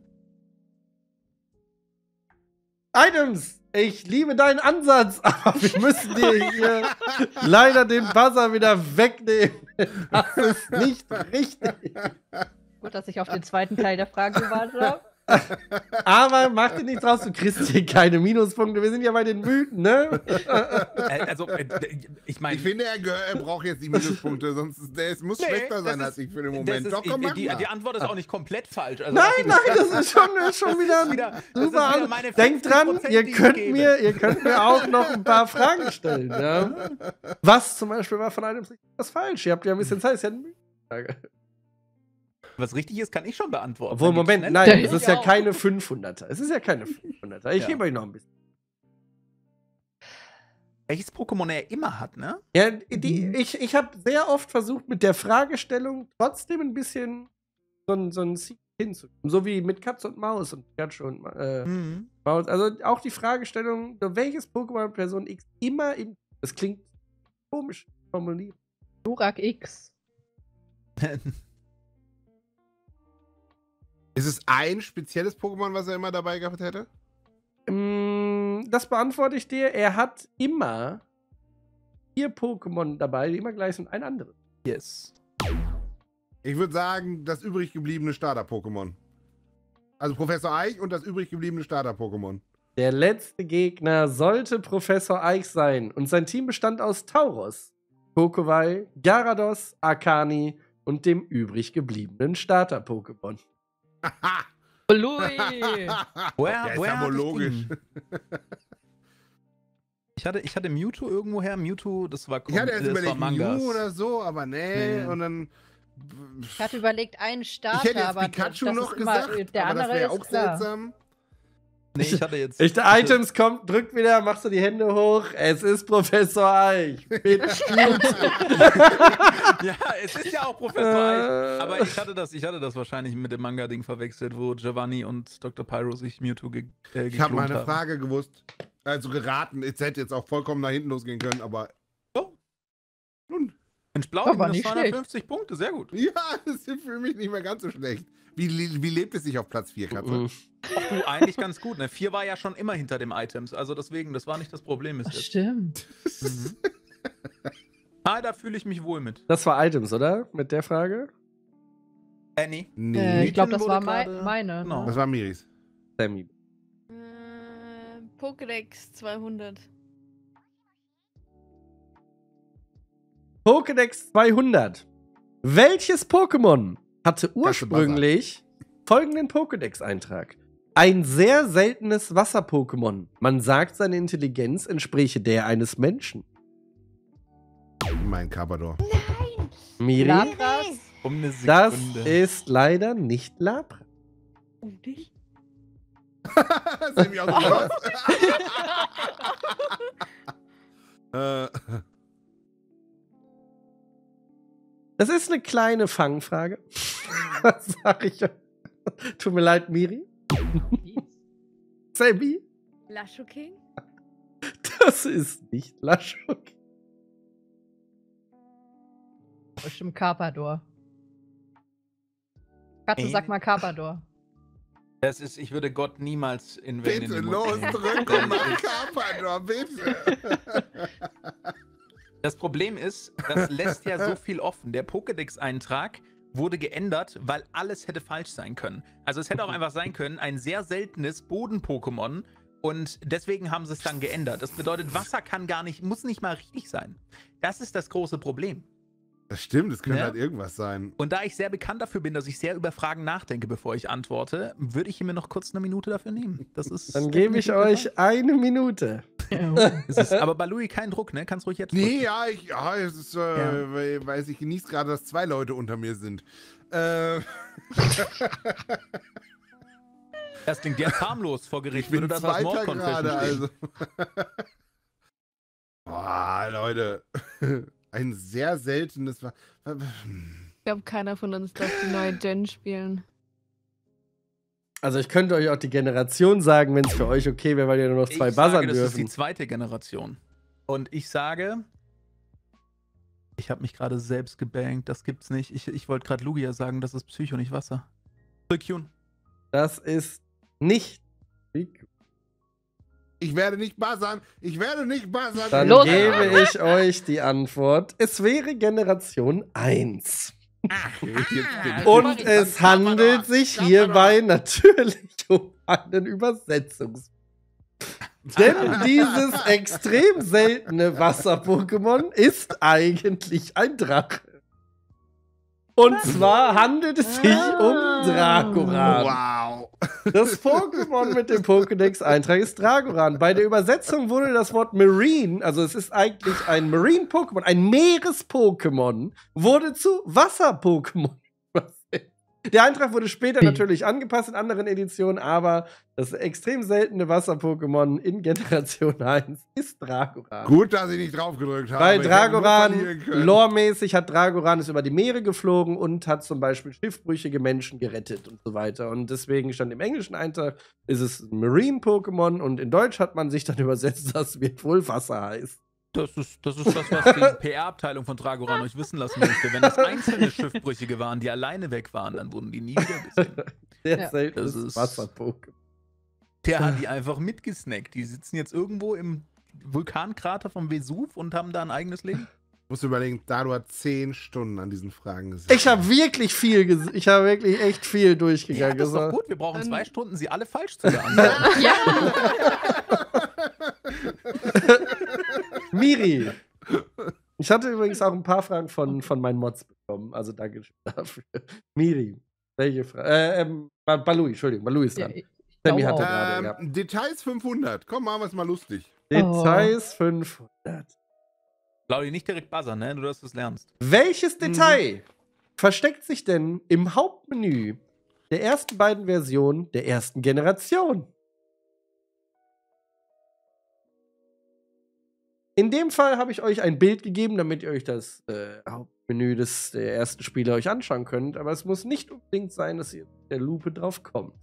Speaker 1: Items! Ich liebe deinen Ansatz, aber wir müssen dir hier leider den Buzzer wieder wegnehmen. Das ist nicht richtig.
Speaker 3: Gut, dass ich auf den zweiten Teil der Frage gewartet habe.
Speaker 1: Aber mach dir nichts draus, du kriegst hier keine Minuspunkte. Wir sind ja bei den Mythen, ne?
Speaker 4: Äh, also, äh, ich meine.
Speaker 2: Ich finde, er, gehör- er braucht jetzt die Minuspunkte, sonst ist der es muss
Speaker 4: Nee,
Speaker 2: schlechter
Speaker 4: das
Speaker 2: sein
Speaker 4: ist-
Speaker 2: als ich für den
Speaker 4: das
Speaker 2: Moment.
Speaker 4: ist,
Speaker 2: Doch, komm,
Speaker 4: ich,
Speaker 2: mach
Speaker 4: die,
Speaker 2: mal.
Speaker 4: die Antwort ist auch nicht komplett falsch. Also,
Speaker 1: Nein,
Speaker 4: das-
Speaker 1: nein, das ist schon, schon wieder,
Speaker 4: Das ist wieder- das ist
Speaker 1: super.
Speaker 4: wieder
Speaker 1: an-
Speaker 4: meine
Speaker 1: Denkt dran,
Speaker 4: fünfzig Prozent,
Speaker 1: ihr
Speaker 4: die ich
Speaker 1: könnt,
Speaker 4: gebe.
Speaker 1: mir, ihr könnt mir auch noch ein paar Fragen stellen. Ja? Was zum Beispiel war von einem das falsch? Ihr habt ja ein bisschen Zeit, ist ja eine Mythenfrage.
Speaker 4: Was richtig ist, kann ich schon beantworten.
Speaker 1: Obwohl,
Speaker 4: Dann geht's
Speaker 1: Moment,
Speaker 4: schnell.
Speaker 1: nein,
Speaker 3: Ja,
Speaker 1: es ist
Speaker 3: ich
Speaker 1: ja
Speaker 3: auch.
Speaker 1: keine fünfhunderter. Es ist ja keine fünfhunderter. Ich
Speaker 4: Ja.
Speaker 1: gebe euch noch ein bisschen.
Speaker 4: Welches Pokémon er immer hat, ne?
Speaker 1: Ja, die, ich ich habe sehr oft versucht, mit der Fragestellung trotzdem ein bisschen so ein, so ein Sieg hinzukommen. So wie mit Katz und Maus und Pikachu und äh,
Speaker 4: Mhm.
Speaker 1: Maus. Also auch die Fragestellung, welches Pokémon hat Person X immer im. Das klingt komisch formuliert.
Speaker 3: Durak X.
Speaker 2: Ist es ein spezielles Pokémon, was er immer dabei gehabt hätte?
Speaker 1: Mm, Das beantworte ich dir. Er hat immer vier Pokémon dabei, die immer gleich sind, ein anderes.
Speaker 4: Yes.
Speaker 2: Ich würde sagen, das übrig gebliebene Starter-Pokémon. Also Professor Eich und das übrig gebliebene Starter-Pokémon.
Speaker 1: Der letzte Gegner sollte Professor Eich sein und sein Team bestand aus Tauros, Kokowai, Gyarados, Arcani und dem übrig gebliebenen Starter-Pokémon.
Speaker 2: Haha!
Speaker 3: Blui!
Speaker 4: Woher,
Speaker 2: Ja, ist
Speaker 4: woher
Speaker 2: ja wohl
Speaker 4: hatte ich
Speaker 2: logisch.
Speaker 4: den? Ich hatte, ich hatte Mewtwo irgendwoher. Mewtwo, das war
Speaker 2: Ich hatte erst
Speaker 4: das war
Speaker 2: überlegt,
Speaker 4: Mangas.
Speaker 2: Mew oder so, aber nee.
Speaker 4: Nee.
Speaker 2: Und dann.
Speaker 3: Ich hatte überlegt, einen Starter,
Speaker 2: Ich hätte jetzt
Speaker 3: aber
Speaker 2: Pikachu
Speaker 3: das
Speaker 2: noch
Speaker 3: ist immer,
Speaker 2: gesagt,
Speaker 3: der
Speaker 2: aber das
Speaker 3: andere
Speaker 2: wäre
Speaker 3: ist
Speaker 2: auch
Speaker 3: klar.
Speaker 2: seltsam.
Speaker 4: Nee, ich hatte jetzt.
Speaker 1: Echte Items kommt, drückt wieder, machst du die Hände hoch. Es ist Professor Eich. Mit
Speaker 4: Ja, es ist ja auch Professor Eich. Aber ich hatte das, ich hatte das wahrscheinlich mit dem Manga-Ding verwechselt, wo Giovanni und Doktor Pyro sich Mewtwo ge äh,
Speaker 2: Ich habe
Speaker 4: geklont
Speaker 2: meine
Speaker 4: haben.
Speaker 2: Frage gewusst. Also geraten. Es hätte jetzt auch vollkommen nach hinten losgehen können, aber.
Speaker 4: Oh.
Speaker 2: Nun.
Speaker 4: Mensch, Blau,
Speaker 3: Aber
Speaker 4: minus
Speaker 3: nicht
Speaker 4: zweihundertfünfzig Punkte, sehr gut.
Speaker 2: Ja, das ist für mich nicht mehr ganz so schlecht. Wie, wie lebt es sich auf Platz vier, Katze?
Speaker 1: Mhm.
Speaker 4: Ach du, eigentlich ganz gut, ne? vier war ja schon immer hinter dem Items, also deswegen, das war nicht das Problem bis
Speaker 3: Ach,
Speaker 4: jetzt.
Speaker 3: stimmt.
Speaker 4: Mhm. Ah, da fühle ich mich wohl mit.
Speaker 1: Das war Items, oder? Mit der Frage?
Speaker 4: Äh, nee.
Speaker 2: Nee,
Speaker 3: Äh, ich glaube, das
Speaker 4: wurde
Speaker 3: war mei
Speaker 4: gerade-
Speaker 3: meine.
Speaker 4: Genau.
Speaker 2: das war Miris.
Speaker 1: Sammy.
Speaker 5: Äh, Pokédex zweihundert.
Speaker 1: Pokédex zweihundert. Welches Pokémon hatte
Speaker 2: Buzzer.
Speaker 1: ursprünglich folgenden Pokédex-Eintrag? Ein sehr seltenes Wasser-Pokémon. Man sagt, seine Intelligenz entspräche der eines Menschen.
Speaker 2: Mein Carpador.
Speaker 1: Miri,
Speaker 3: Lapras.
Speaker 4: Um eine
Speaker 1: das
Speaker 4: Sekunde.
Speaker 1: ist leider nicht Lapras.
Speaker 5: Und dich?
Speaker 2: Das ist mich aus dem Haus. äh,
Speaker 1: Das ist eine kleine Fangfrage. Was sag ich? Tut mir leid, Miri. Sammy,
Speaker 5: Lashoking?
Speaker 1: das ist nicht Laschuk.
Speaker 3: Bestimmt Carpador. Katze, sag mal Carpador.
Speaker 4: Das ist, ich würde Gott niemals in Wellen in
Speaker 2: bitte,
Speaker 4: den Mund
Speaker 2: los,
Speaker 4: nehmen.
Speaker 2: drück und mach Carpador, bitte.
Speaker 4: Das Problem ist, das lässt ja so viel offen. Der Pokédex-Eintrag wurde geändert, weil alles hätte falsch sein können. Also es hätte auch einfach sein können, ein sehr seltenes Boden-Pokémon und deswegen haben sie es dann geändert. Das bedeutet, Wasser kann gar nicht, muss nicht mal richtig sein. Das ist das große Problem.
Speaker 2: Das stimmt, es könnte
Speaker 4: Ja.
Speaker 2: halt irgendwas sein.
Speaker 4: Und da ich sehr bekannt dafür bin, dass ich sehr über Fragen nachdenke, bevor ich antworte, würde ich mir noch kurz eine Minute dafür nehmen. Das ist
Speaker 1: Dann gebe ich
Speaker 4: definitiv
Speaker 1: euch eine Minute.
Speaker 4: der Fall. Es ist, aber bei Louis kein Druck, ne? Kannst ruhig jetzt.
Speaker 2: Nee,
Speaker 4: drücken.
Speaker 2: ja, ich, ja, es ist, äh,
Speaker 4: Ja.
Speaker 2: weil, weil ich genieße gerade, dass zwei Leute unter mir sind. Äh,
Speaker 4: Das klingt jetzt harmlos vor
Speaker 2: ich
Speaker 4: Gericht.
Speaker 2: bin
Speaker 4: Würde das als
Speaker 2: Zweiter
Speaker 4: Mordconfession
Speaker 2: gerade,
Speaker 4: stehen.
Speaker 2: also. Boah, Leute. Ein sehr seltenes... Wa-
Speaker 5: Ich glaube, keiner von uns darf die neue Gen spielen.
Speaker 1: Also ich könnte euch auch die Generation sagen, wenn es für euch okay wäre, weil ihr nur noch zwei
Speaker 4: ich
Speaker 1: buzzern
Speaker 4: sage, das ist
Speaker 1: dürfen.
Speaker 4: die zweite Generation. Und ich sage, ich habe mich gerade selbst gebankt, das gibt's nicht. Ich, ich wollte gerade Lugia sagen, das ist Psycho, nicht Wasser. Suicune.
Speaker 1: Das ist nicht.
Speaker 2: Ich werde nicht buzzern. Ich werde nicht buzzern.
Speaker 1: Dann
Speaker 3: Los.
Speaker 1: gebe ich euch die Antwort. Es wäre Generation eins.
Speaker 2: Jetzt-
Speaker 1: Und es handelt sich hierbei natürlich um einen Übersetzungs. Denn dieses extrem seltene Wasser-Pokémon ist eigentlich ein Drache. Und zwar handelt es sich um Dragoran.
Speaker 2: Wow.
Speaker 1: Das Pokémon mit dem Pokédex-Eintrag ist Dragoran. Bei der Übersetzung wurde das Wort Marine, also es ist eigentlich ein Marine-Pokémon, ein Meeres-Pokémon, wurde zu Wasser-Pokémon übersetzt. Der Eintrag wurde später natürlich angepasst in anderen Editionen, aber das extrem seltene Wasser-Pokémon in Generation eins ist Dragoran.
Speaker 2: Gut, dass ich nicht drauf gedrückt habe.
Speaker 1: Weil
Speaker 2: Ich hätte nur
Speaker 1: Dragoran,
Speaker 2: verlieren können.
Speaker 1: loremäßig hat Dragoran ist über die Meere geflogen und hat zum Beispiel schiffbrüchige Menschen gerettet und so weiter. Und deswegen stand im englischen Eintrag, ist es ein Marine-Pokémon und in Deutsch hat man sich dann übersetzt, das wird wohl Wasser heißen.
Speaker 4: Das ist, das ist das, was die P R-Abteilung von Dragoran euch wissen lassen möchte. Wenn das einzelne Schiffbrüchige waren, die alleine weg waren, dann wurden die nie wieder gesehen.
Speaker 1: Sehr
Speaker 3: Ja.
Speaker 1: seltenes
Speaker 4: Das ist-
Speaker 1: Wasser-Pokémon.
Speaker 4: Der hat die einfach mitgesnackt. Die sitzen jetzt irgendwo im Vulkankrater vom Vesuv und haben da ein eigenes Leben.
Speaker 2: Musst du überlegen, Dado hat zehn Stunden an diesen Fragen gesessen.
Speaker 1: Ich habe wirklich viel, ges ich habe wirklich echt viel
Speaker 4: Ja,
Speaker 1: durchgegangen.
Speaker 4: das ist doch
Speaker 1: war-
Speaker 4: gut. Wir brauchen
Speaker 5: Ähm,
Speaker 4: zwei Stunden, sie alle falsch zu beantworten.
Speaker 1: Miri. Ich hatte übrigens auch ein paar Fragen von, von meinen Mods bekommen. Also danke schön dafür. Miri, welche Frage? Äh, ähm, Ba- Balui, Entschuldigung, Balui ist
Speaker 3: Ja,
Speaker 1: dran.
Speaker 3: ich
Speaker 1: Sammy
Speaker 3: glaube
Speaker 1: hatte
Speaker 3: auch.
Speaker 1: gerade,
Speaker 2: Ähm,
Speaker 1: ja.
Speaker 2: Details fünfhundert. Komm, machen wir es mal lustig.
Speaker 1: Details fünfhundert.
Speaker 4: Claudi, nicht direkt buzzern, ne? Nur, dass du es lernst.
Speaker 1: Welches Detail versteckt sich denn im Hauptmenü der ersten beiden Versionen der ersten Generation? In dem Fall habe ich euch ein Bild gegeben, damit ihr euch das äh, Hauptmenü des der ersten Spiele euch anschauen könnt, aber es muss nicht unbedingt sein, dass ihr mit der Lupe drauf kommt.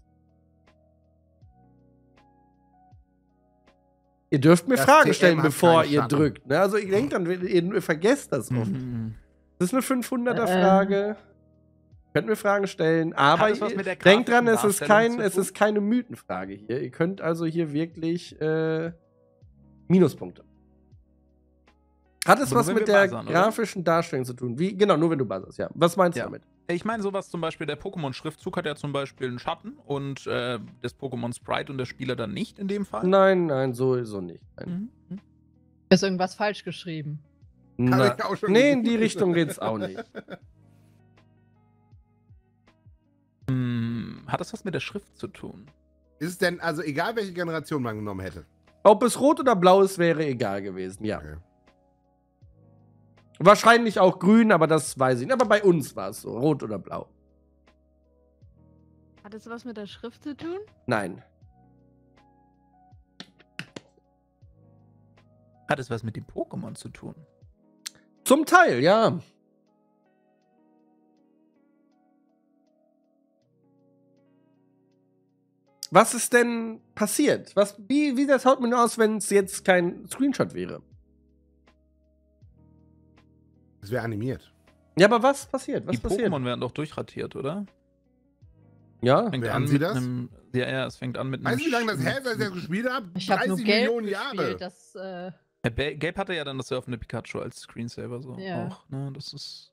Speaker 1: Ihr dürft mir
Speaker 2: Das
Speaker 1: Fragen
Speaker 2: T M
Speaker 1: stellen,
Speaker 2: hat
Speaker 1: bevor
Speaker 2: keinen
Speaker 1: ihr
Speaker 2: Schatten.
Speaker 1: drückt. Ne? Also ihr denkt dann, ihr, ihr vergesst das oft.
Speaker 4: Mhm.
Speaker 1: Das ist eine
Speaker 3: Ähm.
Speaker 1: fünfhunderter-Frage. Könnt mir Fragen stellen, aber
Speaker 4: Hat es was mit der
Speaker 1: denkt dran,
Speaker 4: grafischen
Speaker 1: es ist,
Speaker 4: Darstellung
Speaker 1: kein,
Speaker 4: zu
Speaker 1: es
Speaker 4: tun?
Speaker 1: ist keine Mythenfrage hier. Ihr könnt also hier wirklich äh, Minuspunkte. Hat es
Speaker 4: Aber nur,
Speaker 1: was
Speaker 4: wenn
Speaker 1: mit
Speaker 4: wir
Speaker 1: der
Speaker 4: buzzern, oder?
Speaker 1: grafischen Darstellung zu tun? Wie, genau, nur wenn du buzzerst, ja. Was meinst
Speaker 4: Ja.
Speaker 1: du damit?
Speaker 4: Ich meine, sowas zum Beispiel, der Pokémon-Schriftzug hat ja zum Beispiel einen Schatten und äh, das Pokémon-Sprite und der Spieler dann nicht in dem Fall.
Speaker 1: Nein, nein, sowieso nicht. Nein.
Speaker 4: Mhm. mhm.
Speaker 3: Ist irgendwas falsch geschrieben?
Speaker 2: Hab
Speaker 1: Na,
Speaker 2: ich auch schon
Speaker 1: nee, in
Speaker 2: gesehen.
Speaker 1: die Richtung geht's auch nicht.
Speaker 4: Hm, hat das was mit der Schrift zu tun?
Speaker 2: Ist es denn, also egal welche Generation man genommen hätte?
Speaker 1: Ob es rot oder blau ist, wäre egal gewesen, ja.
Speaker 2: Okay.
Speaker 1: Wahrscheinlich auch grün, aber das weiß ich nicht. Aber bei uns war es so, rot oder blau.
Speaker 5: Hat das was mit der Schrift zu tun?
Speaker 1: Nein.
Speaker 4: Hat es was mit dem Pokémon zu tun?
Speaker 1: Zum Teil, ja. Was ist denn passiert? Was, wie, wie das haut man aus, wenn es jetzt kein Screenshot wäre?
Speaker 2: Das wäre animiert.
Speaker 1: Ja, aber was passiert? Was
Speaker 4: Die
Speaker 1: passiert?
Speaker 4: Pokémon werden doch durchratiert, oder?
Speaker 1: Ja.
Speaker 4: Fängt
Speaker 2: Werden
Speaker 4: an
Speaker 2: sie
Speaker 4: mit
Speaker 2: das?
Speaker 4: einem, ja, ja, es fängt an mit einem.
Speaker 2: Weißt du, wie lange das
Speaker 4: Sch-
Speaker 2: her ist, als ich das gespielt habe?
Speaker 3: Ich habe nur
Speaker 2: dreißig
Speaker 3: Gelb
Speaker 2: Millionen Jahre.
Speaker 3: gespielt, das, äh,
Speaker 4: Ja, Ba- Gabe hatte ja dann das surfende Pikachu als Screensaver so
Speaker 3: Ja.
Speaker 4: auch. Ne? Das ist.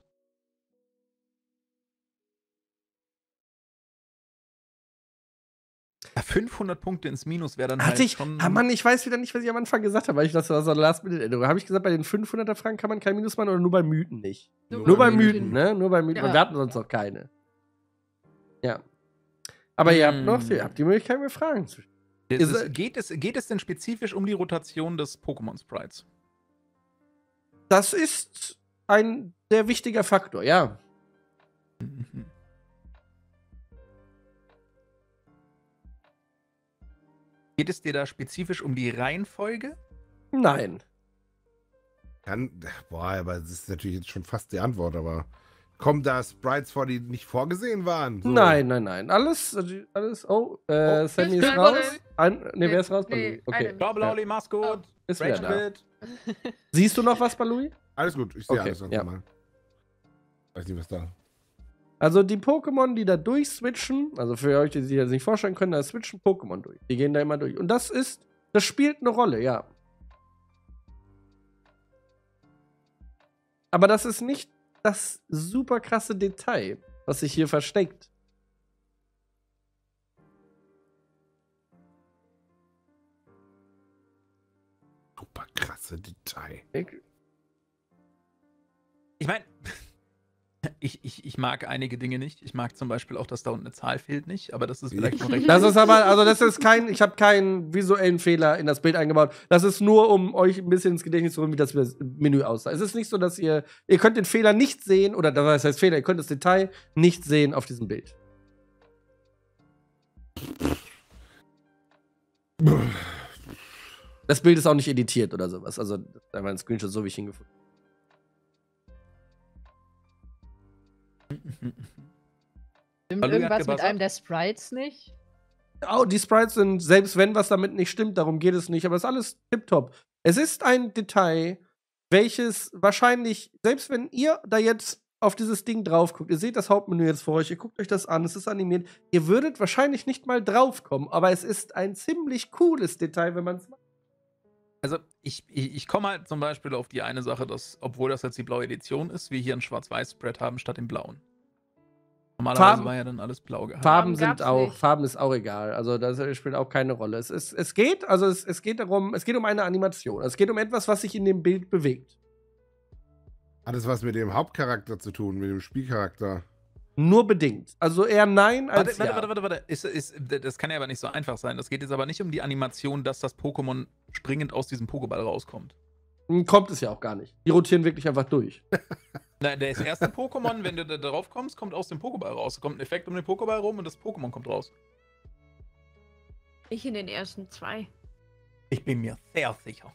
Speaker 4: Ja, fünfhundert Punkte ins Minus wäre dann
Speaker 1: Hatte
Speaker 4: halt
Speaker 1: ich,
Speaker 4: schon.
Speaker 1: ah Mann, ich weiß wieder nicht, was ich am Anfang gesagt habe, weil ich das war so eine Last-Minute-Änderung. Habe ich gesagt, bei den fünfhunderter Franken kann man kein Minus machen oder nur bei Mythen nicht?
Speaker 2: Nur
Speaker 1: Nur bei
Speaker 2: bei
Speaker 1: Mythen, ne? Nur bei Mythen.
Speaker 3: Ja.
Speaker 1: Wir hatten sonst noch keine. Ja. Aber ihr habt noch,
Speaker 4: Mm.
Speaker 1: ihr habt die Möglichkeit, mir Fragen zu stellen.
Speaker 4: Es
Speaker 1: Ist-
Speaker 4: ist, geht, es, geht es denn spezifisch um die Rotation des Pokémon-Sprites?
Speaker 1: Das ist ein sehr wichtiger Faktor, ja.
Speaker 4: Mhm. Geht es dir da spezifisch um die Reihenfolge?
Speaker 1: Nein.
Speaker 2: Kann, boah, aber das ist natürlich jetzt schon fast die Antwort, aber kommen da Sprites vor, die nicht vorgesehen waren? So.
Speaker 1: Nein, nein, nein. Alles, alles, oh, äh,
Speaker 2: Oh,
Speaker 1: Sammy
Speaker 5: ist
Speaker 1: ist
Speaker 5: dran,
Speaker 1: raus.
Speaker 5: oder?
Speaker 1: Ein, nee, wer ist raus?
Speaker 5: Nee,
Speaker 1: Balui. Okay.
Speaker 5: eine.
Speaker 4: Ciao, Blauli, mach's gut.
Speaker 1: Ist wieder da.
Speaker 4: Rage
Speaker 1: Siehst du noch was, Balui?
Speaker 2: Alles gut, ich sehe
Speaker 1: Okay,
Speaker 2: alles ganz
Speaker 1: ja.
Speaker 2: normal. Weiß nicht, was da.
Speaker 1: Also die Pokémon, die da durchswitchen, also für euch, die sich das nicht vorstellen können, da switchen Pokémon durch. Die gehen da immer durch. Und das ist, das spielt eine Rolle, ja. Aber das ist nicht das super krasse Detail, was sich hier versteckt.
Speaker 2: Super krasse Detail.
Speaker 1: Ich,
Speaker 4: Ich meine, ich, ich, ich mag einige Dinge nicht. Ich mag zum Beispiel auch, dass da unten eine Zahl fehlt nicht, aber das ist vielleicht nur recht.
Speaker 1: Das ist aber, also das ist kein, ich habe keinen visuellen Fehler in das Bild eingebaut. Das ist nur, um euch ein bisschen ins Gedächtnis zu holen, wie das Menü aussah. Es ist nicht so, dass ihr, ihr könnt den Fehler nicht sehen, oder das heißt Fehler, ihr könnt das Detail nicht sehen auf diesem Bild. Das Bild ist auch nicht editiert oder sowas. Also, das ist einfach ein Screenshot, so wie ich hingefunden
Speaker 3: Stimmt
Speaker 4: Balui hat
Speaker 3: irgendwas mit
Speaker 4: gebuzzert?
Speaker 3: einem der Sprites nicht?
Speaker 1: habe. Oh, die Sprites sind, selbst wenn was damit nicht stimmt, darum geht es nicht, aber es ist alles tipptopp. Es ist ein Detail, welches wahrscheinlich, selbst wenn ihr da jetzt auf dieses Ding drauf guckt, ihr seht das Hauptmenü jetzt vor euch, ihr guckt euch das an, es ist animiert, ihr würdet wahrscheinlich nicht mal draufkommen, aber es ist ein ziemlich cooles Detail, wenn man es macht.
Speaker 4: Also, ich, ich, ich komme halt zum Beispiel auf die eine Sache, dass, obwohl das jetzt die blaue Edition ist, wir hier ein Schwarz-Weiß-Spread haben statt dem blauen. Normalerweise
Speaker 1: Farben-
Speaker 4: war ja dann alles blau gehalten.
Speaker 1: Farben
Speaker 5: Farben
Speaker 1: sind
Speaker 5: gab's
Speaker 1: auch,
Speaker 5: nicht.
Speaker 1: Farben ist auch egal. Also das spielt auch keine Rolle. Es, ist, es geht, also es, es geht darum, es geht um eine Animation. Es geht um etwas, was sich in dem Bild bewegt.
Speaker 2: Hat es was mit dem Hauptcharakter zu tun, mit dem Spielcharakter?
Speaker 1: Nur bedingt. Also eher nein als
Speaker 4: Warte, warte,
Speaker 1: ja.
Speaker 4: warte, warte, warte. Ist, ist, das kann ja aber nicht so einfach sein. Das geht jetzt aber nicht um die Animation, dass das Pokémon springend aus diesem Pokéball rauskommt.
Speaker 1: Kommt es ja auch gar nicht. Die rotieren wirklich einfach durch.
Speaker 4: Nein, das erste Pokémon, wenn du da drauf kommst, kommt aus dem Pokéball raus. Da kommt ein Effekt um den Pokéball rum und das Pokémon kommt raus.
Speaker 5: Ich in den ersten zwei.
Speaker 4: Ich bin mir sehr sicher.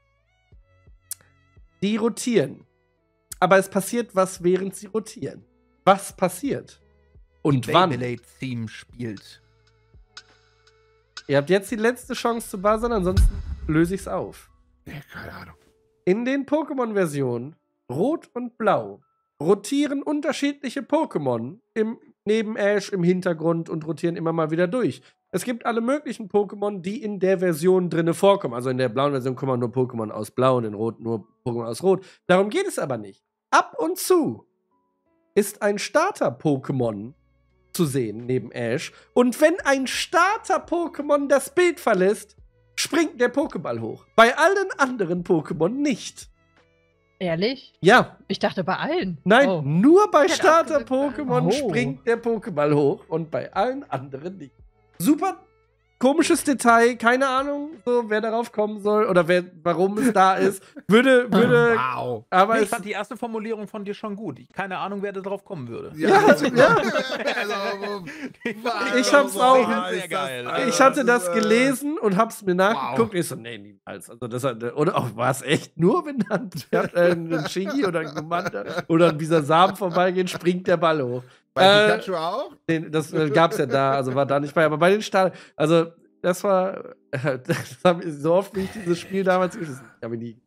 Speaker 1: Die rotieren. Aber es passiert was, während sie rotieren. Was passiert? Und wann?
Speaker 4: Beyblade-Theme spielt.
Speaker 1: Ihr habt jetzt die letzte Chance zu buzzern, ansonsten löse ich es auf.
Speaker 2: Nee, keine Ahnung.
Speaker 1: In den Pokémon-Versionen Rot und Blau rotieren unterschiedliche Pokémon im, neben Ash im Hintergrund und rotieren immer mal wieder durch. Es gibt alle möglichen Pokémon, die in der Version drinne vorkommen. Also in der blauen Version kommen nur Pokémon aus Blau und in Rot nur Pokémon aus Rot. Darum geht es aber nicht. Ab und zu ist ein Starter-Pokémon zu sehen neben Ash. Und wenn ein Starter-Pokémon das Bild verlässt, springt der Pokéball hoch. Bei allen anderen Pokémon nicht.
Speaker 3: Ehrlich?
Speaker 1: Ja.
Speaker 3: Ich dachte bei allen.
Speaker 1: Nein,
Speaker 3: Oh.
Speaker 1: nur bei
Speaker 5: Ich hätte auch gesagt,
Speaker 1: Starter-Pokémon
Speaker 3: oh.
Speaker 1: springt der Pokéball hoch und bei allen anderen nicht. Super komisches Detail, keine Ahnung, so, wer darauf kommen soll oder wer, warum es da ist. Würde, würde,
Speaker 2: Wow.
Speaker 1: aber
Speaker 4: Nee, ich
Speaker 1: es,
Speaker 4: fand die erste Formulierung von dir schon gut. Ich keine Ahnung, wer da drauf kommen würde.
Speaker 1: Ja, also, ja.
Speaker 2: Also,
Speaker 1: Ich hab's auch.
Speaker 4: Sehr geil.
Speaker 1: Ich hatte das
Speaker 2: äh,
Speaker 1: gelesen und hab's mir nachgeguckt.
Speaker 2: wow.
Speaker 1: Ich so, nee, niemals. Also das hat, oder auch, war es echt nur, wenn dann äh, ein Shigi oder ein Commander oder ein Bisasam vorbeigehen, springt der Ball hoch.
Speaker 2: Bei
Speaker 1: Äh,
Speaker 2: Pikachu auch?
Speaker 1: Den, das äh, gab's ja da, also war da nicht bei. Aber bei den Stahl, also das war, äh, das hab ich, so oft wie ich dieses Spiel damals gespielt habe, ich nie.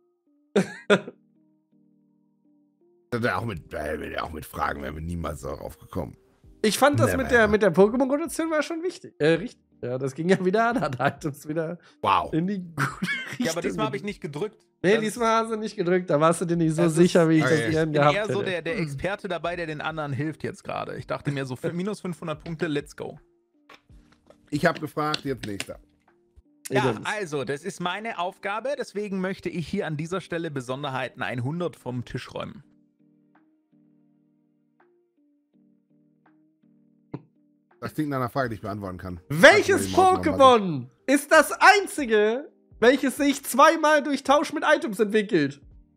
Speaker 2: Auch mit, äh, auch mit Fragen wären wir niemals darauf gekommen.
Speaker 1: Ich fand das
Speaker 2: Never
Speaker 1: mit der,
Speaker 2: ever.
Speaker 1: mit der Pokémon-Rotation war schon wichtig. Äh, richtig. Ja, das ging ja wieder an, hat halt uns wieder
Speaker 2: Wow.
Speaker 1: in die gute Richtung.
Speaker 4: Ja, aber diesmal habe ich nicht gedrückt.
Speaker 1: Nee,
Speaker 4: Das-
Speaker 1: diesmal hast du nicht gedrückt, da warst du dir nicht so
Speaker 4: Das ist-
Speaker 1: sicher, wie ich
Speaker 2: Okay.
Speaker 1: das gern
Speaker 4: Ich bin
Speaker 1: gehabt
Speaker 4: eher so
Speaker 1: hätte.
Speaker 4: der, der Experte dabei, der den anderen hilft jetzt gerade. Ich dachte mir so, für minus fünfhundert Punkte, let's go.
Speaker 2: Ich habe gefragt, jetzt nächster.
Speaker 4: Ja,
Speaker 1: Edens.
Speaker 4: also, das ist meine Aufgabe, deswegen möchte ich hier an dieser Stelle Besonderheiten hundert vom Tisch räumen.
Speaker 2: Das klingt nach einer Frage, die ich beantworten kann.
Speaker 1: Welches
Speaker 2: Kannst du mal die Maus noch mal-
Speaker 1: Pokémon ist das einzige, welches sich zweimal durch Tausch mit Items entwickelt?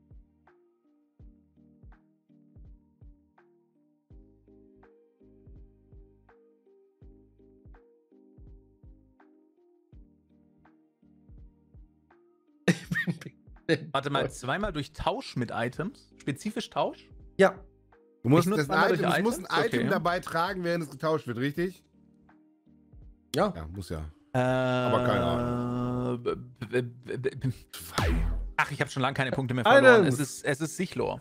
Speaker 4: Warte mal, zweimal durch Tausch mit Items? Spezifisch Tausch?
Speaker 1: Ja.
Speaker 2: Du musst,
Speaker 4: Ich nutze
Speaker 2: das
Speaker 4: einmal
Speaker 2: Item,
Speaker 4: durch
Speaker 2: du musst ein
Speaker 4: Items?
Speaker 2: Item
Speaker 4: Okay.
Speaker 2: dabei tragen, während es getauscht wird, richtig?
Speaker 1: Ja.
Speaker 2: Ja, muss ja.
Speaker 4: Aber
Speaker 2: keine
Speaker 4: Ahnung.
Speaker 2: Zwei.
Speaker 4: Ach, ich habe schon lange keine Punkte mehr verloren.
Speaker 1: Items.
Speaker 4: Es ist, es ist Sichlor.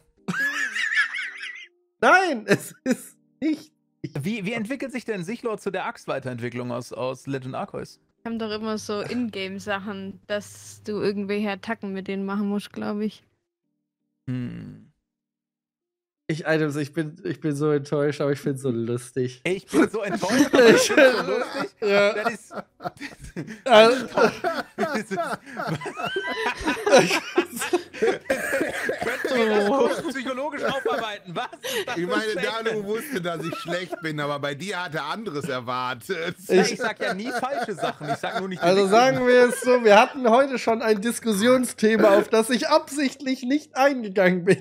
Speaker 1: Nein, es ist nicht.
Speaker 4: Wie, wie entwickelt sich denn Sichlor zu der Axt-Weiterentwicklung aus, aus Legend Arceus?
Speaker 5: Wir haben doch immer so Ingame-Sachen, dass du irgendwelche Attacken mit denen machen musst, glaube ich.
Speaker 4: Hm.
Speaker 1: Ich, Items, ich bin, ich bin so enttäuscht, aber ich finde es so lustig.
Speaker 4: Ich bin so enttäuscht, aber ich bin so lustig.
Speaker 1: Ja.
Speaker 4: Das ist,
Speaker 1: Also,
Speaker 4: das ist, Könnt ihr das kurz psychologisch aufarbeiten? Was ist das
Speaker 2: Ich
Speaker 4: für
Speaker 2: meine,
Speaker 4: ein Statement?
Speaker 2: Danu wusste, dass ich schlecht bin, aber bei dir hat er anderes erwartet.
Speaker 4: Ja, ich sag ja nie falsche Sachen. Ich sag nur nicht die
Speaker 1: also
Speaker 4: richtigen.
Speaker 1: sagen wir es so, wir hatten heute schon ein Diskussionsthema, auf das ich absichtlich nicht eingegangen bin.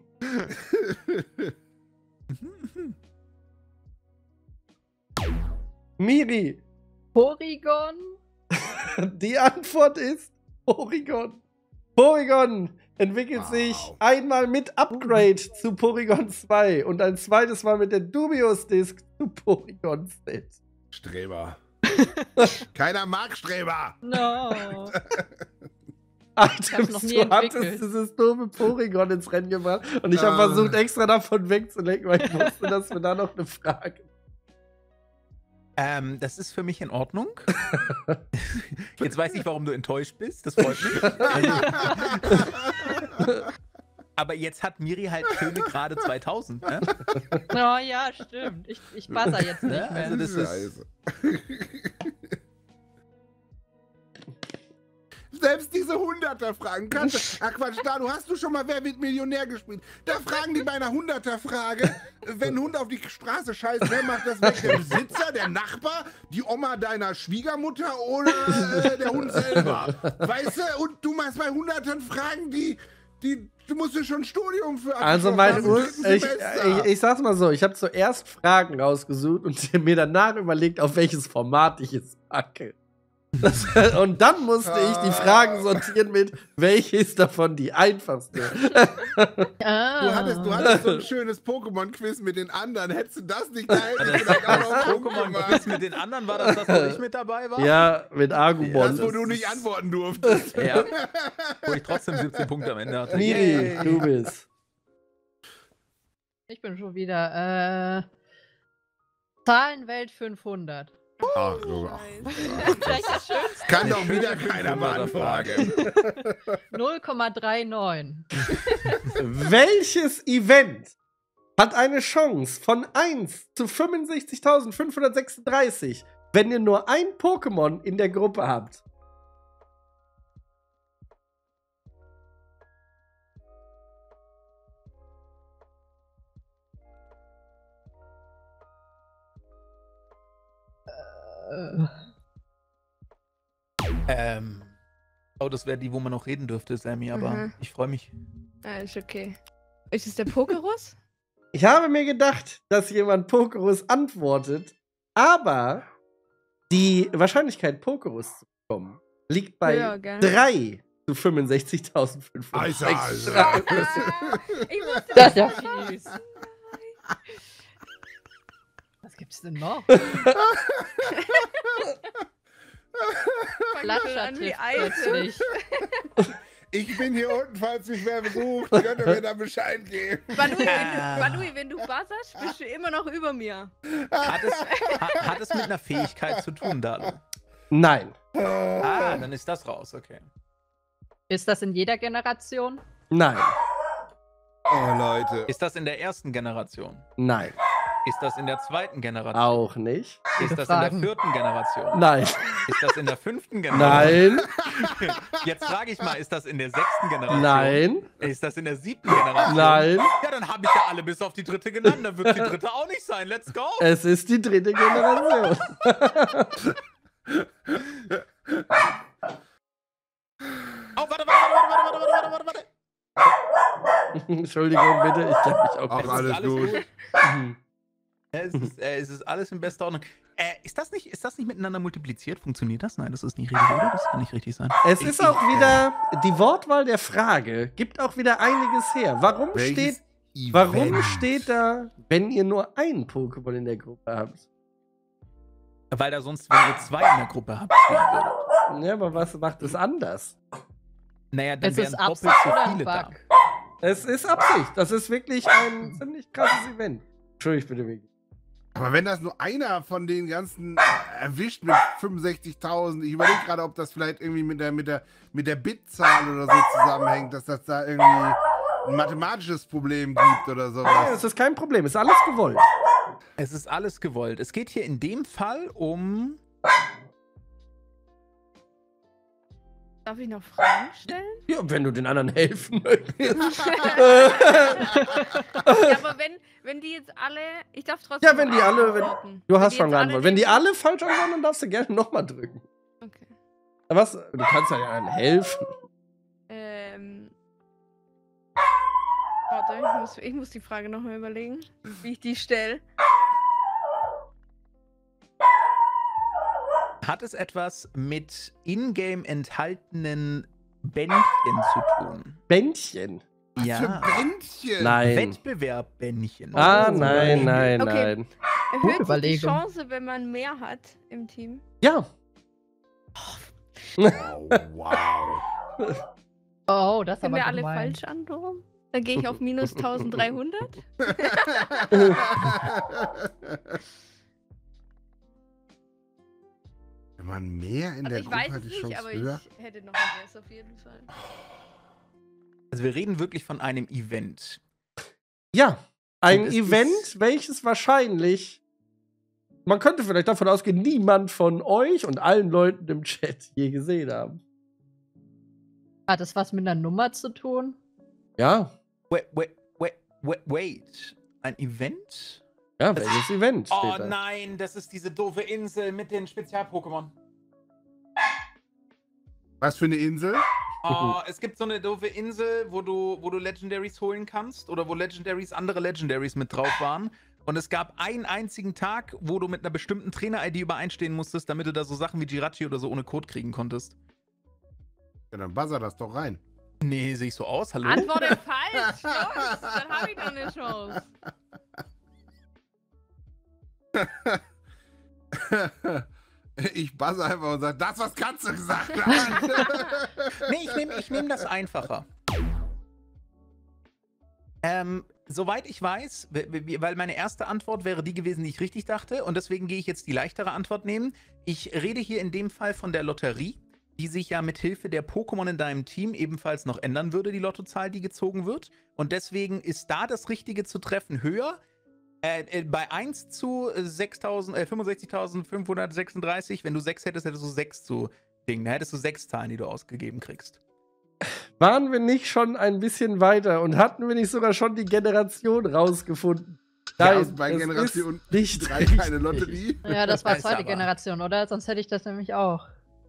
Speaker 1: Miri,
Speaker 3: Porygon?
Speaker 1: die Antwort ist Porygon. Porygon entwickelt
Speaker 2: Wow.
Speaker 1: sich einmal mit Upgrade zu Porygon zwei und ein zweites Mal mit der Dubious Disc zu Porygon Z.
Speaker 2: Streber. Keiner mag Streber.
Speaker 3: No.
Speaker 1: Items,
Speaker 3: noch nie
Speaker 1: du hattest
Speaker 3: entwickelt.
Speaker 1: dieses doofe Porygon ins Rennen gebracht und ich habe
Speaker 2: Ah.
Speaker 1: versucht, extra davon wegzulenken, weil ich wusste, dass wir da noch eine Frage.
Speaker 4: Ähm, das ist für mich in Ordnung. Jetzt weiß ich, warum du enttäuscht bist. Das freut mich. Aber jetzt hat Miri halt schöne gerade zweitausend. Ne?
Speaker 3: Oh ja, stimmt. Ich, ich buzzer jetzt nicht
Speaker 4: Ja,
Speaker 3: mehr.
Speaker 4: also das ist.
Speaker 2: Scheiße. Selbst diese Hunderter-Fragen kannst du. Ach Quatsch, da, du hast du schon mal Wer wird Millionär gespielt? Da fragen die bei einer Hunderter-Frage, wenn ein Hund auf die Straße scheißt, wer macht das weg? Der Besitzer, der Nachbar, die Oma deiner Schwiegermutter oder äh, der Hund selber? Weißt du? Und du machst bei Hundertern Fragen, die, die, du musst ja schon ein Studium für
Speaker 1: Also
Speaker 2: abgeschlossen
Speaker 1: mein
Speaker 2: haben im
Speaker 1: Ur
Speaker 2: dritten
Speaker 1: ich,
Speaker 2: Semester.
Speaker 1: ich, ich sag's mal so, ich habe zuerst Fragen rausgesucht und mir danach überlegt, auf welches Format ich es packe. Das, und dann musste ich die Fragen sortieren mit, welche ist davon die einfachste.
Speaker 3: Ah.
Speaker 2: Du hattest, du hattest so ein schönes Pokémon-Quiz mit den anderen. Hättest du das nicht geil?
Speaker 4: Das, das Pokémon-Quiz mit den anderen, war das das, wo ich mit dabei war?
Speaker 1: Ja, mit Argumon.
Speaker 2: Das, wo du nicht antworten durftest.
Speaker 4: Ja. Wo ich trotzdem siebzehn Punkte am Ende hatte.
Speaker 1: Miri,
Speaker 4: Yay.
Speaker 1: du bist.
Speaker 3: Ich bin schon wieder. Äh, Zahlenwelt fünfhundert.
Speaker 2: Ach, du.
Speaker 3: Gleich das Schönste.
Speaker 2: Kann doch wieder keiner beantworten.
Speaker 3: null Komma neununddreißig.
Speaker 1: Welches Event hat eine Chance von eins zu fünfundsechzigtausendfünfhundertsechsunddreißig, wenn ihr nur ein Pokémon in der Gruppe habt?
Speaker 4: Ähm. Oh, das wäre die, wo man noch reden dürfte, Sammy, aber
Speaker 5: Mhm.
Speaker 4: ich freue mich.
Speaker 5: Ah, ist okay. Ist es der Pokerus?
Speaker 1: Ich habe mir gedacht, dass jemand Pokerus antwortet, aber die Wahrscheinlichkeit, Pokerus zu bekommen, liegt bei
Speaker 5: Ja, gell?
Speaker 1: drei zu fünfundsechzigtausendfünfhundertsechsunddreißig.
Speaker 2: Alter, Alter.
Speaker 5: Ah, ich wusste
Speaker 3: Das ist ja
Speaker 5: nicht.
Speaker 3: fies. Was gibt's denn noch?
Speaker 5: Fang schon an wie
Speaker 3: Platschertipp
Speaker 5: Eise.
Speaker 3: plötzlich.
Speaker 2: Ich bin hier unten, falls mich wer besucht. Könnt ihr mir da Bescheid geben?
Speaker 5: Banui, wenn du, Banui, wenn du buzzerst, bist du immer noch über mir.
Speaker 4: Hat es, ha, hat es mit einer Fähigkeit zu tun, Dalu?
Speaker 1: Nein,
Speaker 4: Ah, dann ist das raus, okay.
Speaker 3: Ist das in jeder Generation?
Speaker 1: nein,
Speaker 2: Oh, Leute.
Speaker 4: Ist das in der ersten Generation?
Speaker 1: nein,
Speaker 4: Ist das in der zweiten Generation?
Speaker 1: auch nicht.
Speaker 4: Ist das
Speaker 3: Fragen.
Speaker 4: in der vierten Generation?
Speaker 1: Nein,
Speaker 4: Ist das in der fünften Generation?
Speaker 1: nein,
Speaker 4: Jetzt frage ich mal, ist das in der sechsten Generation?
Speaker 1: nein,
Speaker 4: Ist das in der siebten Generation?
Speaker 1: nein.
Speaker 4: Ja, dann habe ich ja alle bis auf die dritte genannt. Dann wird die dritte auch nicht sein. Let's go.
Speaker 1: Es ist die dritte Generation.
Speaker 4: Oh, warte, warte, warte, warte, warte, warte, warte, warte.
Speaker 1: Entschuldigung, bitte, ich kenne mich auch
Speaker 2: Ach,
Speaker 1: nicht.
Speaker 2: alles gut.
Speaker 1: Mhm.
Speaker 4: Ja, es, ist, äh, es ist alles in bester Ordnung. Äh, ist, das nicht, ist das nicht miteinander multipliziert? Funktioniert das? Nein, das ist nicht richtig, oder? Das kann nicht richtig sein.
Speaker 1: Es ist auch wieder, die Wortwahl der Frage gibt auch wieder einiges her. Warum
Speaker 2: Welches
Speaker 1: steht, warum
Speaker 2: Event?
Speaker 1: steht da, wenn ihr nur ein Pokémon in der Gruppe habt?
Speaker 4: Weil da sonst, wenn ihr zwei in der Gruppe habt, stehen würdet.
Speaker 1: Ja, aber was macht es anders?
Speaker 4: Naja, dann
Speaker 3: Es
Speaker 4: wären
Speaker 3: ist
Speaker 4: doppelt
Speaker 3: Absicht
Speaker 4: so
Speaker 3: oder ein
Speaker 4: viele da.
Speaker 3: Bug?
Speaker 1: Es ist Absicht. Das ist wirklich ein ziemlich krasses Event. Entschuldigung, bitte, Vicky.
Speaker 2: Aber wenn das nur einer von den ganzen erwischt mit fünfundsechzigtausend, ich überlege gerade, ob das vielleicht irgendwie mit der, mit der, mit der Bitzahl oder so zusammenhängt, dass das da irgendwie ein mathematisches Problem gibt oder
Speaker 1: Ja,
Speaker 2: sowas.
Speaker 1: es ist kein Problem. Es ist alles gewollt.
Speaker 4: Es ist alles gewollt. Es geht hier in dem Fall um.
Speaker 5: Darf ich noch Fragen stellen?
Speaker 1: Ja, wenn du den anderen helfen möchtest.
Speaker 5: Ja, aber wenn, wenn die jetzt alle. Ich darf trotzdem.
Speaker 1: Ja, wenn die alle- wenn-
Speaker 5: antworten.
Speaker 1: Du
Speaker 5: Wenn
Speaker 1: hast
Speaker 5: die
Speaker 1: schon
Speaker 5: jetzt alle
Speaker 1: geantwortet. Wenn die
Speaker 5: den-
Speaker 1: alle falsch antworten, dann darfst du gerne nochmal drücken.
Speaker 5: Okay.
Speaker 1: Was? Du kannst ja einem helfen.
Speaker 5: Ähm. Warte, ich muss, ich muss die Frage nochmal überlegen, wie ich die stelle.
Speaker 4: Hat es etwas mit in-game enthaltenen Bändchen zu tun?
Speaker 1: Bändchen?
Speaker 2: Was für
Speaker 4: Ja.
Speaker 2: Bändchen?
Speaker 1: Nein.
Speaker 4: Wettbewerb-Bändchen.
Speaker 1: Ah,
Speaker 4: Zum
Speaker 1: nein,
Speaker 4: Beispiel.
Speaker 1: nein,
Speaker 5: Okay.
Speaker 1: nein.
Speaker 5: Erhöht sich die
Speaker 3: Überlegung.
Speaker 5: Chance, wenn man mehr hat im Team?
Speaker 1: Ja.
Speaker 2: Oh, wow.
Speaker 3: Oh, das ist
Speaker 5: Wenn
Speaker 3: aber
Speaker 5: wir alle
Speaker 3: gemein.
Speaker 5: falsch antworten? Dann gehe ich auf minus dreizehnhundert.
Speaker 2: Wenn man mehr in
Speaker 5: Also
Speaker 2: der
Speaker 5: ich
Speaker 2: Gruppe
Speaker 5: weiß
Speaker 2: hat,
Speaker 5: es
Speaker 2: die
Speaker 5: nicht,
Speaker 2: Chance
Speaker 5: aber
Speaker 2: höher.
Speaker 5: ich hätte noch ein Guess auf jeden Fall.
Speaker 4: Also wir reden wirklich von einem Event.
Speaker 1: Ja. Ein
Speaker 4: Und es
Speaker 1: Event,
Speaker 4: ist-
Speaker 1: welches wahrscheinlich, man könnte vielleicht davon ausgehen, niemand von euch und allen Leuten im Chat je gesehen haben.
Speaker 3: Hat das was mit einer Nummer zu tun?
Speaker 1: Ja.
Speaker 4: Wait, wait, wait, wait, wait. Ein Event?
Speaker 1: Ja, welches Event
Speaker 4: Oh
Speaker 1: steht da?
Speaker 4: nein, das ist diese doofe Insel mit den Spezial-Pokémon.
Speaker 2: Was für eine Insel?
Speaker 4: Oh, es gibt so eine doofe Insel, wo du, wo du Legendaries holen kannst oder wo Legendaries, andere Legendaries mit drauf waren. Und es gab einen einzigen Tag, wo du mit einer bestimmten Trainer-I D übereinstehen musstest, damit du da so Sachen wie Jirachi oder so ohne Code kriegen konntest.
Speaker 2: Ja, dann buzzer das doch rein.
Speaker 4: Nee, sehe ich so aus? Hallo?
Speaker 5: Antworte falsch! Los, dann habe ich noch eine Chance.
Speaker 2: Ich buzzer einfach und sage, das, was Katze gesagt hat.
Speaker 4: Nee, ich nehme ich nehm das einfacher. Ähm, soweit ich weiß, weil meine erste Antwort wäre die gewesen, die ich richtig dachte, und deswegen gehe ich jetzt die leichtere Antwort nehmen. Ich rede hier in dem Fall von der Lotterie, die sich ja mit Hilfe der Pokémon in deinem Team ebenfalls noch ändern würde, die Lottozahl, die gezogen wird. Und deswegen ist da das Richtige zu treffen höher. Äh, äh, bei eins zu sechstausend, äh, fünfundsechzigtausendfünfhundertsechsunddreißig, wenn du sechs hättest, hättest du sechs zu Ding. Da hättest du sechs Zahlen, die du ausgegeben kriegst.
Speaker 1: Waren wir nicht schon ein bisschen weiter und hatten wir nicht sogar schon die Generation rausgefunden?
Speaker 2: Ja,
Speaker 1: Nein,
Speaker 2: bei
Speaker 1: es
Speaker 2: Generation
Speaker 1: ist nicht
Speaker 2: drei
Speaker 1: richtig.
Speaker 2: keine Lotterie.
Speaker 3: Ja, das war
Speaker 4: Das ist
Speaker 3: zweite
Speaker 4: aber-
Speaker 3: Generation, oder? Sonst hätte ich das nämlich auch.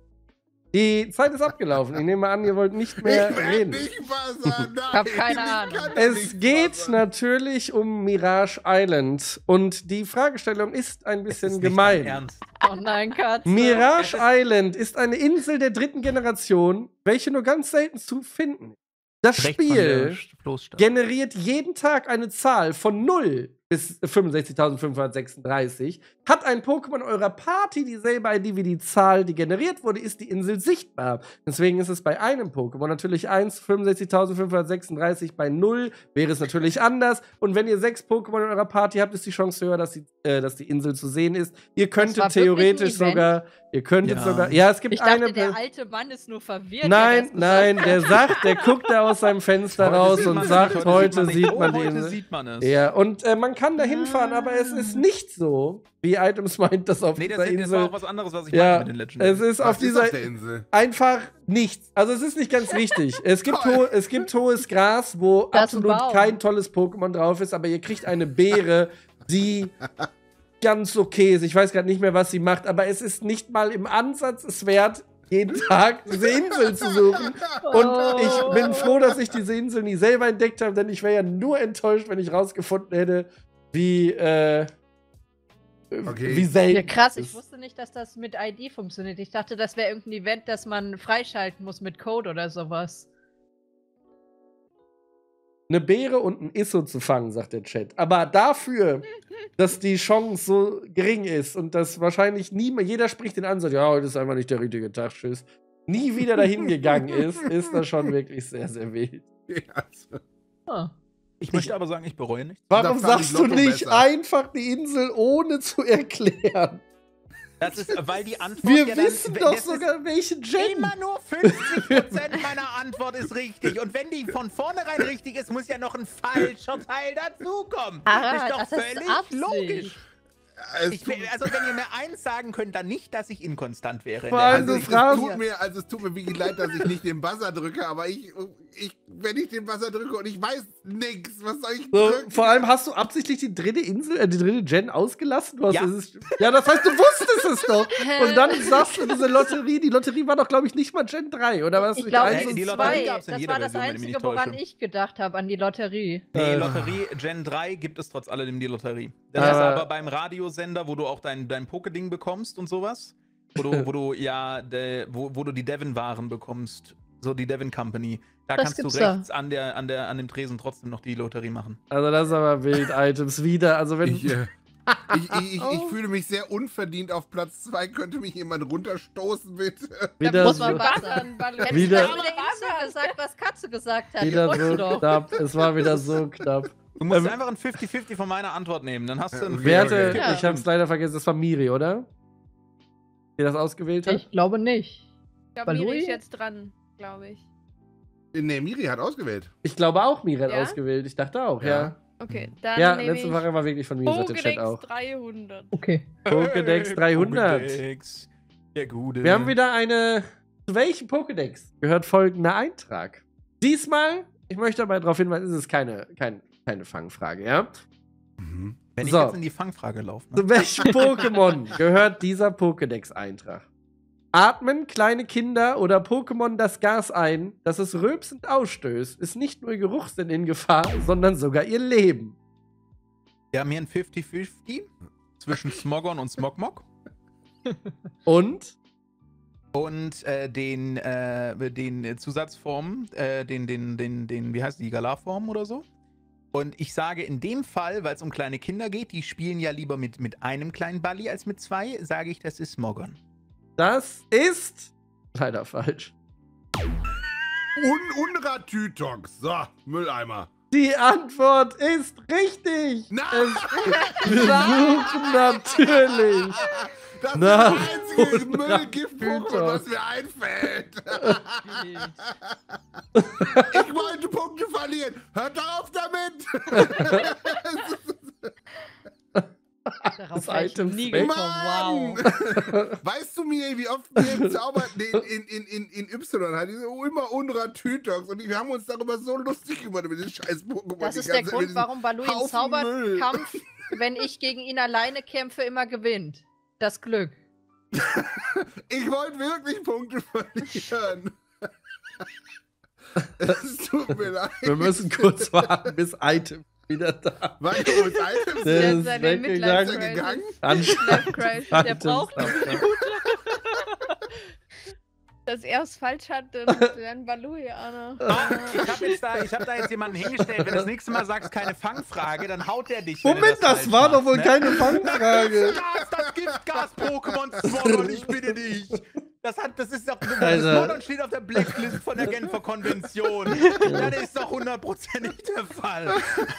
Speaker 1: Die Zeit ist abgelaufen. Ich nehme an, ihr wollt nicht mehr
Speaker 2: Ich will
Speaker 1: reden.
Speaker 2: nicht buzzern, nein.
Speaker 3: hab keine
Speaker 2: ich
Speaker 3: Ahnung.
Speaker 2: kann
Speaker 1: Es
Speaker 2: nicht
Speaker 1: geht
Speaker 2: buzzern.
Speaker 1: natürlich um Mirage Island. Und die Fragestellung ist ein
Speaker 4: Es
Speaker 1: bisschen
Speaker 4: ist nicht dein
Speaker 1: gemein.
Speaker 4: Ernst.
Speaker 3: Oh nein, Katze.
Speaker 1: Mirage
Speaker 4: Es ist-
Speaker 1: Island ist eine Insel der dritten Generation, welche nur ganz selten zu finden ist. Das
Speaker 4: Rechts von der
Speaker 1: Spiel
Speaker 4: Floßstadt.
Speaker 1: generiert jeden Tag eine Zahl von null bis fünfundsechzigtausendfünfhundertsechsunddreißig. Hat ein Pokémon eurer Party dieselbe I D wie die Zahl, die generiert wurde, ist die Insel sichtbar. Deswegen ist es bei einem Pokémon natürlich eins, fünfundsechzigtausendfünfhundertsechsunddreißig. Bei null wäre es natürlich anders. Und wenn ihr sechs Pokémon in eurer Party habt, ist die Chance höher, dass die, äh, dass die Insel zu sehen ist. Ihr könntet
Speaker 3: war wirklich ein
Speaker 1: theoretisch
Speaker 3: Event?
Speaker 1: sogar, ihr könntet
Speaker 4: Ja.
Speaker 1: sogar, ja, es gibt
Speaker 3: Ich dachte,
Speaker 1: eine.
Speaker 3: der alte Mann ist nur verwirrt.
Speaker 1: Nein,
Speaker 3: der das
Speaker 1: nein, der sagt, der guckt da aus seinem Fenster raus
Speaker 4: sieht
Speaker 1: und
Speaker 4: man es
Speaker 1: sagt,
Speaker 4: nicht,
Speaker 1: heute
Speaker 4: nicht.
Speaker 1: sieht
Speaker 4: Oh,
Speaker 1: man die
Speaker 4: heute
Speaker 1: Insel.
Speaker 4: sieht man es.
Speaker 1: Ja, und äh, man kann da hinfahren, aber es ist nicht so, wie Items meint, dass auf
Speaker 4: Nee, das,
Speaker 1: dieser
Speaker 4: das war
Speaker 1: Insel.
Speaker 4: auch was anderes, was ich
Speaker 1: Ja,
Speaker 4: meinte mit den Legendary.
Speaker 1: Es ist
Speaker 2: Was
Speaker 1: auf dieser
Speaker 2: ist auf der Insel?
Speaker 1: einfach nichts. Also es ist nicht ganz richtig. Es gibt, ho es gibt hohes Gras, wo
Speaker 3: Da ist ein
Speaker 1: absolut
Speaker 3: Baum.
Speaker 1: kein tolles Pokémon drauf ist, aber ihr kriegt eine Beere, die ganz okay ist. Ich weiß gerade nicht mehr, was sie macht, aber es ist nicht mal im Ansatz es wert, jeden Tag diese Insel zu suchen. Und ich bin froh, dass ich diese Insel nie selber entdeckt habe, denn ich wäre ja nur enttäuscht, wenn ich rausgefunden hätte, wie, äh,
Speaker 2: Okay.
Speaker 1: wie selten.
Speaker 3: Ja, krass,
Speaker 1: es
Speaker 3: ich
Speaker 1: ist.
Speaker 3: wusste nicht, dass das mit I D funktioniert. Ich dachte, das wäre irgendein Event, das man freischalten muss mit Code oder sowas.
Speaker 1: Eine Beere und ein Isso zu fangen, sagt der Chat. Aber dafür, dass die Chance so gering ist und dass wahrscheinlich niemand, jeder spricht den an, sagt, ja, heute ist einfach nicht der richtige Tag, tschüss, nie wieder dahin gegangen ist, ist das schon wirklich sehr, sehr wild.
Speaker 2: Ja, also,
Speaker 3: Oh.
Speaker 4: Ich möchte aber sagen, ich bereue nichts.
Speaker 1: Warum
Speaker 2: Da fand ich
Speaker 1: sagst du
Speaker 2: Lotto
Speaker 1: nicht
Speaker 2: besser.
Speaker 1: einfach die Insel ohne zu erklären?
Speaker 4: Das ist, weil die Antwort
Speaker 1: Wir
Speaker 4: ja dann,
Speaker 1: wissen
Speaker 4: das
Speaker 1: doch
Speaker 4: ist
Speaker 1: sogar, welche Gen.
Speaker 4: Immer nur fünfzig Prozent meiner Antwort ist richtig. Und wenn die von vornherein richtig ist, muss ja noch ein falscher Teil dazukommen.
Speaker 3: Ah,
Speaker 4: das ist doch
Speaker 3: das ist
Speaker 4: völlig
Speaker 3: Absicht.
Speaker 4: logisch.
Speaker 2: es
Speaker 4: Ich,
Speaker 2: tut,
Speaker 4: will- also wenn ihr mir eins sagen könnt, dann nicht, dass ich inkonstant wäre. in
Speaker 1: Vor
Speaker 4: der
Speaker 1: allem
Speaker 2: also,
Speaker 1: du
Speaker 2: es
Speaker 1: fragst-
Speaker 2: tut mir, also es tut mir wirklich leid, dass ich nicht den Buzzer drücke, aber ich, ich, wenn ich den Buzzer drücke und ich weiß nix, was soll ich
Speaker 1: So,
Speaker 2: drücken?
Speaker 1: vor allem hast du absichtlich die dritte Insel, äh, die dritte Gen ausgelassen? Du hast
Speaker 4: Ja.
Speaker 1: es, ja, das heißt, du wusstest es doch. Und dann sagst du diese Lotterie, die Lotterie war doch, glaube ich, nicht mal Gen drei, oder was?
Speaker 3: Ich
Speaker 1: Mit
Speaker 3: glaube,
Speaker 1: eins
Speaker 4: Hey,
Speaker 1: und
Speaker 4: die
Speaker 3: die
Speaker 1: zwei?
Speaker 4: Lotterie
Speaker 3: zwei.
Speaker 4: gab's in
Speaker 3: Das
Speaker 4: jeder
Speaker 3: war das
Speaker 4: Version, wenn ich mich
Speaker 3: Einzige,
Speaker 4: nicht
Speaker 3: woran
Speaker 4: täusche.
Speaker 3: ich gedacht habe, an die Lotterie.
Speaker 4: Nee,
Speaker 1: Äh.
Speaker 4: Lotterie Gen drei gibt es trotz alledem die Lotterie. Das
Speaker 1: Aber-
Speaker 4: ist aber beim Radiosender, wo du auch dein, dein Pokéding bekommst und sowas. Wo du, wo du ja, de, wo, wo du die Devon-Waren bekommst. So die Devon Company. Da
Speaker 3: Was
Speaker 4: kannst du
Speaker 3: gibt's da?
Speaker 4: rechts an, der, an, der, an dem Tresen trotzdem noch die Lotterie machen.
Speaker 1: Also, das ist aber wild, Items wieder. Also, wenn.
Speaker 2: Ich, äh, ich, ich, ich, ich fühle mich sehr unverdient auf Platz zwei. Könnte mich jemand runterstoßen, bitte?
Speaker 1: wieder
Speaker 3: Da muss
Speaker 1: so,
Speaker 3: man buzzern. Hättest
Speaker 1: Wieder-
Speaker 3: du mal mit der Insel gesagt, was Katze gesagt hat.
Speaker 1: wieder
Speaker 3: Wusstest
Speaker 1: so
Speaker 3: du doch.
Speaker 1: knapp. Es war wieder so knapp.
Speaker 4: Du musst
Speaker 1: Ähm,
Speaker 4: einfach ein fünfzig fünfzig von meiner Antwort nehmen. Dann hast du ein
Speaker 2: Okay,
Speaker 1: Werte,
Speaker 2: okay.
Speaker 3: Ja.
Speaker 1: ich hab's leider vergessen, das war Miri, oder? Die das ausgewählt hat?
Speaker 3: Ich glaube nicht.
Speaker 5: Ich glaube, Miri
Speaker 3: Balui?
Speaker 5: ist jetzt dran, glaube ich.
Speaker 2: Nee, Miri hat ausgewählt.
Speaker 1: Ich glaube auch, Miri hat
Speaker 5: Ja?
Speaker 1: ausgewählt. Ich dachte auch, ja.
Speaker 2: Ja.
Speaker 5: Okay,
Speaker 3: Mhm.
Speaker 5: dann
Speaker 1: Ja,
Speaker 5: nehme
Speaker 1: letzte
Speaker 5: ich
Speaker 1: Frage war wirklich von mir, sagt der Chat
Speaker 5: Pokédex
Speaker 1: auch.
Speaker 5: dreihundert.
Speaker 3: Okay.
Speaker 1: Pokédex dreihundert.
Speaker 4: Pokédex. Der gute.
Speaker 1: Wir haben wieder eine. Zu welchem Pokédex gehört folgender Eintrag? Diesmal, ich möchte aber darauf hinweisen, es ist keine, kein, keine Fangfrage, ja?
Speaker 2: Mhm.
Speaker 4: Wenn ich
Speaker 1: So.
Speaker 4: jetzt in die Fangfrage laufe. Ne?
Speaker 1: Zu welchem Pokémon gehört dieser Pokédex-Eintrag? Atmen kleine Kinder oder Pokémon das Gas ein, das es rülpsend ausstößt, ist nicht nur ihr Geruchssinn in Gefahr, sondern sogar ihr Leben.
Speaker 4: Wir haben hier ein fünfzig fünfzig zwischen Smogon und Smogmog.
Speaker 1: Und
Speaker 4: Und äh, den, äh, den Zusatzformen, äh, den, den, den, den, wie heißt die, Galar-Form oder so. Und ich sage in dem Fall, weil es um kleine Kinder geht, die spielen ja lieber mit, mit einem kleinen Balli als mit zwei, sage ich, das ist Smogon.
Speaker 1: das ist leider falsch.
Speaker 2: Un Unratütox. So, Mülleimer.
Speaker 1: Die Antwort ist richtig.
Speaker 2: Nein!
Speaker 1: Es, wir suchen natürlich.
Speaker 2: Das
Speaker 1: Na,
Speaker 2: ist das einzige
Speaker 1: und
Speaker 2: Müllgift-Pokémon, was mir einfällt. Ich wollte Punkte verlieren. Hört doch auf damit.
Speaker 3: Darauf
Speaker 1: Das
Speaker 3: wäre ich
Speaker 1: Item
Speaker 3: nie
Speaker 1: weg.
Speaker 3: gekommen. Wow.
Speaker 2: Weißt du mir, wie oft wir im Zauber in, in, in, in, in Y hatten, diese immer unserer Tütox und wir haben uns darüber so lustig über den scheiß Pokémon.
Speaker 3: Das
Speaker 2: die
Speaker 3: ist der
Speaker 2: ganze-
Speaker 3: Grund,
Speaker 2: mit
Speaker 3: warum Baloo im
Speaker 2: Haufen Müll.
Speaker 3: Zauberkampf, wenn ich gegen ihn alleine kämpfe, immer gewinnt. Das Glück.
Speaker 2: Ich wollte wirklich Punkte verlieren. Es tut mir leid.
Speaker 1: Wir müssen kurz warten, bis Item wieder da.
Speaker 2: Weil du uns Items
Speaker 1: Der
Speaker 5: Der
Speaker 1: ist
Speaker 5: seine
Speaker 1: weggegangen.
Speaker 2: ist er gegangen.
Speaker 1: Anscheinend.
Speaker 5: Life Crisis.
Speaker 3: Der
Speaker 1: Items
Speaker 3: braucht eine
Speaker 1: da.
Speaker 5: Dass er es falsch hat, dann, dann Baloo hier, Anna.
Speaker 4: Ich habe jetzt da, ich hab da jetzt jemanden hingestellt. Wenn du das nächste Mal sagst, keine Fangfrage, dann haut er dich. wenn du
Speaker 1: Moment, das
Speaker 4: falsch
Speaker 1: war doch
Speaker 4: machst,
Speaker 1: wohl
Speaker 4: ne?
Speaker 1: keine Fangfrage.
Speaker 4: Gas, das Giftgas-Pokémon Swordon, ich bitte dich. Das, hat, das ist doch,
Speaker 1: Also-
Speaker 4: Swordon steht auf der Blacklist von der Genfer Konvention. Das ist doch hundertprozentig der Fall.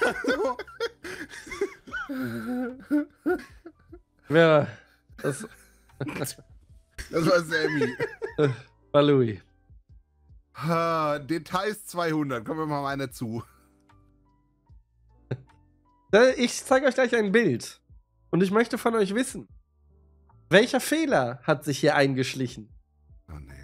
Speaker 1: Ja, das
Speaker 2: Das war Sammy.
Speaker 1: war Louis.
Speaker 2: Ha, Details zweihundert. Kommen wir mal eine zu.
Speaker 1: Ich zeige euch gleich ein Bild. Und ich möchte von euch wissen, welcher Fehler hat sich hier eingeschlichen?
Speaker 2: Oh nee.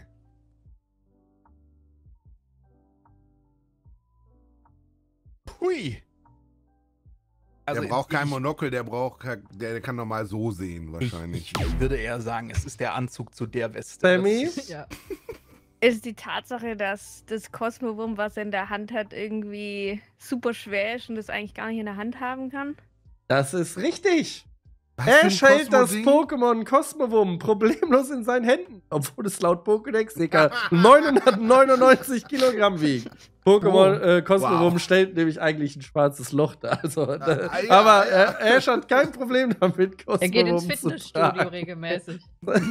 Speaker 4: Hui. Also
Speaker 2: Der braucht kein
Speaker 4: ich,
Speaker 2: Monokel, der braucht, kein- der, der kann normal so sehen wahrscheinlich.
Speaker 4: Ich, ich würde eher sagen, es ist der Anzug zu der Weste.
Speaker 1: Sammy?
Speaker 4: Das ist-
Speaker 3: Ja.
Speaker 5: Ist die Tatsache, dass das Cosmowurm, was er in der Hand hat, irgendwie super schwer ist und das eigentlich gar nicht in der Hand haben kann?
Speaker 1: Das ist richtig.
Speaker 2: Was
Speaker 1: Ash
Speaker 2: für ein
Speaker 1: hält das
Speaker 2: Cosmo-Ding?
Speaker 1: Pokémon Cosmowum problemlos in seinen Händen, obwohl es laut Pokédex ca. neunhundertneunundneunzig Kilogramm wiegt. Pokémon äh, Cosmowum
Speaker 2: Wow.
Speaker 1: stellt nämlich eigentlich ein schwarzes Loch dar. Also, äh,
Speaker 2: ah, ja,
Speaker 1: aber
Speaker 2: ja.
Speaker 1: Äh, Ash hat kein Problem damit, Cosmowum
Speaker 3: Er geht ins
Speaker 1: zu
Speaker 3: Fitnessstudio
Speaker 1: tragen.
Speaker 3: regelmäßig.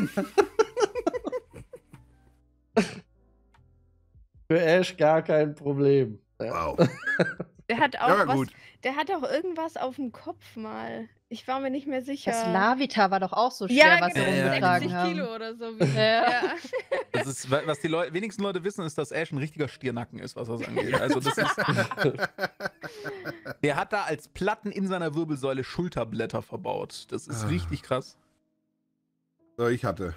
Speaker 1: Für Ash gar kein Problem. Ja.
Speaker 2: Wow.
Speaker 5: Der hat auch
Speaker 2: Ja,
Speaker 5: was,
Speaker 2: gut.
Speaker 5: der hat auch irgendwas auf dem Kopf mal. Ich war mir nicht mehr sicher.
Speaker 3: Das Lavita war doch auch so schwer,
Speaker 5: ja,
Speaker 3: was sie
Speaker 5: genau,
Speaker 4: Ja,
Speaker 3: rumgetragen
Speaker 5: sechzig
Speaker 3: haben.
Speaker 5: Kilo oder so. Wie,
Speaker 3: Ja.
Speaker 5: ja.
Speaker 4: Das ist, wa- was die Leu wenigsten Leute wissen, ist, dass Ash ein richtiger Stiernacken ist, was das angeht. Also das ist, der hat da als Platten in seiner Wirbelsäule Schulterblätter verbaut. Das ist
Speaker 2: Ah.
Speaker 4: richtig krass.
Speaker 2: So, ich hatte.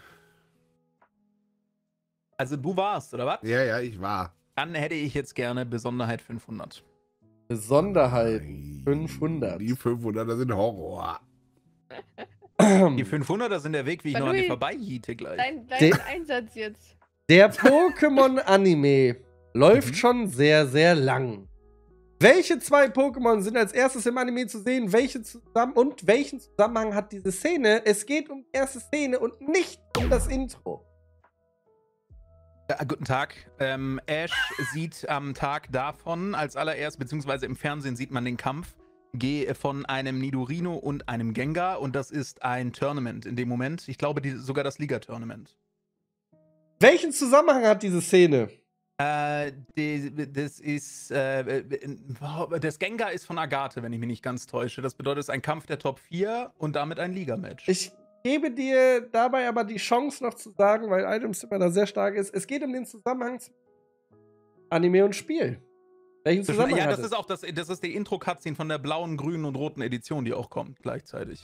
Speaker 4: Also du warst, oder was?
Speaker 2: Ja, ja, ich war.
Speaker 4: Dann hätte ich jetzt gerne Besonderheit fünfhundert.
Speaker 1: Besonderheit
Speaker 2: Nein,
Speaker 1: fünfhundert.
Speaker 2: Die fünfhundert sind Horror.
Speaker 4: Die fünfhunderter sind der Weg, wie ich noch an dir
Speaker 5: Balui.
Speaker 4: vorbeihiete gleich.
Speaker 5: Dein, dein
Speaker 1: De-
Speaker 5: Einsatz jetzt.
Speaker 1: Der Pokémon-Anime läuft
Speaker 2: Mhm.
Speaker 1: schon sehr, sehr lang. Welche zwei Pokémon sind als erstes im Anime zu sehen? Welche zusammen und welchen Zusammenhang hat diese Szene? Es geht um die erste Szene und nicht um das Intro.
Speaker 4: Ja, guten Tag. Ähm, Ash sieht am Tag davon als allererst, beziehungsweise im Fernsehen sieht man den Kampf ge- von einem Nidorino und einem Gengar und das ist ein Tournament in dem Moment. Ich glaube die, sogar das Liga-Tournament.
Speaker 1: Welchen Zusammenhang hat diese Szene?
Speaker 4: Äh, die, das ist, äh, das Gengar ist von Agathe, wenn ich mich nicht ganz täusche. Das bedeutet, es ist ein Kampf der Top vier und damit ein Liga-Match.
Speaker 1: Ich gebe dir dabei aber die Chance noch zu sagen, weil Items immer da sehr stark ist. Es geht um den Zusammenhang zwischen Anime und Spiel. Welchen Zusammenhang
Speaker 4: Ja,
Speaker 1: hat
Speaker 4: das
Speaker 1: es?
Speaker 4: ist auch das, das ist die Intro-Cutscene von der blauen, grünen und roten Edition, die auch kommt gleichzeitig.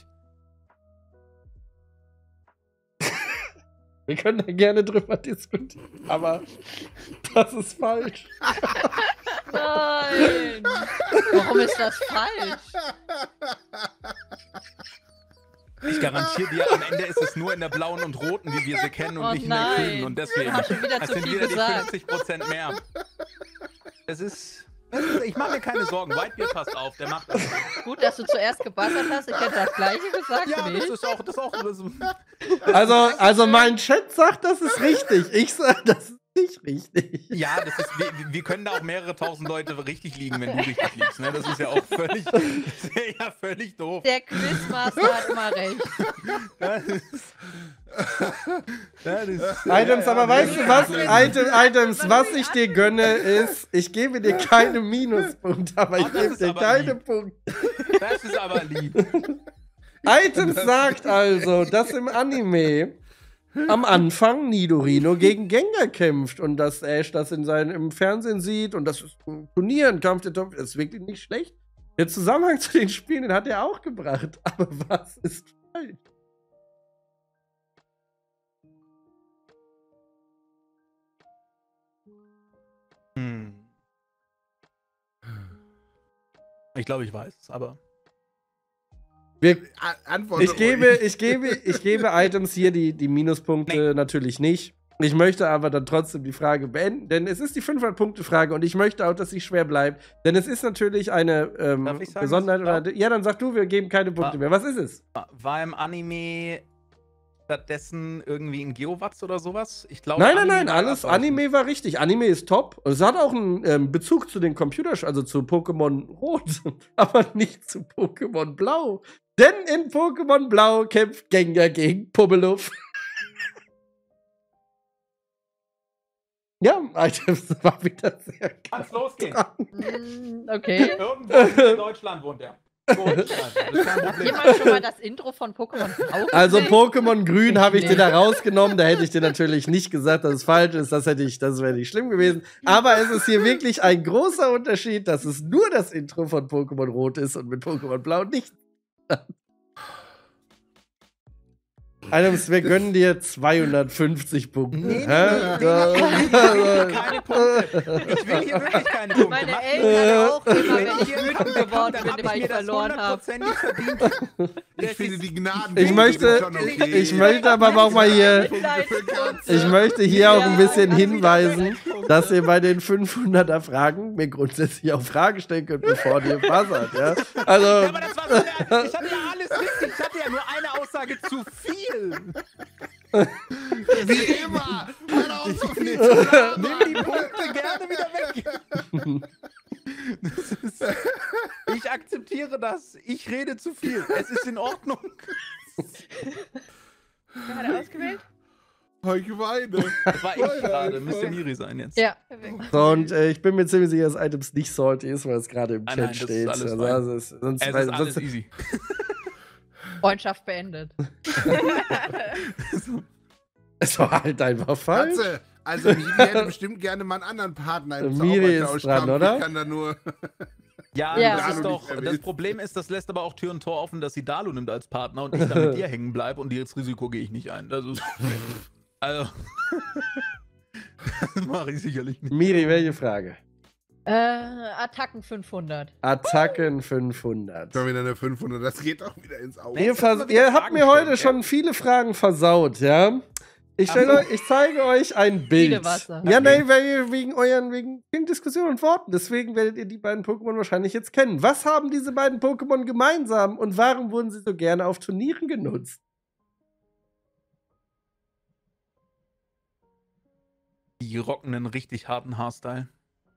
Speaker 1: Wir können da gerne drüber diskutieren, aber das ist falsch.
Speaker 3: Nein! Warum ist das falsch?
Speaker 4: Ich garantiere dir, am Ende ist es nur in der blauen und roten, wie wir sie kennen und
Speaker 3: Oh
Speaker 4: nicht in der
Speaker 3: nein.
Speaker 4: grünen. Und deswegen,
Speaker 3: Du hast schon wieder
Speaker 4: das
Speaker 3: zu
Speaker 4: sind
Speaker 3: viel
Speaker 4: wieder die
Speaker 3: gesagt.
Speaker 4: fünfzig Prozent mehr. Es ist, es ist, ich mache mir keine Sorgen. Whitebeard passt auf, der macht das.
Speaker 3: Gut, dass du zuerst gebassert hast. Ich hätte das gleiche gesagt.
Speaker 4: Ja,
Speaker 3: nee.
Speaker 4: das ist auch, das ist auch, das,
Speaker 1: Also, also mein Chat sagt, das ist richtig. Ich sage, das ist nicht nicht richtig.
Speaker 4: Ja, das ist, wir, wir können da auch mehrere tausend Leute richtig liegen, wenn du richtig liegst. Ne? Das ist ja auch völlig, das ist ja völlig doof.
Speaker 3: Der Quizmaster hat mal recht.
Speaker 4: Das ist, das ist,
Speaker 1: Items,
Speaker 4: ja,
Speaker 1: aber
Speaker 4: ja,
Speaker 1: weißt
Speaker 4: nee,
Speaker 1: du was?
Speaker 4: nee.
Speaker 1: Item, Items, was ich dir gönne, ist, ich gebe dir keine Minuspunkte, aber ich
Speaker 4: Oh, das
Speaker 1: gebe
Speaker 4: ist
Speaker 1: dir
Speaker 4: aber
Speaker 1: keine
Speaker 4: lieb.
Speaker 1: Punkte.
Speaker 4: Das ist aber lieb.
Speaker 1: Items sagt also, dass im Anime am Anfang Nidorino gegen Gengar kämpft und dass Ash das in seinem, im Fernsehen sieht und das ist ein Turnier, ein Kampf der Top, das ist wirklich nicht schlecht. Der Zusammenhang zu den Spielen, den hat er auch gebracht. Aber was ist falsch?
Speaker 4: Hm. Ich glaube, ich weiß es, aber.
Speaker 1: Wir,
Speaker 2: A- Antwort
Speaker 1: ich, gebe, ich, gebe, ich gebe Items hier die, die Minuspunkte natürlich nicht. Ich möchte aber dann trotzdem die Frage beenden, denn es ist die fünfhundert-Punkte-Frage und ich möchte auch, dass sie schwer bleibt. Denn es ist natürlich eine ähm,
Speaker 4: Darf ich sagen,
Speaker 1: Besonderheit.
Speaker 4: was ich
Speaker 1: Oder, ja, dann sag du, wir geben keine Punkte
Speaker 4: Ah.
Speaker 1: mehr. Was ist es?
Speaker 4: War im Anime stattdessen irgendwie ein Geowatz oder sowas? Ich glaube,
Speaker 1: Nein, nein,
Speaker 4: Anime
Speaker 1: nein,
Speaker 4: war
Speaker 1: alles.
Speaker 4: abweichend.
Speaker 1: Anime war richtig. Anime ist top. Und es hat auch einen ähm, Bezug zu den Computern, also zu Pokémon Rot, aber nicht zu Pokémon Blau. Denn in Pokémon Blau kämpft Gengar gegen Pummeluff. Ja, Items war wieder sehr
Speaker 4: Kann's losgehen.
Speaker 3: Mm, okay.
Speaker 4: Irgendwo in Deutschland wohnt er. Deutschland. Das ist kein
Speaker 3: Hat
Speaker 4: Problem.
Speaker 3: jemand schon mal das Intro von Pokémon Blau
Speaker 1: Also
Speaker 3: gesehen?
Speaker 1: Pokémon Grün habe ich
Speaker 3: Nee.
Speaker 1: dir da rausgenommen. Da hätte ich dir natürlich nicht gesagt, dass es falsch ist. Das hätte ich, das wäre nicht schlimm gewesen. Aber es ist hier wirklich ein großer Unterschied, dass es nur das Intro von Pokémon Rot ist und mit Pokémon Blau nicht. Items, wir gönnen dir zweihundertfünfzig Punkte.
Speaker 4: Nee, nee,
Speaker 1: Hä?
Speaker 4: nee, nee, ich will keine Punkte. Ich will hier wirklich keine Punkte.
Speaker 3: Meine
Speaker 4: Mach-
Speaker 3: Eltern auch immer, wenn
Speaker 4: Wenn
Speaker 3: ich
Speaker 4: hier
Speaker 3: wütend
Speaker 4: kommt,
Speaker 3: geworden
Speaker 4: dann
Speaker 3: bin,
Speaker 4: hab
Speaker 3: weil
Speaker 4: ich
Speaker 3: ich
Speaker 4: mir das
Speaker 3: verloren habe.
Speaker 4: hundertprozentig verdient.
Speaker 2: Ich
Speaker 4: Das
Speaker 2: finde
Speaker 4: ist-
Speaker 2: die Gnaden.
Speaker 1: Ich möchte,
Speaker 2: schon okay.
Speaker 1: ich möchte aber auch mal hier, ich möchte hier auch ein bisschen
Speaker 3: Ja,
Speaker 1: hinweisen, dass ihr bei den fünfhunderter Fragen mir grundsätzlich auch Fragen stellen könnt, bevor ihr buzzert, ja? Also,
Speaker 4: Ja, aber das war so der, ich hatte ja alles richtig. Ich hatte ja nur eine Aussage zu viel.
Speaker 2: Wie immer. Hör auf, so viel zu labern.
Speaker 4: Nimm die Punkte gerne wieder weg. Das ist, ich akzeptiere das. Ich rede zu viel. Es ist in Ordnung.
Speaker 5: Wer hat er ausgewählt?
Speaker 2: Ich weine.
Speaker 4: Das war ich gerade. Müsste Miri sein jetzt.
Speaker 3: Ja.
Speaker 5: Perfekt.
Speaker 1: so, und äh, ich bin mir ziemlich sicher, dass Items nicht salty ist, weil es gerade im
Speaker 4: Nein,
Speaker 1: Chat
Speaker 4: nein, das ist
Speaker 1: steht.
Speaker 4: alles
Speaker 1: Also,
Speaker 4: fein.
Speaker 1: also, es, sonst,
Speaker 4: Es
Speaker 1: weil,
Speaker 4: ist alles
Speaker 1: sonst,
Speaker 4: easy.
Speaker 3: Freundschaft beendet.
Speaker 1: es war halt einfach falsch.
Speaker 2: Katze, also Miri hätte bestimmt gerne mal einen anderen Partner im
Speaker 1: Miri ist
Speaker 2: Zaubertausch
Speaker 1: dran,
Speaker 2: haben.
Speaker 1: oder?
Speaker 2: Ich kann da nur...
Speaker 4: Ja,
Speaker 3: Ja.
Speaker 4: das
Speaker 2: Dalu
Speaker 4: ist doch.
Speaker 2: nicht erwähnt.
Speaker 4: Das Problem ist, das lässt aber auch Tür und Tor offen, dass sie Dalu nimmt als Partner und ich dann mit dir hängen bleibe und das Risiko gehe ich nicht ein. Das ist, also. Das mache ich sicherlich nicht.
Speaker 1: Miri, welche Frage?
Speaker 3: Äh, Attacken fünfhundert.
Speaker 1: Attacken fünfhundert.
Speaker 2: Schon wieder eine fünfhundert, das geht auch wieder ins Auge.
Speaker 4: Nee.
Speaker 1: Ihr,
Speaker 4: Jetzt müssen
Speaker 1: vers-
Speaker 4: wir wieder
Speaker 1: ihr habt
Speaker 4: Fragen
Speaker 1: mir heute
Speaker 4: stellen,
Speaker 1: schon viele Fragen versaut, ja? Ich, stell
Speaker 4: Ach so.
Speaker 1: euch, ich zeige euch ein Bild.
Speaker 3: Wasser.
Speaker 1: Ja,
Speaker 4: Okay.
Speaker 1: nee, weil ihr wegen euren wegen vielen Diskussionen und Worten. Deswegen werdet ihr die beiden Pokémon wahrscheinlich jetzt kennen. Was haben diese beiden Pokémon gemeinsam und warum wurden sie so gerne auf Turnieren genutzt?
Speaker 4: Die rocken einen richtig harten Haarstyle.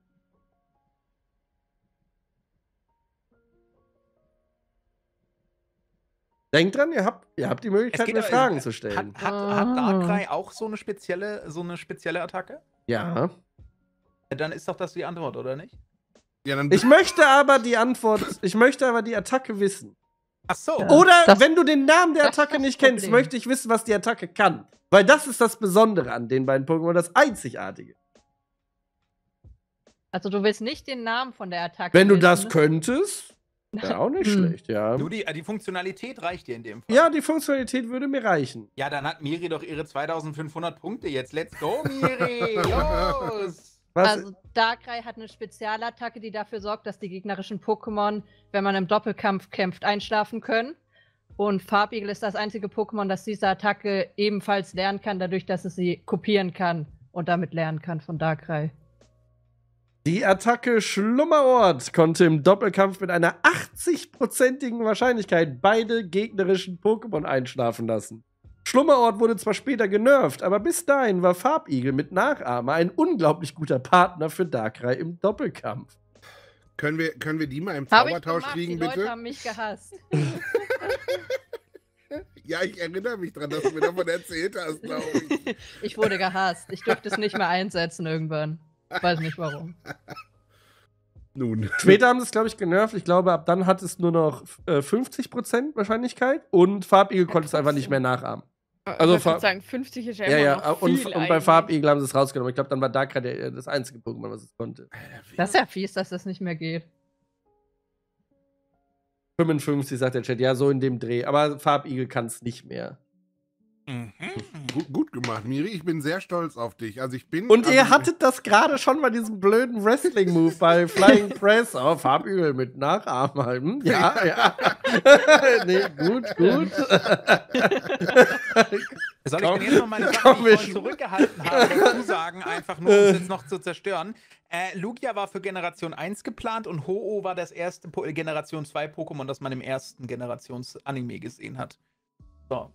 Speaker 1: Denkt dran, ihr habt, ihr habt die Möglichkeit,
Speaker 4: geht
Speaker 1: mir
Speaker 4: aber-
Speaker 1: Fragen zu
Speaker 4: Hat,
Speaker 1: stellen.
Speaker 4: hat,
Speaker 3: Ah.
Speaker 4: hat Darkrai auch so eine spezielle, so eine spezielle Attacke?
Speaker 1: Ja.
Speaker 4: Ja, dann ist doch das die Antwort, oder nicht?
Speaker 2: Ja, dann
Speaker 1: Ich möchte aber die Antwort, ich möchte aber die Attacke wissen.
Speaker 4: Ach so.
Speaker 3: Ja.
Speaker 1: Oder
Speaker 3: das-
Speaker 1: wenn du den Namen der
Speaker 3: das ist
Speaker 1: Attacke
Speaker 3: das
Speaker 1: nicht kennst,
Speaker 3: Problem.
Speaker 1: möchte ich wissen, was die Attacke kann. Weil das ist das Besondere an den beiden Pokémon, das Einzigartige.
Speaker 3: Also du willst nicht den Namen von der Attacke
Speaker 1: Wenn du
Speaker 3: wissen,
Speaker 1: das
Speaker 3: ne?
Speaker 1: könntest, wäre auch nicht
Speaker 3: Hm.
Speaker 1: schlecht, ja.
Speaker 4: Nur die, die Funktionalität reicht dir in dem Fall.
Speaker 1: Ja, die Funktionalität würde mir reichen.
Speaker 4: Ja, dann hat Miri doch ihre zweitausendfünfhundert Punkte jetzt. Let's go, Miri! Los!
Speaker 1: Was?
Speaker 3: Also Darkrai hat eine Spezialattacke, die dafür sorgt, dass die gegnerischen Pokémon, wenn man im Doppelkampf kämpft, einschlafen können. Und Farbigel ist das einzige Pokémon, das diese Attacke ebenfalls lernen kann, dadurch, dass es sie kopieren kann und damit lernen kann von Darkrai.
Speaker 1: Die Attacke Schlummerort konnte im Doppelkampf mit einer achtzig-prozentigen Wahrscheinlichkeit beide gegnerischen Pokémon einschlafen lassen. Schlummerort wurde zwar später genervt, aber bis dahin war Farbigel mit Nachahmer ein unglaublich guter Partner für Darkrai im Doppelkampf.
Speaker 2: Können wir, können wir die mal im
Speaker 3: Hab ich
Speaker 2: Zaubertausch
Speaker 3: gemacht,
Speaker 2: kriegen,
Speaker 3: die Leute
Speaker 2: bitte?
Speaker 3: haben mich gehasst.
Speaker 2: Ja, ich erinnere mich dran, dass du mir davon erzählt hast, glaube ich.
Speaker 3: Ich wurde gehasst. Ich durfte es nicht mehr einsetzen irgendwann. Weiß nicht warum.
Speaker 2: Nun.
Speaker 1: Später haben sie es, glaube ich, genervt. Ich glaube, ab dann hat es nur noch äh, fünfzig Prozent Wahrscheinlichkeit und Farbigel konnte es einfach nicht mehr nachahmen. Also
Speaker 5: ich
Speaker 1: Fa-
Speaker 5: würde sagen, fünfzig ist ja
Speaker 1: Ja,
Speaker 5: immer
Speaker 1: ja,
Speaker 5: noch
Speaker 1: und,
Speaker 5: viel
Speaker 1: und bei
Speaker 5: eigentlich.
Speaker 1: Farbigel haben sie es rausgenommen. Ich glaube, dann war Darkrai der, das einzige Pokémon, was es konnte.
Speaker 3: Das ist ja fies, dass das nicht mehr geht.
Speaker 1: fünfundfünfzig sagt der Chat, ja, so in dem Dreh. Aber Farbigel kann es nicht mehr.
Speaker 4: Mhm.
Speaker 2: Gut, gut gemacht, Miri. Ich bin sehr stolz auf dich. Also ich bin.
Speaker 1: Und
Speaker 2: also
Speaker 1: ihr hattet das gerade schon bei diesem blöden Wrestling-Move bei Flying Press. Oh, Farbigel mit Nachahmer. Hm? Ja, ja. Nee, gut, gut.
Speaker 4: Soll ich
Speaker 1: Komm,
Speaker 4: denn jetzt noch meine
Speaker 1: komm,
Speaker 4: Sachen, die
Speaker 1: wir
Speaker 4: ich vorhin zurückgehalten habe, dazu sagen, einfach nur, um es jetzt noch zu zerstören? Äh, Lugia war für Generation eins geplant und Ho-Oh war das erste po Generation zwei Pokémon, das man im ersten Generations-Anime gesehen hat. So.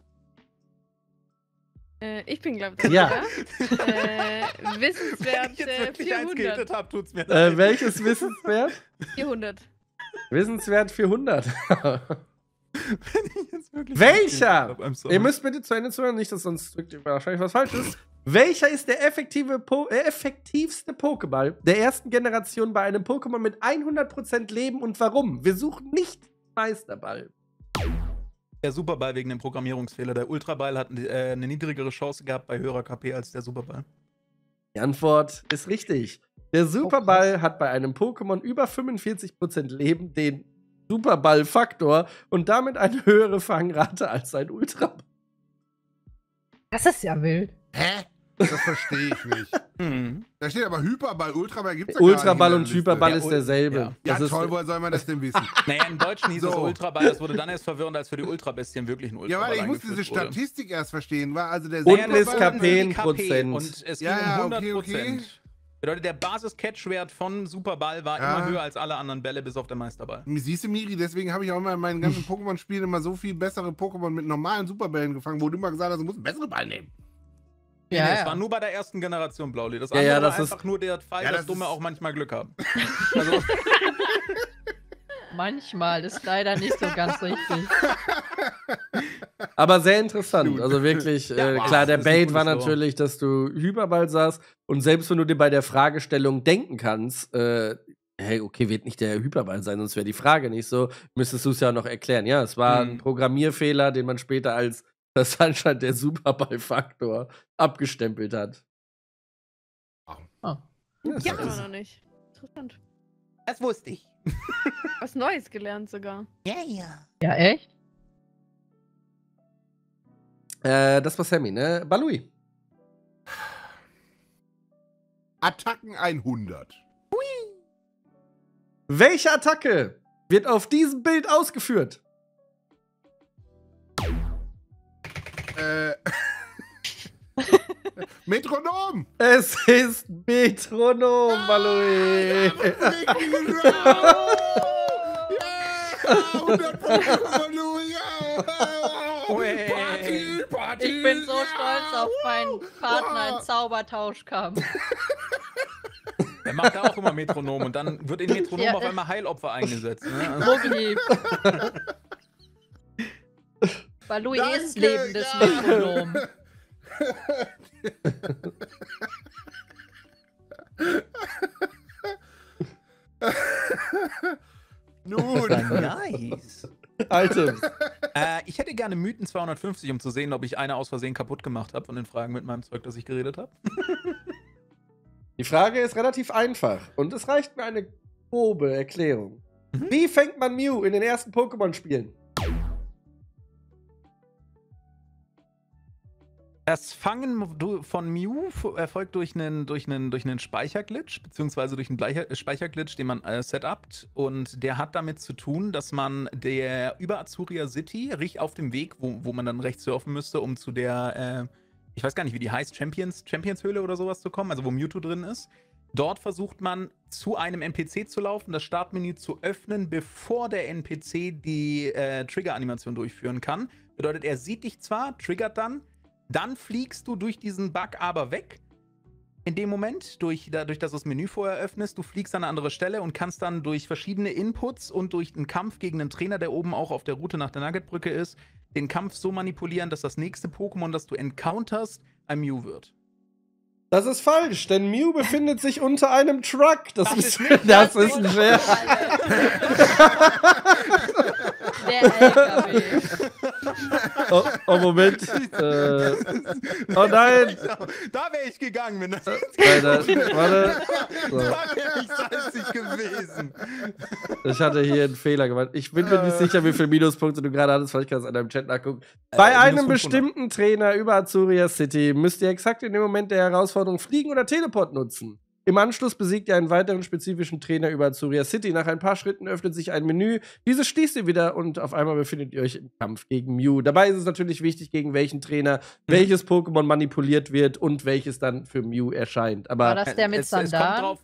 Speaker 5: Äh, ich bin, glaube ich,
Speaker 1: Ja.
Speaker 5: äh, wissenswert
Speaker 4: Wenn ich jetzt
Speaker 5: äh,
Speaker 4: wirklich eins gehittet
Speaker 5: vierhundert.
Speaker 4: habe, tut's mir
Speaker 1: Äh, welches Wissenswert?
Speaker 5: vierhundert.
Speaker 1: Wissenswert vierhundert.
Speaker 4: Wenn ich jetzt wirklich
Speaker 1: Welcher?
Speaker 4: eins gehittet hab, I'm sorry.
Speaker 1: Ihr müsst bitte zu Ende zuhören, nicht, dass sonst drückt ihr wahrscheinlich was Falsches. Welcher ist der effektive po äh, effektivste Pokéball der ersten Generation bei einem Pokémon mit hundert Prozent Leben und warum? Wir suchen nicht Meisterball.
Speaker 4: Der Superball wegen dem Programmierungsfehler. Der Ultraball hat äh, eine niedrigere Chance gehabt bei höherer K P als der Superball.
Speaker 1: Die Antwort ist richtig. Der Superball hat bei einem Pokémon über fünfundvierzig Prozent Leben den Superball-Faktor und damit eine höhere Fangrate als ein Ultraball.
Speaker 3: Das ist ja wild.
Speaker 2: Hä? Das verstehe ich nicht.
Speaker 4: Mhm.
Speaker 2: Da steht aber Hyperball, Ultraball gibt es ja
Speaker 1: Ultraball
Speaker 2: gar
Speaker 1: und
Speaker 2: nicht in der
Speaker 1: Hyperball
Speaker 2: Liste.
Speaker 1: ist derselbe.
Speaker 4: Ja.
Speaker 2: Ja,
Speaker 1: Das ist,
Speaker 2: toll, woher soll man das denn wissen?
Speaker 4: Naja, im Deutschen hieß es
Speaker 2: So.
Speaker 4: Ultraball, das wurde dann erst verwirrend, als für die Ultrabestien wirklich ein
Speaker 2: Ja,
Speaker 4: Ultraball
Speaker 2: weil ich muss diese
Speaker 4: eingeführt wurde.
Speaker 2: Statistik erst verstehen, war also der
Speaker 1: Unten ist
Speaker 2: Superball-
Speaker 1: K P
Speaker 4: die
Speaker 1: Prozent.
Speaker 4: Und es
Speaker 2: Ja,
Speaker 4: ging
Speaker 2: ja,
Speaker 4: um hundert
Speaker 2: okay,
Speaker 4: Prozent.
Speaker 2: okay.
Speaker 4: Bedeutet, der Basis-Catch-Wert von Superball war
Speaker 2: Ja.
Speaker 4: immer höher als alle anderen Bälle, bis auf der Meisterball.
Speaker 2: Siehst du, Miri, deswegen habe ich auch immer in meinen ganzen Pokémon-Spielen immer so viel bessere Pokémon mit normalen Superbällen gefangen, wo du immer gesagt hast, du musst einen besseren Ball nehmen.
Speaker 4: Nee,
Speaker 3: Ja,
Speaker 4: nee, das
Speaker 3: ja.
Speaker 4: war nur bei der ersten Generation Blauli. Das
Speaker 1: Ja,
Speaker 4: andere
Speaker 1: ja, das
Speaker 4: war
Speaker 1: ist-
Speaker 4: einfach nur der Fall,
Speaker 2: Ja,
Speaker 4: dass
Speaker 2: das
Speaker 4: Dumme
Speaker 2: ist-
Speaker 4: auch manchmal Glück haben. Also,
Speaker 3: Manchmal ist leider nicht so ganz richtig.
Speaker 1: aber sehr interessant.
Speaker 2: Gut.
Speaker 1: Also wirklich,
Speaker 4: Ja,
Speaker 1: äh,
Speaker 4: wow,
Speaker 1: klar, der
Speaker 4: das ist ein
Speaker 1: Bait war
Speaker 4: gutes Lore.
Speaker 1: natürlich, dass du Hyperball saßt und selbst wenn du dir bei der Fragestellung denken kannst, äh, hey, okay, wird nicht der Hyperball sein, sonst wäre die Frage nicht so, müsstest du es ja noch erklären. Ja, es war ein
Speaker 4: Mhm.
Speaker 1: Programmierfehler, den man später als das anscheinend der Superball-Faktor abgestempelt hat.
Speaker 3: Oh.
Speaker 1: Ja,
Speaker 5: Ja,
Speaker 1: das
Speaker 5: aber
Speaker 1: ist-
Speaker 5: noch nicht. Interessant.
Speaker 4: das wusste ich.
Speaker 5: Was Neues gelernt sogar.
Speaker 4: Ja, ja.
Speaker 3: Ja, echt?
Speaker 1: äh, das war Sammy, ne? Balui.
Speaker 2: Attacken hundert.
Speaker 1: Welche Attacke wird auf diesem Bild ausgeführt?
Speaker 2: Äh. Metronom!
Speaker 1: Es ist Metronom, Balui.
Speaker 2: Ja, hundert Pokémon, ja.
Speaker 4: Ui.
Speaker 2: Party, Party.
Speaker 3: Ich bin so
Speaker 2: ja.
Speaker 3: stolz auf meinen Partner im Zaubertauschkampf.
Speaker 4: Der macht da auch immer Metronom und dann wird in Metronom
Speaker 3: Ja.
Speaker 4: auf einmal Heilopfer eingesetzt. Ne? Also,
Speaker 3: Mogelhieb. Balui
Speaker 2: Danke,
Speaker 3: ist lebendes
Speaker 2: ja.
Speaker 3: Metronom.
Speaker 2: Nun.
Speaker 4: nice.
Speaker 1: Items.
Speaker 4: Äh, ich hätte gerne Mythen zweihundertfünfzig, um zu sehen, ob ich eine aus Versehen kaputt gemacht habe von den Fragen mit meinem Zeug, das ich geredet habe.
Speaker 1: Die Frage ist relativ einfach und es reicht mir eine grobe Erklärung.
Speaker 4: Mhm.
Speaker 1: Wie fängt man Mew in den ersten Pokémon-Spielen?
Speaker 4: Das Fangen du- von Mew f- erfolgt durch einen, durch einen, durch einen Speicherglitch, beziehungsweise durch einen Bleicher- Speicherglitch, den man äh, setupt. Und der hat damit zu tun, dass man der über Azuria City, rich auf dem Weg, wo, wo man dann rechts surfen müsste, um zu der, äh, ich weiß gar nicht, wie die heißt, Champions, Champions Höhle oder sowas zu kommen, also wo Mewtwo drin ist. Dort versucht man, zu einem N P C zu laufen, das Startmenü zu öffnen, bevor der N P C die äh, Trigger-Animation durchführen kann. Bedeutet, er sieht dich zwar, triggert dann, dann fliegst du durch diesen Bug aber weg. In dem Moment, durch, dadurch, dass du das Menü vorher öffnest, du fliegst an eine andere Stelle und kannst dann durch verschiedene Inputs und durch einen Kampf gegen einen Trainer, der oben auch auf der Route nach der Nuggetbrücke ist, den Kampf so manipulieren, dass das nächste Pokémon, das du encounterst, ein Mew wird.
Speaker 1: Das ist falsch, denn Mew befindet sich unter einem Truck. Das,
Speaker 4: Das
Speaker 1: ist,
Speaker 4: ist nicht
Speaker 1: das
Speaker 4: das
Speaker 1: ist ein Scherz.
Speaker 3: Der L K W.
Speaker 1: Oh, oh Moment. äh, oh nein.
Speaker 4: Da wäre ich gegangen, wenn das
Speaker 1: Nein, da, warte. So.
Speaker 4: Da wäre ich salzig gewesen.
Speaker 1: Ich hatte hier einen Fehler gemacht. Ich bin mir nicht sicher, wie viele Minuspunkte du gerade hattest, weil ich kann es an deinem Chat nachgucken. Bei
Speaker 4: Äh,
Speaker 1: einem
Speaker 4: minus fünfhundert.
Speaker 1: bestimmten Trainer über Azuria City müsst ihr exakt in dem Moment der Herausforderung Fliegen oder Teleport nutzen. Im Anschluss besiegt ihr einen weiteren spezifischen Trainer über Azuria City. Nach ein paar Schritten öffnet sich ein Menü. Dieses schließt ihr wieder und auf einmal befindet ihr euch im Kampf gegen Mew. Dabei ist es natürlich wichtig, gegen welchen Trainer welches Pokémon manipuliert wird und welches dann für Mew erscheint. Aber
Speaker 3: War das der mit
Speaker 4: es, es kommt
Speaker 3: Sandalen?
Speaker 4: drauf,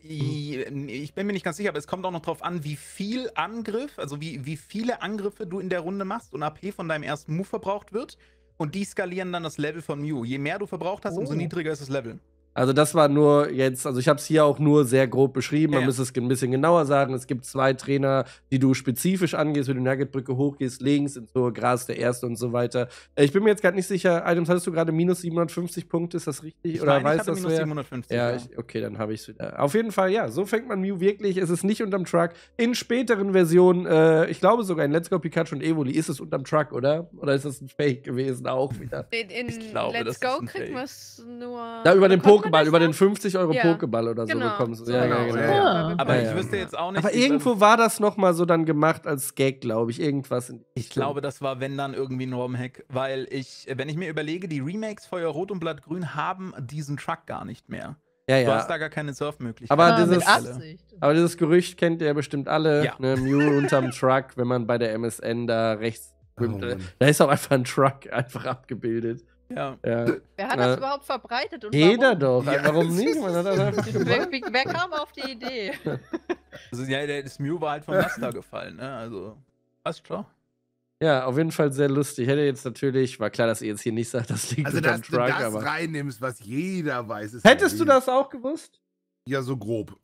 Speaker 4: ich bin mir nicht ganz sicher, aber es kommt auch noch drauf an, wie viel Angriff, also wie, wie viele Angriffe du in der Runde machst und A P von deinem ersten Move verbraucht wird. Und die skalieren dann das Level von Mew. Je mehr du verbraucht hast,
Speaker 3: Oh.
Speaker 4: umso niedriger ist das Level.
Speaker 1: Also das war nur jetzt, also ich habe es hier auch nur sehr grob beschrieben, man
Speaker 4: Ja.
Speaker 1: müsste es ein bisschen genauer sagen. Es gibt zwei Trainer, die du spezifisch angehst, wenn du die Nuggetbrücke hochgehst, links, ins hohe Gras, der erste und so weiter. Ich bin mir jetzt gerade nicht sicher, Items, hattest du gerade minus siebenhundertfünfzig Punkte, ist das richtig?
Speaker 4: Ich
Speaker 1: Oder
Speaker 4: meine, ich
Speaker 1: weißt
Speaker 4: hatte
Speaker 1: das
Speaker 4: minus
Speaker 1: wer?
Speaker 4: siebenhundertfünfzig.
Speaker 1: Ja, ich, okay, dann habe ich es wieder. Auf jeden Fall, ja, so fängt man Mew wirklich. Es ist nicht unterm Truck. In späteren Versionen, äh, ich glaube sogar in Let's Go Pikachu und Evoli ist es unterm Truck, oder? Oder ist das ein Fake gewesen auch wieder?
Speaker 5: In, in
Speaker 4: Ich glaube,
Speaker 5: Let's
Speaker 4: das ist
Speaker 5: Go
Speaker 4: ein
Speaker 5: kriegt
Speaker 4: Fake.
Speaker 5: man es nur.
Speaker 1: Da über den
Speaker 5: bekommt man
Speaker 1: Pokéball,
Speaker 5: das
Speaker 1: über
Speaker 5: noch?
Speaker 1: den fünfzig Euro
Speaker 5: Ja.
Speaker 1: Pokéball oder so
Speaker 5: Genau.
Speaker 1: bekommst du.
Speaker 5: So
Speaker 1: Ja,
Speaker 2: genau,
Speaker 1: ja, genau.
Speaker 2: ja, ja.
Speaker 4: Aber
Speaker 1: Ja,
Speaker 4: ich
Speaker 1: ja.
Speaker 4: wüsste jetzt auch nicht.
Speaker 1: Aber
Speaker 4: wie-
Speaker 1: irgendwo war das noch mal so dann gemacht als Gag, glaube ich. Irgendwas in die
Speaker 4: Ich
Speaker 1: Richtung.
Speaker 4: glaube, das war, wenn dann, irgendwie ein ROM-Hack. Weil ich, wenn ich mir überlege, die Remakes Feuerrot und Blattgrün haben diesen Truck gar nicht mehr.
Speaker 1: Ja,
Speaker 4: Du hast
Speaker 1: ja.
Speaker 4: da gar keine Surfmöglichkeit.
Speaker 1: Aber
Speaker 3: Ah,
Speaker 1: dieses-
Speaker 3: mit Absicht.
Speaker 1: Aber dieses Gerücht kennt ihr ja bestimmt alle.
Speaker 4: Ja.
Speaker 1: Ne? Mew unterm Truck, wenn man bei der M S N da rechts schwimmt.
Speaker 2: Oh,
Speaker 1: äh,
Speaker 2: Mann.
Speaker 1: da ist auch einfach ein Truck einfach abgebildet.
Speaker 4: Ja.
Speaker 1: Ja.
Speaker 3: Wer hat das
Speaker 1: Äh,
Speaker 3: überhaupt verbreitet und
Speaker 1: Jeder
Speaker 3: warum?
Speaker 1: doch.
Speaker 2: Ja.
Speaker 1: Warum nicht? Man hat das einfach
Speaker 3: Wer,
Speaker 1: gemacht.
Speaker 3: wie- wer kam auf die Idee?
Speaker 4: Also, ja, der- das Mew war halt vom Laster gefallen, ne? Also, passt schon.
Speaker 1: Ja, auf jeden Fall sehr lustig. Hätte jetzt natürlich, war klar, dass ihr jetzt hier nicht sagt, das liegt
Speaker 2: Also,
Speaker 1: unterm
Speaker 2: dass du
Speaker 1: Truck,
Speaker 2: das
Speaker 1: aber.
Speaker 2: reinnimmst, was jeder weiß, ist
Speaker 1: Hättest du
Speaker 2: ja
Speaker 1: das auch gewusst?
Speaker 2: Ja, so grob.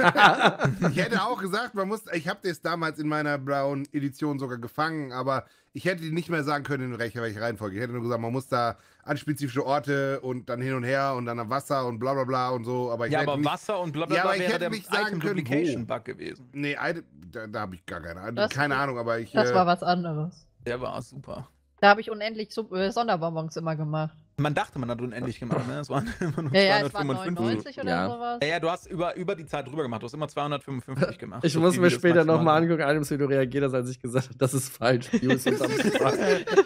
Speaker 2: Ich hätte auch gesagt, man muss, ich habe das damals in meiner blauen Edition sogar gefangen, aber ich hätte nicht mehr sagen können, in welcher, welche Reihenfolge. Ich hätte nur gesagt, man muss da an spezifische Orte und dann hin und her und dann am Wasser und bla bla bla und so. Aber ich
Speaker 4: Ja,
Speaker 2: hätte
Speaker 4: aber
Speaker 2: nicht,
Speaker 4: Wasser und
Speaker 2: Ja,
Speaker 4: blablabla
Speaker 2: aber ich
Speaker 4: wäre
Speaker 2: hätte
Speaker 4: der
Speaker 2: nicht sagen
Speaker 4: Item
Speaker 2: können,
Speaker 4: Duplication
Speaker 2: wo.
Speaker 4: Bug gewesen.
Speaker 2: Nee, eine, da, da habe ich gar keine Ahnung.
Speaker 3: Das-
Speaker 2: Keine Ahnung, aber ich.
Speaker 3: Das
Speaker 2: äh,
Speaker 3: war was anderes.
Speaker 4: Der war super.
Speaker 3: Da habe ich unendlich so, äh, Sonderbonbons immer gemacht.
Speaker 4: Man dachte, man hat unendlich gemacht, ne? Es waren immer nur
Speaker 3: Ja, ja, es waren
Speaker 4: zweihundertfünfundfünfzig.
Speaker 3: neunundneunzig oder
Speaker 1: Ja.
Speaker 3: sowas.
Speaker 4: Ja, ja, du hast über, über die Zeit drüber gemacht. Du hast immer zweihundertfünfundfünfzig gemacht.
Speaker 1: Ich
Speaker 4: So
Speaker 1: muss
Speaker 4: viel,
Speaker 1: mir
Speaker 4: wie das
Speaker 1: später
Speaker 4: maximal
Speaker 1: nochmal
Speaker 4: war.
Speaker 1: angucken, Items, wie du reagiert hast, als ich gesagt habe, das ist falsch. Mew ist unterm Truck.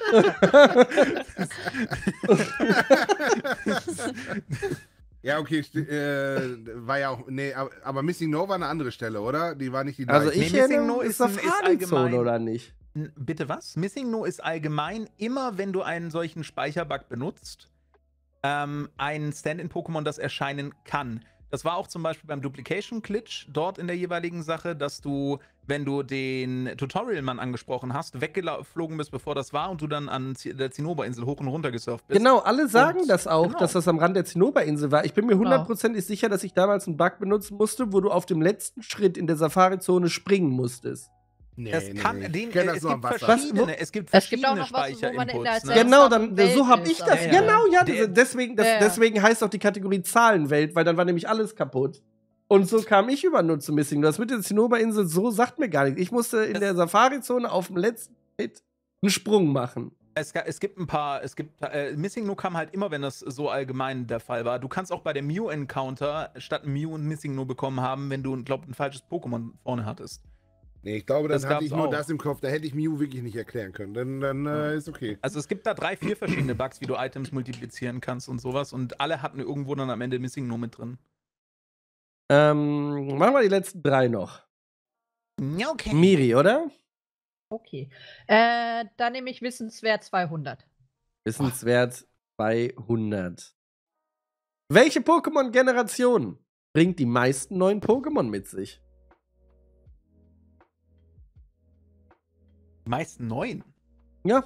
Speaker 2: Ja, okay, sti- äh, war ja auch. Nee, aber, aber Missing No war eine andere Stelle, oder? Die war nicht die
Speaker 1: Also
Speaker 2: gleiche.
Speaker 1: ich
Speaker 4: Nee, Missing
Speaker 1: erinnere,
Speaker 4: No
Speaker 1: ist
Speaker 4: ist ein- ist
Speaker 1: Safari-Zone
Speaker 4: allgemein-
Speaker 1: oder nicht?
Speaker 4: N- Bitte was? Missing No ist allgemein immer, wenn du einen solchen Speicherbug benutzt, ähm, ein Stand-in-Pokémon, das erscheinen kann. Das war auch zum Beispiel beim Duplication-Glitch dort in der jeweiligen Sache, dass du, wenn du den Tutorial-Mann angesprochen hast, weggeflogen bist, bevor das war und du dann an Z- der Zinnoberinsel hoch und runter gesurft bist.
Speaker 1: Genau, alle sagen
Speaker 4: Und-
Speaker 1: das auch,
Speaker 4: genau.
Speaker 1: dass das am Rand der Zinnoberinsel war. Ich bin mir hundertprozentig sicher, dass ich damals einen Bug benutzen musste, wo du auf dem letzten Schritt in der Safari-Zone springen musstest.
Speaker 2: Nee,
Speaker 4: Das kann,
Speaker 2: nee,
Speaker 4: den,
Speaker 2: ich kenn
Speaker 4: äh,
Speaker 2: das
Speaker 4: es
Speaker 2: nur am
Speaker 4: gibt
Speaker 2: Wasser.
Speaker 4: verschiedene, es gibt
Speaker 3: Es gibt auch
Speaker 4: verschiedene
Speaker 3: noch was, wo man in der
Speaker 4: Speicherinputs. Ne?
Speaker 3: Seltsame
Speaker 1: Genau, dann
Speaker 3: Welt
Speaker 1: so habe
Speaker 3: ist,
Speaker 1: ich das.
Speaker 3: aber-
Speaker 4: Ja,
Speaker 1: Genau, ja,
Speaker 4: Der-
Speaker 1: deswegen, das,
Speaker 3: Ja, ja.
Speaker 1: deswegen heißt auch die Kategorie Zahlenwelt, weil dann war nämlich alles kaputt. Und so kam ich über nur zu Missing. Das mit der Zinnoberinsel, so sagt mir gar nichts. Ich musste in
Speaker 4: Das-
Speaker 1: der Safari-Zone auf dem letzten Hit einen Sprung machen.
Speaker 4: Es, ga- es gibt ein paar, es gibt, äh, Missing No kam halt immer, wenn das so allgemein der Fall war. Du kannst auch bei der Mew-Encounter statt Mew und Missing No bekommen haben, wenn du, glaub, ein falsches Pokémon vorne hattest.
Speaker 2: Nee, ich glaube, dann
Speaker 4: Das
Speaker 2: hatte
Speaker 4: gab's
Speaker 2: ich nur
Speaker 4: auch.
Speaker 2: das im Kopf. Da hätte ich Mew wirklich nicht erklären können. Dann, dann äh, ist okay.
Speaker 4: Also es gibt da drei, vier verschiedene Bugs, wie du Items multiplizieren kannst und sowas. Und alle hatten irgendwo dann am Ende Missing No mit drin.
Speaker 1: Ähm, machen wir die letzten drei noch.
Speaker 4: Ja, okay.
Speaker 1: Miri, oder?
Speaker 3: Okay. Äh, dann nehme ich Wissenswert zweihundert.
Speaker 1: Wissenswert zweihundert. Welche Pokémon-Generation bringt die meisten neuen Pokémon mit sich?
Speaker 4: Die meisten neuen.
Speaker 1: Ja.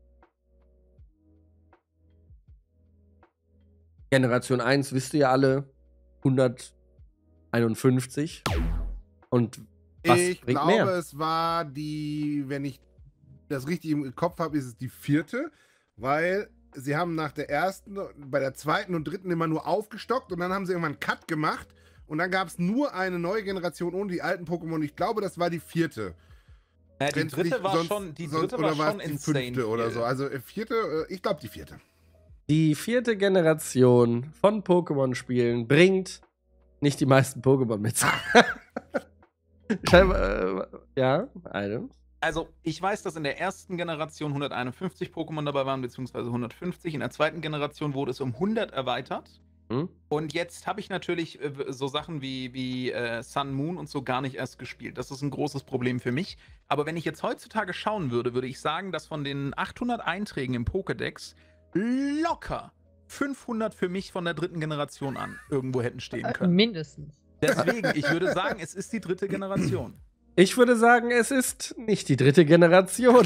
Speaker 1: Generation eins, wisst ihr ja alle, hunderteinundfünfzig. Und was
Speaker 2: Ich
Speaker 1: bringt
Speaker 2: glaube,
Speaker 1: mehr?
Speaker 2: es war die, wenn ich das richtig im Kopf habe, ist es die vierte, weil sie haben nach der ersten, bei der zweiten und dritten immer nur aufgestockt und dann haben sie irgendwann einen Cut gemacht und dann gab es nur eine neue Generation ohne die alten Pokémon. Ich glaube, das war die vierte.
Speaker 4: Ja, die
Speaker 2: Wenn's
Speaker 4: dritte
Speaker 2: nicht
Speaker 4: war
Speaker 2: sonst-
Speaker 4: schon, die
Speaker 2: sonst-
Speaker 4: dritte
Speaker 2: oder
Speaker 4: war
Speaker 2: war
Speaker 4: schon
Speaker 2: es die
Speaker 4: insane.
Speaker 2: fünfte oder
Speaker 4: viel.
Speaker 2: so. Also äh, vierte, äh, ich glaube die vierte.
Speaker 1: Die vierte Generation von Pokémon-Spielen bringt nicht die meisten Pokémon mit sich. Scheinbar, äh, ja, eine.
Speaker 4: Also, ich weiß, dass in der ersten Generation hunderteinundfünfzig Pokémon dabei waren, beziehungsweise hundertfünfzig. In der zweiten Generation wurde es um hundert erweitert.
Speaker 1: Hm?
Speaker 4: Und jetzt habe ich natürlich äh, so Sachen wie, wie äh, Sun Moon und so gar nicht erst gespielt. Das ist ein großes Problem für mich. Aber wenn ich jetzt heutzutage schauen würde, würde ich sagen, dass von den achthundert Einträgen im Pokédex locker fünfhundert für mich von der dritten Generation an irgendwo hätten stehen
Speaker 3: Äh,
Speaker 4: können.
Speaker 3: mindestens.
Speaker 4: Deswegen, ich würde sagen, es ist die dritte Generation.
Speaker 1: Ich würde sagen, es ist nicht die dritte Generation.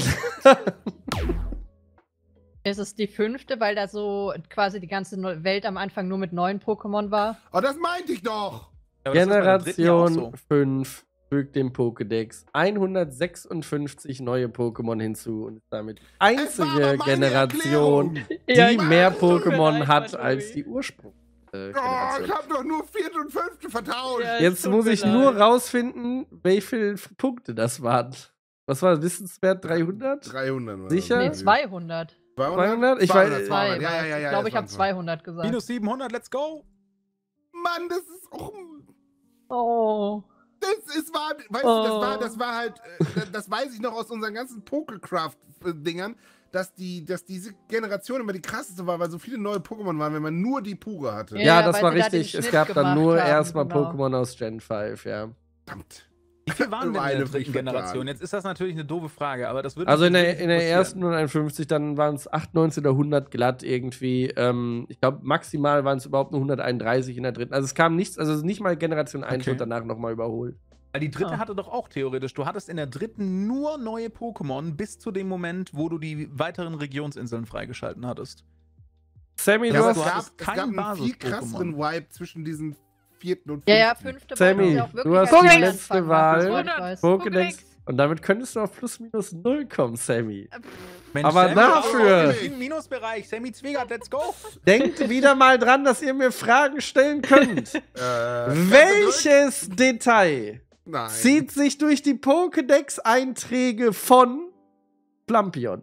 Speaker 3: Es ist die fünfte, weil da so quasi die ganze Neu- Welt am Anfang nur mit neuen Pokémon war.
Speaker 2: Oh, das meinte ich doch!
Speaker 4: Aber das ist bei der dritten ja auch
Speaker 1: Generation fünf fügt dem Pokédex hundertsechsundfünfzig neue Pokémon hinzu und ist damit die
Speaker 2: Es war
Speaker 1: einzige
Speaker 2: aber meine
Speaker 1: Generation,
Speaker 2: Erklärung.
Speaker 1: die
Speaker 3: Ja, ich
Speaker 1: mehr
Speaker 3: weiß, tut mir
Speaker 1: Pokémon
Speaker 3: leid,
Speaker 1: hat
Speaker 3: Mann,
Speaker 1: als
Speaker 3: Louis.
Speaker 1: die Ursprung. Äh,
Speaker 2: Oh, ich
Speaker 1: Generation.
Speaker 2: habe doch nur vierte und fünfte vertauscht.
Speaker 3: Ja, es
Speaker 1: Jetzt
Speaker 3: tut
Speaker 1: muss
Speaker 3: mir
Speaker 1: ich
Speaker 3: leid.
Speaker 1: nur rausfinden, wie viele Punkte das waren. Was war das? Wissenswert? dreihundert?
Speaker 2: dreihundert. Oder
Speaker 1: Sicher?
Speaker 2: so.
Speaker 3: Nee, zweihundert.
Speaker 1: zweihundert? Ich
Speaker 2: zweihundert,
Speaker 1: weiß-
Speaker 2: zweihundert.
Speaker 3: Zwei
Speaker 2: Ja, ja,
Speaker 3: war's.
Speaker 2: ja, ja.
Speaker 3: Ich glaube, ich
Speaker 2: das
Speaker 3: habe
Speaker 2: waren
Speaker 3: zweihundert gesagt.
Speaker 4: Minus siebenhundert, let's go!
Speaker 2: Mann, das ist auch.
Speaker 3: Oh.
Speaker 2: Das ist war, weißt du, das war, das war halt, äh, das- das weiß ich noch aus unseren ganzen Pokécraft-Dingern, dass die, dass diese Generation immer die krasseste war, weil so viele neue Pokémon waren, wenn man nur die pure hatte.
Speaker 3: Ja,
Speaker 1: Ja,
Speaker 3: ja,
Speaker 1: das
Speaker 3: weil
Speaker 1: war
Speaker 3: sie da den
Speaker 1: richtig. Es
Speaker 3: Schnitt
Speaker 1: gab dann
Speaker 3: gemacht
Speaker 1: nur
Speaker 3: haben,
Speaker 1: erstmal
Speaker 3: genau.
Speaker 1: Pokémon aus Gen fünf, ja.
Speaker 2: Verdammt.
Speaker 4: Wie viel waren denn in der
Speaker 2: Meine
Speaker 4: dritten
Speaker 2: Pflicht
Speaker 4: Generation?
Speaker 2: getan.
Speaker 4: Jetzt ist das natürlich eine doofe Frage, aber das würde
Speaker 1: Also in
Speaker 4: mich
Speaker 1: der,
Speaker 4: wirklich
Speaker 1: in der
Speaker 4: interessieren.
Speaker 1: ersten hunderteinundfünfzig, dann waren es achtundneunzig oder hundert glatt irgendwie. Ähm, ich glaube, maximal waren es überhaupt nur hunderteinunddreißig in der dritten. Also es kam nichts, also nicht mal Generation eins
Speaker 4: Okay.
Speaker 1: wird danach nochmal überholt.
Speaker 4: Weil die dritte
Speaker 3: Ah.
Speaker 4: hatte doch auch theoretisch, du hattest in der dritten nur neue Pokémon bis zu dem Moment, wo du die weiteren Regionsinseln freigeschalten hattest.
Speaker 1: Sammy,
Speaker 4: Ja,
Speaker 1: du
Speaker 2: Aber
Speaker 1: hast
Speaker 2: es
Speaker 4: du
Speaker 2: gab,
Speaker 4: hattest
Speaker 2: es
Speaker 4: kein
Speaker 2: gab einen viel
Speaker 4: Basis-Pokémon.
Speaker 2: krasseren Vibe zwischen diesen vierten und
Speaker 3: Ja,
Speaker 2: fünften.
Speaker 3: ja, fünfte wollte
Speaker 1: Sammy,
Speaker 3: sie auch
Speaker 1: du
Speaker 3: wirklich
Speaker 1: hast
Speaker 3: als
Speaker 5: die
Speaker 3: Neuanfang
Speaker 1: letzte
Speaker 3: machen,
Speaker 1: Wahl.
Speaker 3: soweit ich weiß.
Speaker 1: Pokédex. Und damit könntest du auf plus minus null kommen, Sammy.
Speaker 4: Mensch,
Speaker 1: Aber
Speaker 4: Sammy,
Speaker 1: dafür-
Speaker 4: auch im Minusbereich, Sammy Zwegert, let's go!
Speaker 1: Denkt wieder mal dran, dass ihr mir Fragen stellen könnt.
Speaker 2: Äh,
Speaker 1: Welches Detail
Speaker 2: Nein.
Speaker 1: zieht sich durch die Pokédex-Einträge von Flampion?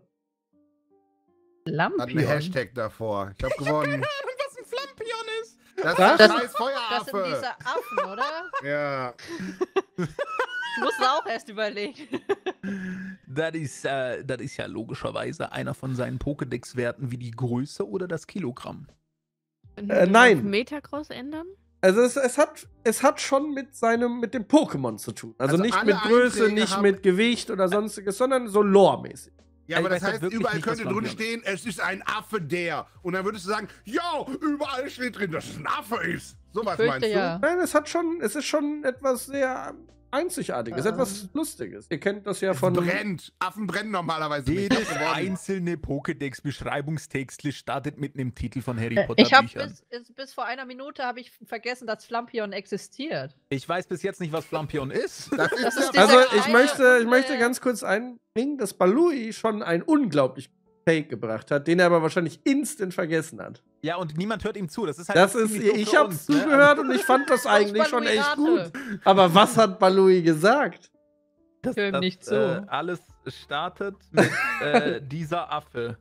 Speaker 2: Hat eine
Speaker 3: Lampion.
Speaker 2: Hashtag davor. Ich hab gewonnen.
Speaker 4: Was ein Flampion ist!
Speaker 2: Das ist
Speaker 1: Was?
Speaker 2: der
Speaker 3: Das-
Speaker 2: scheiß
Speaker 3: Das sind
Speaker 2: Feueraffe.
Speaker 3: diese Affen, oder?
Speaker 2: Ja.
Speaker 3: Ich musste auch erst überlegen.
Speaker 4: Das ist, äh, das ist ja logischerweise einer von seinen Pokédex-Werten wie die Größe oder das Kilogramm.
Speaker 1: Äh, nein.
Speaker 5: Metacross ändern?
Speaker 1: Also es, es, hat, es hat schon mit seinem, mit dem Pokémon zu tun. Also,
Speaker 2: Also
Speaker 1: nicht
Speaker 2: alle
Speaker 1: mit Größe,
Speaker 2: Einträge
Speaker 1: nicht
Speaker 2: haben-
Speaker 1: mit Gewicht oder sonstiges, sondern so lore-mäßig.
Speaker 2: Ja,
Speaker 4: Ich
Speaker 2: aber das
Speaker 4: weiß halt
Speaker 2: heißt,
Speaker 4: wirklich
Speaker 2: überall
Speaker 4: nicht, was
Speaker 2: könnte drin
Speaker 4: Flampion
Speaker 2: stehen, es ist ein Affe der. Und dann würdest du sagen, ja, überall steht drin, dass es ein Affe ist. So was
Speaker 3: Fürchte
Speaker 2: meinst du?
Speaker 3: ja.
Speaker 1: Nein, es hat schon, es ist schon etwas sehr Einzigartiges,
Speaker 3: Ähm.
Speaker 1: etwas Lustiges. Ihr kennt das ja
Speaker 2: Es
Speaker 1: von.
Speaker 2: brennt. Affen brennen normalerweise nicht.
Speaker 4: Jedes
Speaker 2: Ich hab gewonnen.
Speaker 4: einzelne Pokédex-Beschreibungstextli startet mit einem Titel von Harry
Speaker 3: Äh,
Speaker 4: Potter
Speaker 3: Ich habe
Speaker 4: Büchern.
Speaker 3: bis, ist- bis vor einer Minute habe ich vergessen, dass Flampion existiert.
Speaker 4: Ich weiß bis jetzt nicht, was Flampion ist.
Speaker 2: Das ist,
Speaker 3: Das ist
Speaker 2: der-
Speaker 1: Also
Speaker 3: dieser
Speaker 1: ich
Speaker 3: kleine
Speaker 1: möchte, ich
Speaker 3: und,
Speaker 1: möchte
Speaker 3: äh,
Speaker 1: ganz kurz einbringen, dass Balui schon einen unglaublich Fake gebracht hat, den er aber wahrscheinlich instant vergessen hat.
Speaker 4: Ja, und niemand hört ihm zu. Das ist halt
Speaker 1: Das
Speaker 4: auch
Speaker 1: ist,
Speaker 4: ziemlich doof
Speaker 1: ich
Speaker 4: für
Speaker 1: habe
Speaker 4: uns, ne?
Speaker 1: zugehört und ich fand das eigentlich schon
Speaker 3: Balui
Speaker 1: echt
Speaker 3: rate.
Speaker 1: gut. Aber was hat Balui gesagt?
Speaker 4: Das,
Speaker 3: Hör ihm
Speaker 4: das,
Speaker 3: nicht zu.
Speaker 4: Äh, alles startet mit äh, dieser Affe.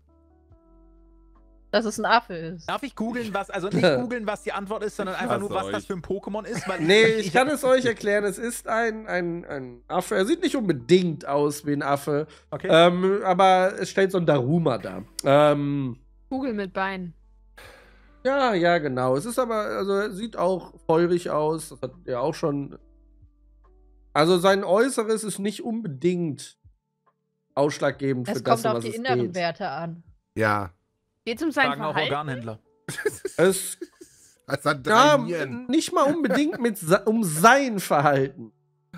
Speaker 3: Dass es ein Affe ist.
Speaker 4: Darf ich googeln, was, also nicht googeln, was die Antwort ist, sondern einfach nur,
Speaker 2: hasse
Speaker 4: was das
Speaker 2: euch.
Speaker 4: für ein Pokémon ist? Weil
Speaker 1: Nee, ich kann es euch erklären. Es ist ein, ein, ein Affe. Er sieht nicht unbedingt aus wie ein Affe,
Speaker 4: Okay.
Speaker 1: ähm, aber es stellt so ein Daruma dar. Ähm,
Speaker 5: Kugel mit Beinen.
Speaker 1: ja, ja, genau. Es ist aber, also er sieht auch feurig aus. Das hat er auch schon. Also sein Äußeres ist nicht unbedingt ausschlaggebend für
Speaker 3: Es
Speaker 1: das,
Speaker 3: kommt
Speaker 1: um
Speaker 3: auf
Speaker 1: was
Speaker 3: die
Speaker 1: es
Speaker 3: inneren
Speaker 1: geht.
Speaker 3: Werte an.
Speaker 2: Ja.
Speaker 5: Geht's um sein
Speaker 4: Sagen auch
Speaker 5: Verhalten?
Speaker 4: Organhändler.
Speaker 1: Es
Speaker 2: Es hat drei
Speaker 1: Ja,
Speaker 2: Nieren.
Speaker 1: nicht mal unbedingt mit se- um sein Verhalten.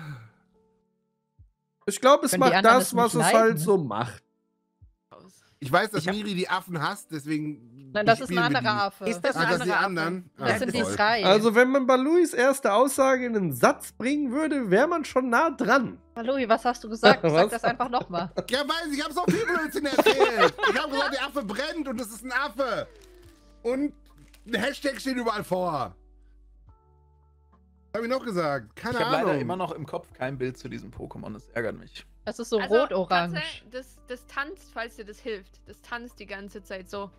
Speaker 1: Ich glaube, es
Speaker 3: Können die
Speaker 1: macht
Speaker 3: anderen
Speaker 1: das,
Speaker 3: es
Speaker 1: was
Speaker 3: nicht
Speaker 1: es halt
Speaker 3: leiden?
Speaker 1: so macht.
Speaker 2: Ich weiß, dass
Speaker 4: Ich hab-
Speaker 2: Miri die Affen hasst, deswegen.
Speaker 3: Nein, das ist ein
Speaker 2: spielen wir
Speaker 3: anderer
Speaker 2: die.
Speaker 3: Affe.
Speaker 4: Ist das
Speaker 2: Ah,
Speaker 4: ein
Speaker 2: das sind die
Speaker 4: anderer
Speaker 2: anderen?
Speaker 3: Das
Speaker 2: Ah,
Speaker 3: sind die
Speaker 2: toll.
Speaker 3: drei.
Speaker 1: Also, wenn man Baluis erste Aussage in einen Satz bringen würde, wäre man schon nah dran.
Speaker 3: Louis, was hast du gesagt?
Speaker 1: Was?
Speaker 3: Sag das einfach nochmal.
Speaker 2: Ja, weiß ich, ich habe so viel Blödsinn erzählt. Ich habe gesagt, der Affe brennt und es ist ein Affe. Und ein Hashtag steht überall vor. Habe ich noch gesagt? Keine
Speaker 4: Ich habe
Speaker 2: Ahnung.
Speaker 4: leider immer noch im Kopf kein Bild zu diesem Pokémon, das ärgert mich.
Speaker 3: Das ist so
Speaker 5: Also,
Speaker 3: rot-orange.
Speaker 5: tatsächlich, Das, das tanzt, falls dir das hilft. Das tanzt die ganze Zeit so.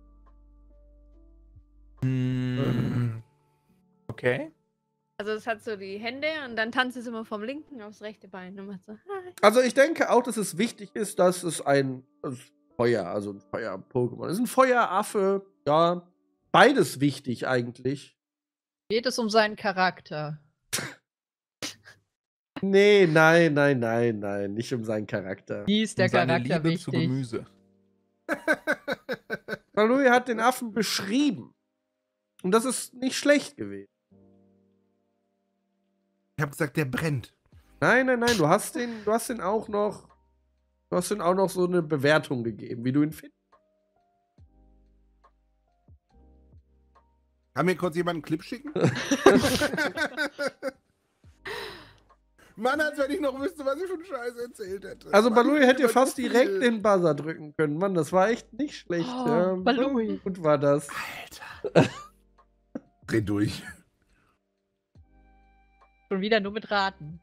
Speaker 4: Hm, okay.
Speaker 5: Also es hat so die Hände und dann tanzt es immer vom linken aufs rechte Bein und macht so. Hi.
Speaker 1: Also, ich denke auch, dass es wichtig ist, dass es ein das Feuer, also ein Feuer-Pokémon ist. Ein Feueraffe, ja, beides wichtig eigentlich.
Speaker 3: Geht es um seinen Charakter?
Speaker 1: Nee, nein, nein, nein, nein, nicht um seinen Charakter.
Speaker 3: Wie ist der
Speaker 4: Und seine
Speaker 3: Charakter
Speaker 4: Liebe zu
Speaker 3: wichtig?
Speaker 4: Gemüse.
Speaker 1: Balui hat den Affen beschrieben. Und das ist nicht schlecht gewesen.
Speaker 2: Ich habe gesagt, der brennt.
Speaker 1: Nein, nein, nein, du hast den, du hast den auch noch, du hast den auch noch so eine Bewertung gegeben, wie du ihn findest.
Speaker 2: Kann mir kurz jemand einen Clip schicken? Mann, als wenn ich noch wüsste, was ich für einen Scheiß erzählt hätte.
Speaker 1: Also
Speaker 2: Mann,
Speaker 1: Balui
Speaker 2: ich
Speaker 1: hätte
Speaker 2: bin
Speaker 1: fast
Speaker 2: so viel.
Speaker 1: direkt den Buzzer drücken können. Mann, das war echt nicht schlecht.
Speaker 3: Oh,
Speaker 1: ja.
Speaker 3: Balui.
Speaker 1: Gut war das.
Speaker 2: Alter. Dreh durch.
Speaker 3: Schon wieder nur mit Raten.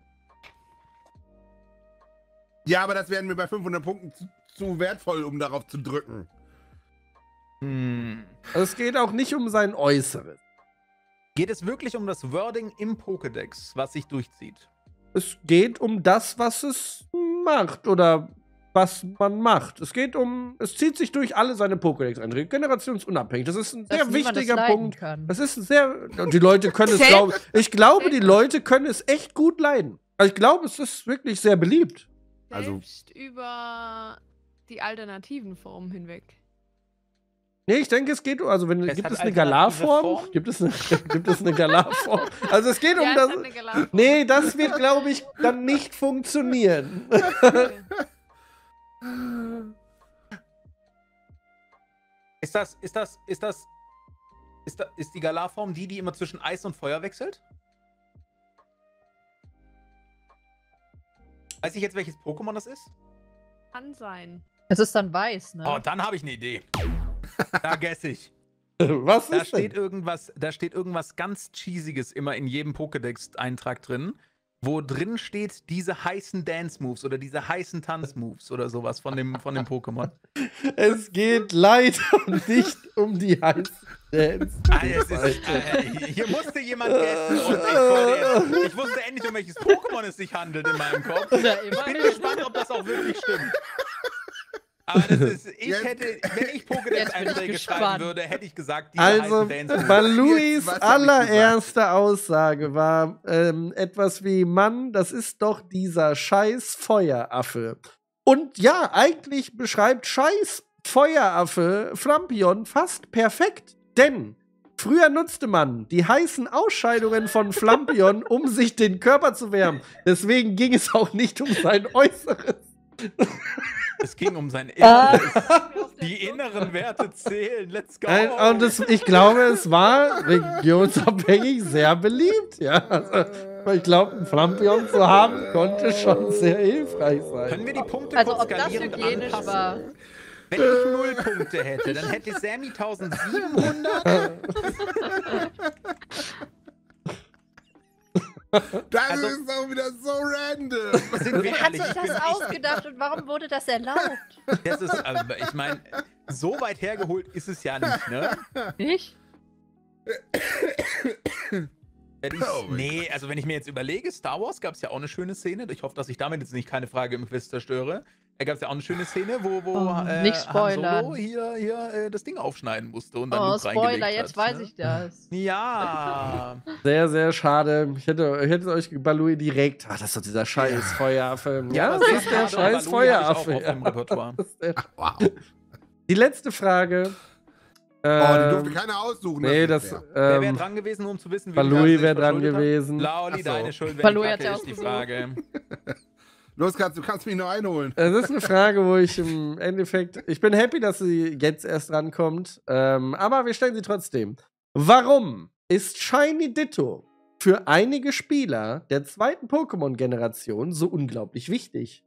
Speaker 2: Ja, aber das wären mir bei fünfhundert Punkten zu, zu wertvoll, um darauf zu drücken.
Speaker 4: Hm.
Speaker 1: Also es geht auch nicht um sein Äußeres.
Speaker 4: Geht es wirklich um das Wording im Pokédex, was sich durchzieht?
Speaker 1: Es geht um das, was es macht oder was man macht. Es geht um, es zieht sich durch alle seine Pokédex-Einträge, generationsunabhängig. Das ist ein
Speaker 3: Dass
Speaker 1: sehr
Speaker 3: niemand es
Speaker 1: wichtiger
Speaker 3: leiden
Speaker 1: Punkt.
Speaker 3: kann.
Speaker 1: Das ist ein sehr, die Leute können es, glaube ich, glaube, die Leute können es echt gut leiden. Also ich glaube, es ist wirklich sehr beliebt.
Speaker 2: Also-
Speaker 5: Selbst über die alternativen Formen hinweg.
Speaker 1: Nee, ich denke, es geht, also wenn,
Speaker 4: Es
Speaker 1: gibt
Speaker 4: hat
Speaker 1: es eine
Speaker 4: alternative
Speaker 1: Galar-Form?
Speaker 4: Formen?
Speaker 1: Gibt es eine, gibt es eine Galar-Form? Also es geht um
Speaker 5: Ja, es
Speaker 1: das.
Speaker 5: hat eine Galar-Form.
Speaker 1: Nee, das wird, glaube ich, dann nicht funktionieren.
Speaker 5: Okay.
Speaker 4: Ist das, ist das, ist das, ist, da, ist die Galar-Form die, die immer zwischen Eis und Feuer wechselt? Weiß ich jetzt, welches Pokémon das ist?
Speaker 5: Kann sein.
Speaker 3: Es ist dann weiß, ne?
Speaker 4: Oh, dann habe ich eine Idee. Da guess ich.
Speaker 1: Was
Speaker 4: Da
Speaker 1: ist
Speaker 4: steht
Speaker 1: denn?
Speaker 4: irgendwas, da steht irgendwas ganz Cheesiges immer in jedem Pokédex-Eintrag drin, wo drin steht, diese heißen Dance-Moves oder diese heißen Tanz-Moves oder sowas von dem, von dem Pokémon.
Speaker 1: Es geht leider nicht um die heißen Dance.
Speaker 4: Ah, es ist, äh, hier musste jemand guessen und ich, wollte, ich wusste endlich, um welches Pokémon es sich handelt in meinem Kopf.
Speaker 3: Na,
Speaker 4: Ich bin
Speaker 3: immerhin.
Speaker 4: gespannt, ob das auch wirklich stimmt. Aber das ist, ich
Speaker 2: Jetzt-
Speaker 4: hätte, wenn ich
Speaker 3: Jetzt bin
Speaker 4: Pokédex-Einträge
Speaker 3: ich
Speaker 4: schreiben
Speaker 3: gespannt.
Speaker 4: würde, hätte ich gesagt, diese
Speaker 1: Also,
Speaker 4: heißen Dance-Moves.
Speaker 1: Baluis
Speaker 2: Jetzt, was hab ich
Speaker 1: allererste Aussage war ähm, etwas wie: Mann, das ist doch dieser scheiß Feueraffe. Und ja, eigentlich beschreibt scheiß Feueraffe Flampion fast perfekt. Denn früher nutzte man die heißen Ausscheidungen von Flampion, um sich den Körper zu wärmen. Deswegen ging es auch nicht um sein Äußeres.
Speaker 4: Es ging um sein
Speaker 3: Ah.
Speaker 4: Inneres. Die inneren Werte zählen. Let's go.
Speaker 1: Ein- Und es, ich glaube, es war regionsabhängig sehr beliebt. Ja, also, ich glaube, ein Flampion zu haben, konnte schon sehr hilfreich sein.
Speaker 4: Können wir die Punkte
Speaker 3: Also
Speaker 4: kurz
Speaker 3: ob das
Speaker 4: skalierend
Speaker 3: hygienisch
Speaker 4: anpassen?
Speaker 3: war.
Speaker 4: Wenn ich null Punkte hätte, dann hätte Sammy eintausendsiebenhundert.
Speaker 2: Das
Speaker 4: Also-
Speaker 2: ist auch wieder so random.
Speaker 4: Sind wir
Speaker 3: Wer hat
Speaker 4: ehrlich,
Speaker 3: sich
Speaker 4: ich bin
Speaker 3: das ausgedacht und warum wurde das erlaubt?
Speaker 4: Das ist, also, ich meine, so weit hergeholt ist es ja nicht, ne?
Speaker 3: Ich?
Speaker 4: Wenn ich,
Speaker 2: Oh mein
Speaker 4: nee, also wenn ich mir jetzt überlege, Star Wars gab es ja auch eine schöne Szene. Ich hoffe, dass ich damit jetzt nicht keine Frage im Quiz zerstöre. Da gab es ja auch eine schöne Szene, wo, wo
Speaker 3: Oh,
Speaker 4: äh,
Speaker 3: nicht
Speaker 4: Han
Speaker 3: spoilern.
Speaker 4: Solo hier, hier äh, das Ding aufschneiden musste und dann
Speaker 3: Oh,
Speaker 4: Luke
Speaker 3: Spoiler,
Speaker 4: reingelegt
Speaker 3: jetzt
Speaker 4: hat,
Speaker 3: weiß
Speaker 4: ne?
Speaker 3: ich das.
Speaker 4: Ja.
Speaker 1: Sehr, sehr schade. Ich hätte, ich hätte euch Balui direkt. Ach, das ist doch dieser scheiß Feueraffe. Ja,
Speaker 4: aber
Speaker 1: das
Speaker 4: sehr
Speaker 1: ist der
Speaker 4: schade,
Speaker 1: scheiß
Speaker 4: aber Louis hab ich auch
Speaker 1: Feueraffe.
Speaker 4: auf meinem Repertoire.
Speaker 1: Ja.
Speaker 2: Wow.
Speaker 1: Die letzte Frage.
Speaker 2: Oh, die
Speaker 1: Ähm,
Speaker 2: durfte keiner aussuchen.
Speaker 1: nee,
Speaker 2: ist
Speaker 1: das.
Speaker 2: nicht fair.
Speaker 4: Wer wäre
Speaker 1: Ähm,
Speaker 4: dran gewesen, um zu wissen, wie
Speaker 1: Balui
Speaker 4: viel
Speaker 1: wäre
Speaker 4: Kacke
Speaker 1: dran
Speaker 4: ich verschuldet hab?
Speaker 1: gewesen.
Speaker 4: Laoli,
Speaker 2: Ach so.
Speaker 4: deine Schuld, wenn
Speaker 3: Balui
Speaker 4: die
Speaker 3: hat's
Speaker 4: Kacke
Speaker 3: ja
Speaker 4: ist die
Speaker 3: ausgesucht.
Speaker 4: Frage.
Speaker 2: Los, kannst, du kannst mich noch einholen.
Speaker 1: Es ist eine Frage, wo ich im Endeffekt. Ich bin happy, dass sie jetzt erst rankommt. Ähm, aber wir stellen sie trotzdem. Warum ist Shiny Ditto für einige Spieler der zweiten Pokémon-Generation so unglaublich wichtig?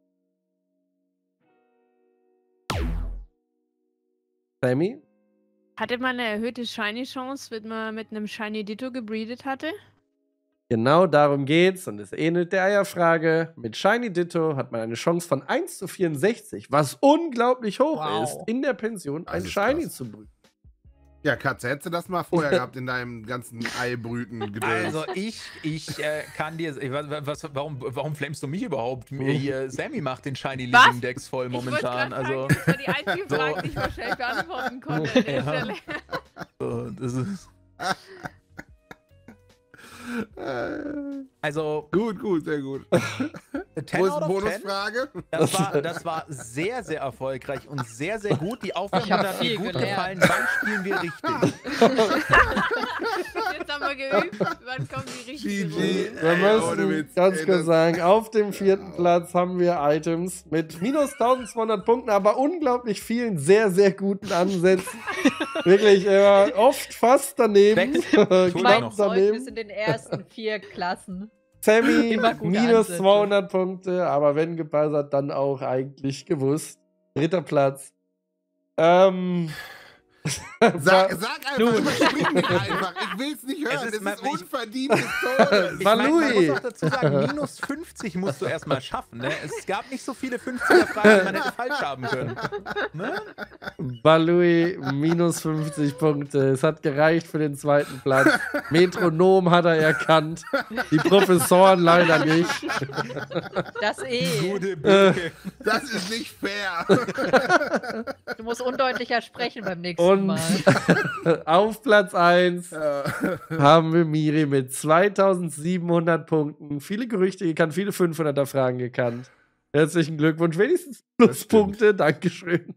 Speaker 1: Sammy?
Speaker 5: Hatte man eine erhöhte Shiny-Chance, wenn man mit einem Shiny Ditto gebreedet hatte?
Speaker 1: Genau darum geht's und es ähnelt der Eierfrage. Mit Shiny Ditto hat man eine Chance von eins zu vierundsechzig, was unglaublich hoch
Speaker 3: Wow.
Speaker 1: ist, in der Pension
Speaker 2: Das
Speaker 1: ein
Speaker 2: ist
Speaker 1: Shiny
Speaker 2: krass.
Speaker 1: zu brüten.
Speaker 2: Ja, Katze, hättest du das mal vorher gehabt in deinem ganzen Eibrüten gedöns.
Speaker 4: Also ich, ich äh, kann dir, ich, was, was, warum, warum flammst du mich überhaupt? Hier, Sammy macht den Shiny
Speaker 5: Was?
Speaker 4: Living Dex voll momentan.
Speaker 5: Ich wollte
Speaker 4: Also,
Speaker 5: grad sagen, das war die einzige
Speaker 4: So.
Speaker 5: Frage, die ich wahrscheinlich beantworten konnte an der
Speaker 4: Ja.
Speaker 5: Stelle.
Speaker 4: so, das ist,
Speaker 2: Äh,
Speaker 4: also
Speaker 2: gut, gut, sehr gut.
Speaker 4: zehn
Speaker 2: Wo ist
Speaker 4: out
Speaker 2: die
Speaker 4: of zehn?
Speaker 2: Bonusfrage?
Speaker 4: Das war, das war sehr, sehr erfolgreich und sehr, sehr gut. Die Aufwärmung
Speaker 3: Ich hab
Speaker 4: hat mir
Speaker 3: viel
Speaker 4: gut
Speaker 3: gelernt.
Speaker 4: gefallen. Wann spielen wir richtig?
Speaker 5: Jetzt haben wir geübt, wann kommt die richtige
Speaker 2: G
Speaker 5: Runde?
Speaker 2: G.
Speaker 1: Wir
Speaker 2: Ey, ohne
Speaker 1: müssen
Speaker 2: Witz,
Speaker 1: ganz
Speaker 2: ey,
Speaker 1: kurz
Speaker 2: das-
Speaker 1: sagen, auf dem vierten Platz haben wir Items mit minus eintausendzweihundert Punkten, aber unglaublich vielen sehr, sehr guten Ansätzen. Wirklich äh, oft fast daneben.
Speaker 4: Weg.
Speaker 1: Knapp
Speaker 3: Mein
Speaker 4: noch.
Speaker 3: Zeugnis
Speaker 1: daneben.
Speaker 3: in den ersten vier Klassen.
Speaker 1: Sammy
Speaker 3: Immer gute
Speaker 1: minus
Speaker 3: Ansätze.
Speaker 1: zweihundert Punkte, aber wenn gebuzzert, dann auch eigentlich gewusst. Dritter Platz. Ähm.
Speaker 2: Sag, sag einfach,
Speaker 1: Du.
Speaker 2: überspring mich einfach. Ich will's nicht hören.
Speaker 4: Es ist
Speaker 2: Das
Speaker 4: ma-
Speaker 2: ist
Speaker 4: ich-
Speaker 2: unverdient des Todes.
Speaker 4: Ich mein, man
Speaker 1: Balui.
Speaker 4: muss auch dazu sagen, minus fünfzig musst du erstmal schaffen. Ne? Es gab nicht so viele fünfziger-Fragen, die man hätte falsch haben können. Ne?
Speaker 1: Balui minus fünfzig Punkte. Es hat gereicht für den zweiten Platz. Metronom hat er erkannt. Die Professoren leider nicht.
Speaker 3: Das eh.
Speaker 4: Gute Blicke.
Speaker 2: Das ist nicht fair.
Speaker 3: Du musst undeutlicher sprechen beim nächsten
Speaker 1: Und
Speaker 3: Mal.
Speaker 1: auf Platz eins
Speaker 2: Äh,
Speaker 1: haben wir Miri mit zweitausendsiebenhundert Punkten. Viele Gerüchte gekannt, viele fünfhunderter Fragen gekannt. Herzlichen Glückwunsch. Wenigstens Pluspunkte. Dankeschön.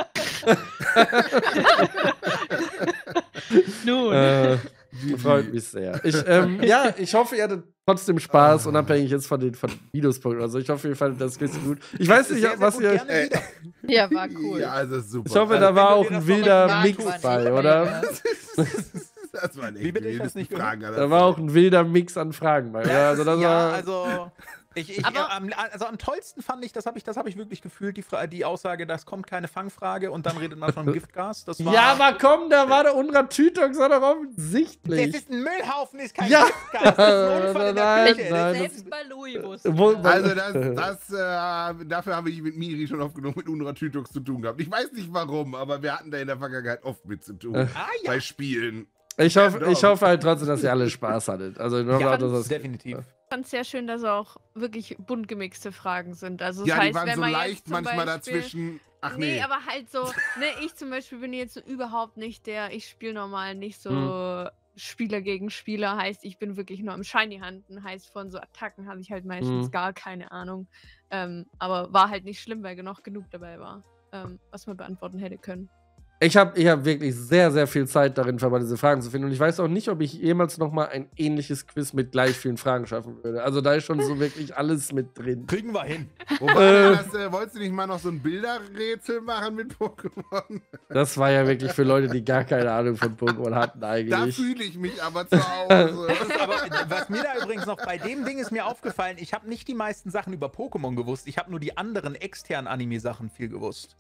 Speaker 3: Nun.
Speaker 1: Äh, freut mich sehr. Ich, ähm, ja, ich hoffe, ihr hattet trotzdem Spaß, unabhängig jetzt von den, von den Minuspunkten. Also ich hoffe, ihr fandet das richtig gut. Ich weiß nicht,
Speaker 4: Sehr, sehr
Speaker 1: was
Speaker 4: gut,
Speaker 1: ihr.
Speaker 4: gerne wieder.
Speaker 3: Ja, war cool.
Speaker 2: Ja, also super.
Speaker 1: Ich hoffe,
Speaker 2: also,
Speaker 1: da war
Speaker 4: wenn du
Speaker 1: auch
Speaker 4: dir
Speaker 1: ein
Speaker 4: das
Speaker 1: wilder
Speaker 3: noch
Speaker 1: Mix
Speaker 3: nicht
Speaker 1: bei,
Speaker 3: mal
Speaker 1: oder?
Speaker 2: das waren echt
Speaker 4: Wie bitte? Ich
Speaker 2: wilde
Speaker 4: hab's nicht gehört.
Speaker 2: Fragen.
Speaker 1: Da war auch ein wilder Mix an Fragen bei. Ja, also das
Speaker 4: ja,
Speaker 1: war.
Speaker 4: also, ich, ich,
Speaker 5: Aber-
Speaker 4: äh, am, also am tollsten fand ich, das habe ich, das hab ich wirklich gefühlt, die, Fra die Aussage, das kommt keine Fangfrage und dann redet man von Giftgas. Das war,
Speaker 1: Ja, aber komm, da war der Unrat Tütox war doch
Speaker 4: das
Speaker 1: offensichtlich.
Speaker 4: ist ein Müllhaufen, ist kein
Speaker 1: Ja.
Speaker 4: Giftgas. Das ist ein Unfall in der
Speaker 1: Nein,
Speaker 4: Küche.
Speaker 1: nein.
Speaker 3: Selbst bei Louis wusste
Speaker 1: Wo-
Speaker 3: das.
Speaker 2: Also das, das äh, dafür habe ich mit Miri schon oft genug mit Unra Tütox zu tun gehabt. Ich weiß nicht warum, aber wir hatten da in der Vergangenheit oft mit zu tun.
Speaker 1: Äh.
Speaker 4: Ah ja,
Speaker 2: Bei Spielen.
Speaker 1: Ich hoffe,
Speaker 2: Ja,
Speaker 1: ich
Speaker 2: doch.
Speaker 1: hoffe halt trotzdem, dass ihr alle Spaß hattet. Also ich hoffe
Speaker 4: Ja,
Speaker 1: auch, dass das
Speaker 4: definitiv.
Speaker 5: Ich fand es sehr schön, dass auch wirklich bunt gemixte Fragen sind. Also das
Speaker 2: Ja,
Speaker 5: heißt,
Speaker 2: die waren
Speaker 5: wenn
Speaker 2: so
Speaker 5: man jetzt
Speaker 2: leicht
Speaker 5: zum
Speaker 2: manchmal
Speaker 5: Beispiel,
Speaker 2: dazwischen. Ach
Speaker 5: Nee,
Speaker 2: nee.
Speaker 5: aber halt so, ne, ich zum Beispiel bin jetzt so überhaupt nicht der, ich spiele normal nicht so
Speaker 1: Hm.
Speaker 5: Spieler gegen Spieler, heißt, ich bin wirklich nur im Shiny-Handen, heißt, von so Attacken habe ich halt meistens
Speaker 1: Hm.
Speaker 5: gar keine Ahnung. Ähm, aber war halt nicht schlimm, weil noch genug dabei war, ähm, was man beantworten hätte können.
Speaker 1: Ich habe ich hab wirklich sehr, sehr viel Zeit darin verbracht, diese Fragen zu finden. Und ich weiß auch nicht, ob ich jemals noch mal ein ähnliches Quiz mit gleich vielen Fragen schaffen würde. Also da ist schon so wirklich alles mit drin.
Speaker 4: Kriegen wir hin.
Speaker 2: Wo war denn das, äh, wolltest du nicht mal noch so ein Bilderrätsel machen mit Pokémon?
Speaker 1: Das war ja wirklich für Leute, die gar keine Ahnung von Pokémon hatten
Speaker 2: Da
Speaker 1: eigentlich.
Speaker 2: fühle ich mich aber zu Hause.
Speaker 4: Das ist aber, was mir da übrigens noch bei dem Ding ist mir aufgefallen, ich habe nicht die meisten Sachen über Pokémon gewusst, ich habe nur die anderen externen Anime-Sachen viel gewusst.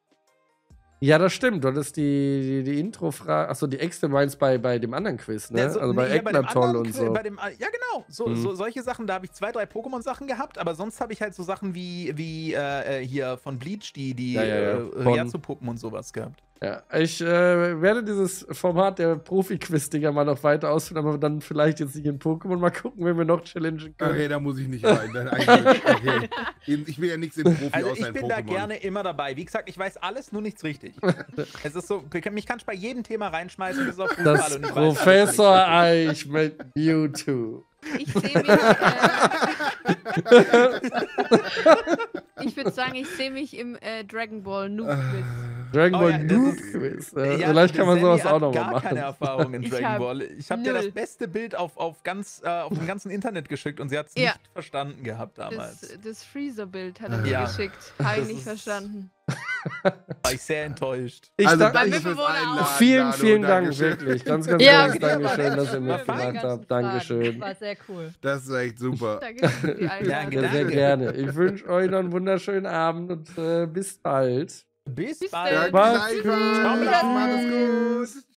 Speaker 1: Ja, das stimmt. Du hattest die, die, die Intro-Frage, achso, die extra meinst bei, bei dem anderen Quiz, ne?
Speaker 4: Ja, so-
Speaker 1: also bei
Speaker 4: nee, ja, bei dem
Speaker 1: Ecknatoll
Speaker 4: anderen
Speaker 1: und
Speaker 4: Quiz-
Speaker 1: so.
Speaker 4: Bei dem, ja, genau. So,
Speaker 1: Mhm.
Speaker 4: so, solche Sachen, da habe ich zwei, drei Pokémon-Sachen gehabt, aber sonst habe ich halt so Sachen wie, wie äh, hier von Bleach, die, die
Speaker 1: Ja, ja, ja.
Speaker 4: äh,
Speaker 1: Von-
Speaker 4: Ryazu-Puppen und sowas gehabt.
Speaker 1: Ja, ich äh, werde dieses Format der Profi-Quiz-Dinger mal noch weiter ausführen, aber dann vielleicht jetzt nicht in Pokémon. Mal gucken, wenn wir noch challengen können.
Speaker 2: Okay, da muss ich nicht rein. Dann eigentlich, okay. Ich will ja nichts im Profi
Speaker 4: Also
Speaker 2: außer
Speaker 4: ich
Speaker 2: in
Speaker 4: bin da
Speaker 2: Pokémon.
Speaker 4: gerne immer dabei. Wie gesagt, ich weiß alles, nur nichts richtig. Es ist so, mich kannst du bei jedem Thema reinschmeißen, bis auf Fußball
Speaker 1: Das
Speaker 4: und ich weiß alles,
Speaker 1: Professor
Speaker 4: nur nichts
Speaker 1: Eich mit Mewtwo.
Speaker 5: Ich sehe mich, äh, Ich würde sagen, ich sehe mich im äh, Dragon Ball Noob Quiz.
Speaker 1: Dragon
Speaker 4: Oh
Speaker 1: Ball
Speaker 4: ja, das
Speaker 1: Noob
Speaker 4: ist-
Speaker 1: Quiz. Äh,
Speaker 4: Ja,
Speaker 1: vielleicht kann man
Speaker 4: Sammy
Speaker 1: sowas
Speaker 4: hat
Speaker 1: auch nochmal
Speaker 4: gar
Speaker 1: machen.
Speaker 4: keine Erfahrung in
Speaker 5: Ich
Speaker 4: Dragon
Speaker 5: hab
Speaker 4: Ball. Ich habe dir das
Speaker 5: null.
Speaker 4: beste Bild auf, auf, ganz, äh, auf dem ganzen Internet geschickt und sie hat es
Speaker 5: Ja.
Speaker 4: nicht verstanden gehabt damals.
Speaker 5: Das, das Freezer-Bild hat er mir
Speaker 4: Ja.
Speaker 5: geschickt. Habe ich
Speaker 4: Das
Speaker 5: nicht
Speaker 4: ist-
Speaker 5: verstanden.
Speaker 4: War ich sehr enttäuscht.
Speaker 1: Ich
Speaker 2: Also
Speaker 1: dank-
Speaker 2: danke
Speaker 5: Mein
Speaker 2: fürs
Speaker 5: Mitbewohner
Speaker 2: Einladen.
Speaker 5: auch.
Speaker 1: vielen,
Speaker 2: Dano,
Speaker 1: vielen Dank,
Speaker 2: Dankeschön.
Speaker 1: wirklich. Ganz, ganz
Speaker 5: Ja,
Speaker 1: großes
Speaker 5: okay,
Speaker 1: Dankeschön, dass ihr
Speaker 4: aber
Speaker 1: mitgemacht
Speaker 3: ganzen
Speaker 1: habt. Dankeschön.
Speaker 3: Fragen. War sehr cool.
Speaker 2: Das ist echt super.
Speaker 5: Danke für die Einladung.
Speaker 4: Danke,
Speaker 1: Ja, sehr
Speaker 4: danke.
Speaker 1: gerne. Ich wünsche euch noch einen wunderschönen Abend und äh, bis bald.
Speaker 4: Bis
Speaker 5: Bis
Speaker 4: bald.
Speaker 5: dann.
Speaker 2: Danke
Speaker 1: Macht's
Speaker 2: gleichfalls.
Speaker 1: gut.
Speaker 2: Macht es gut.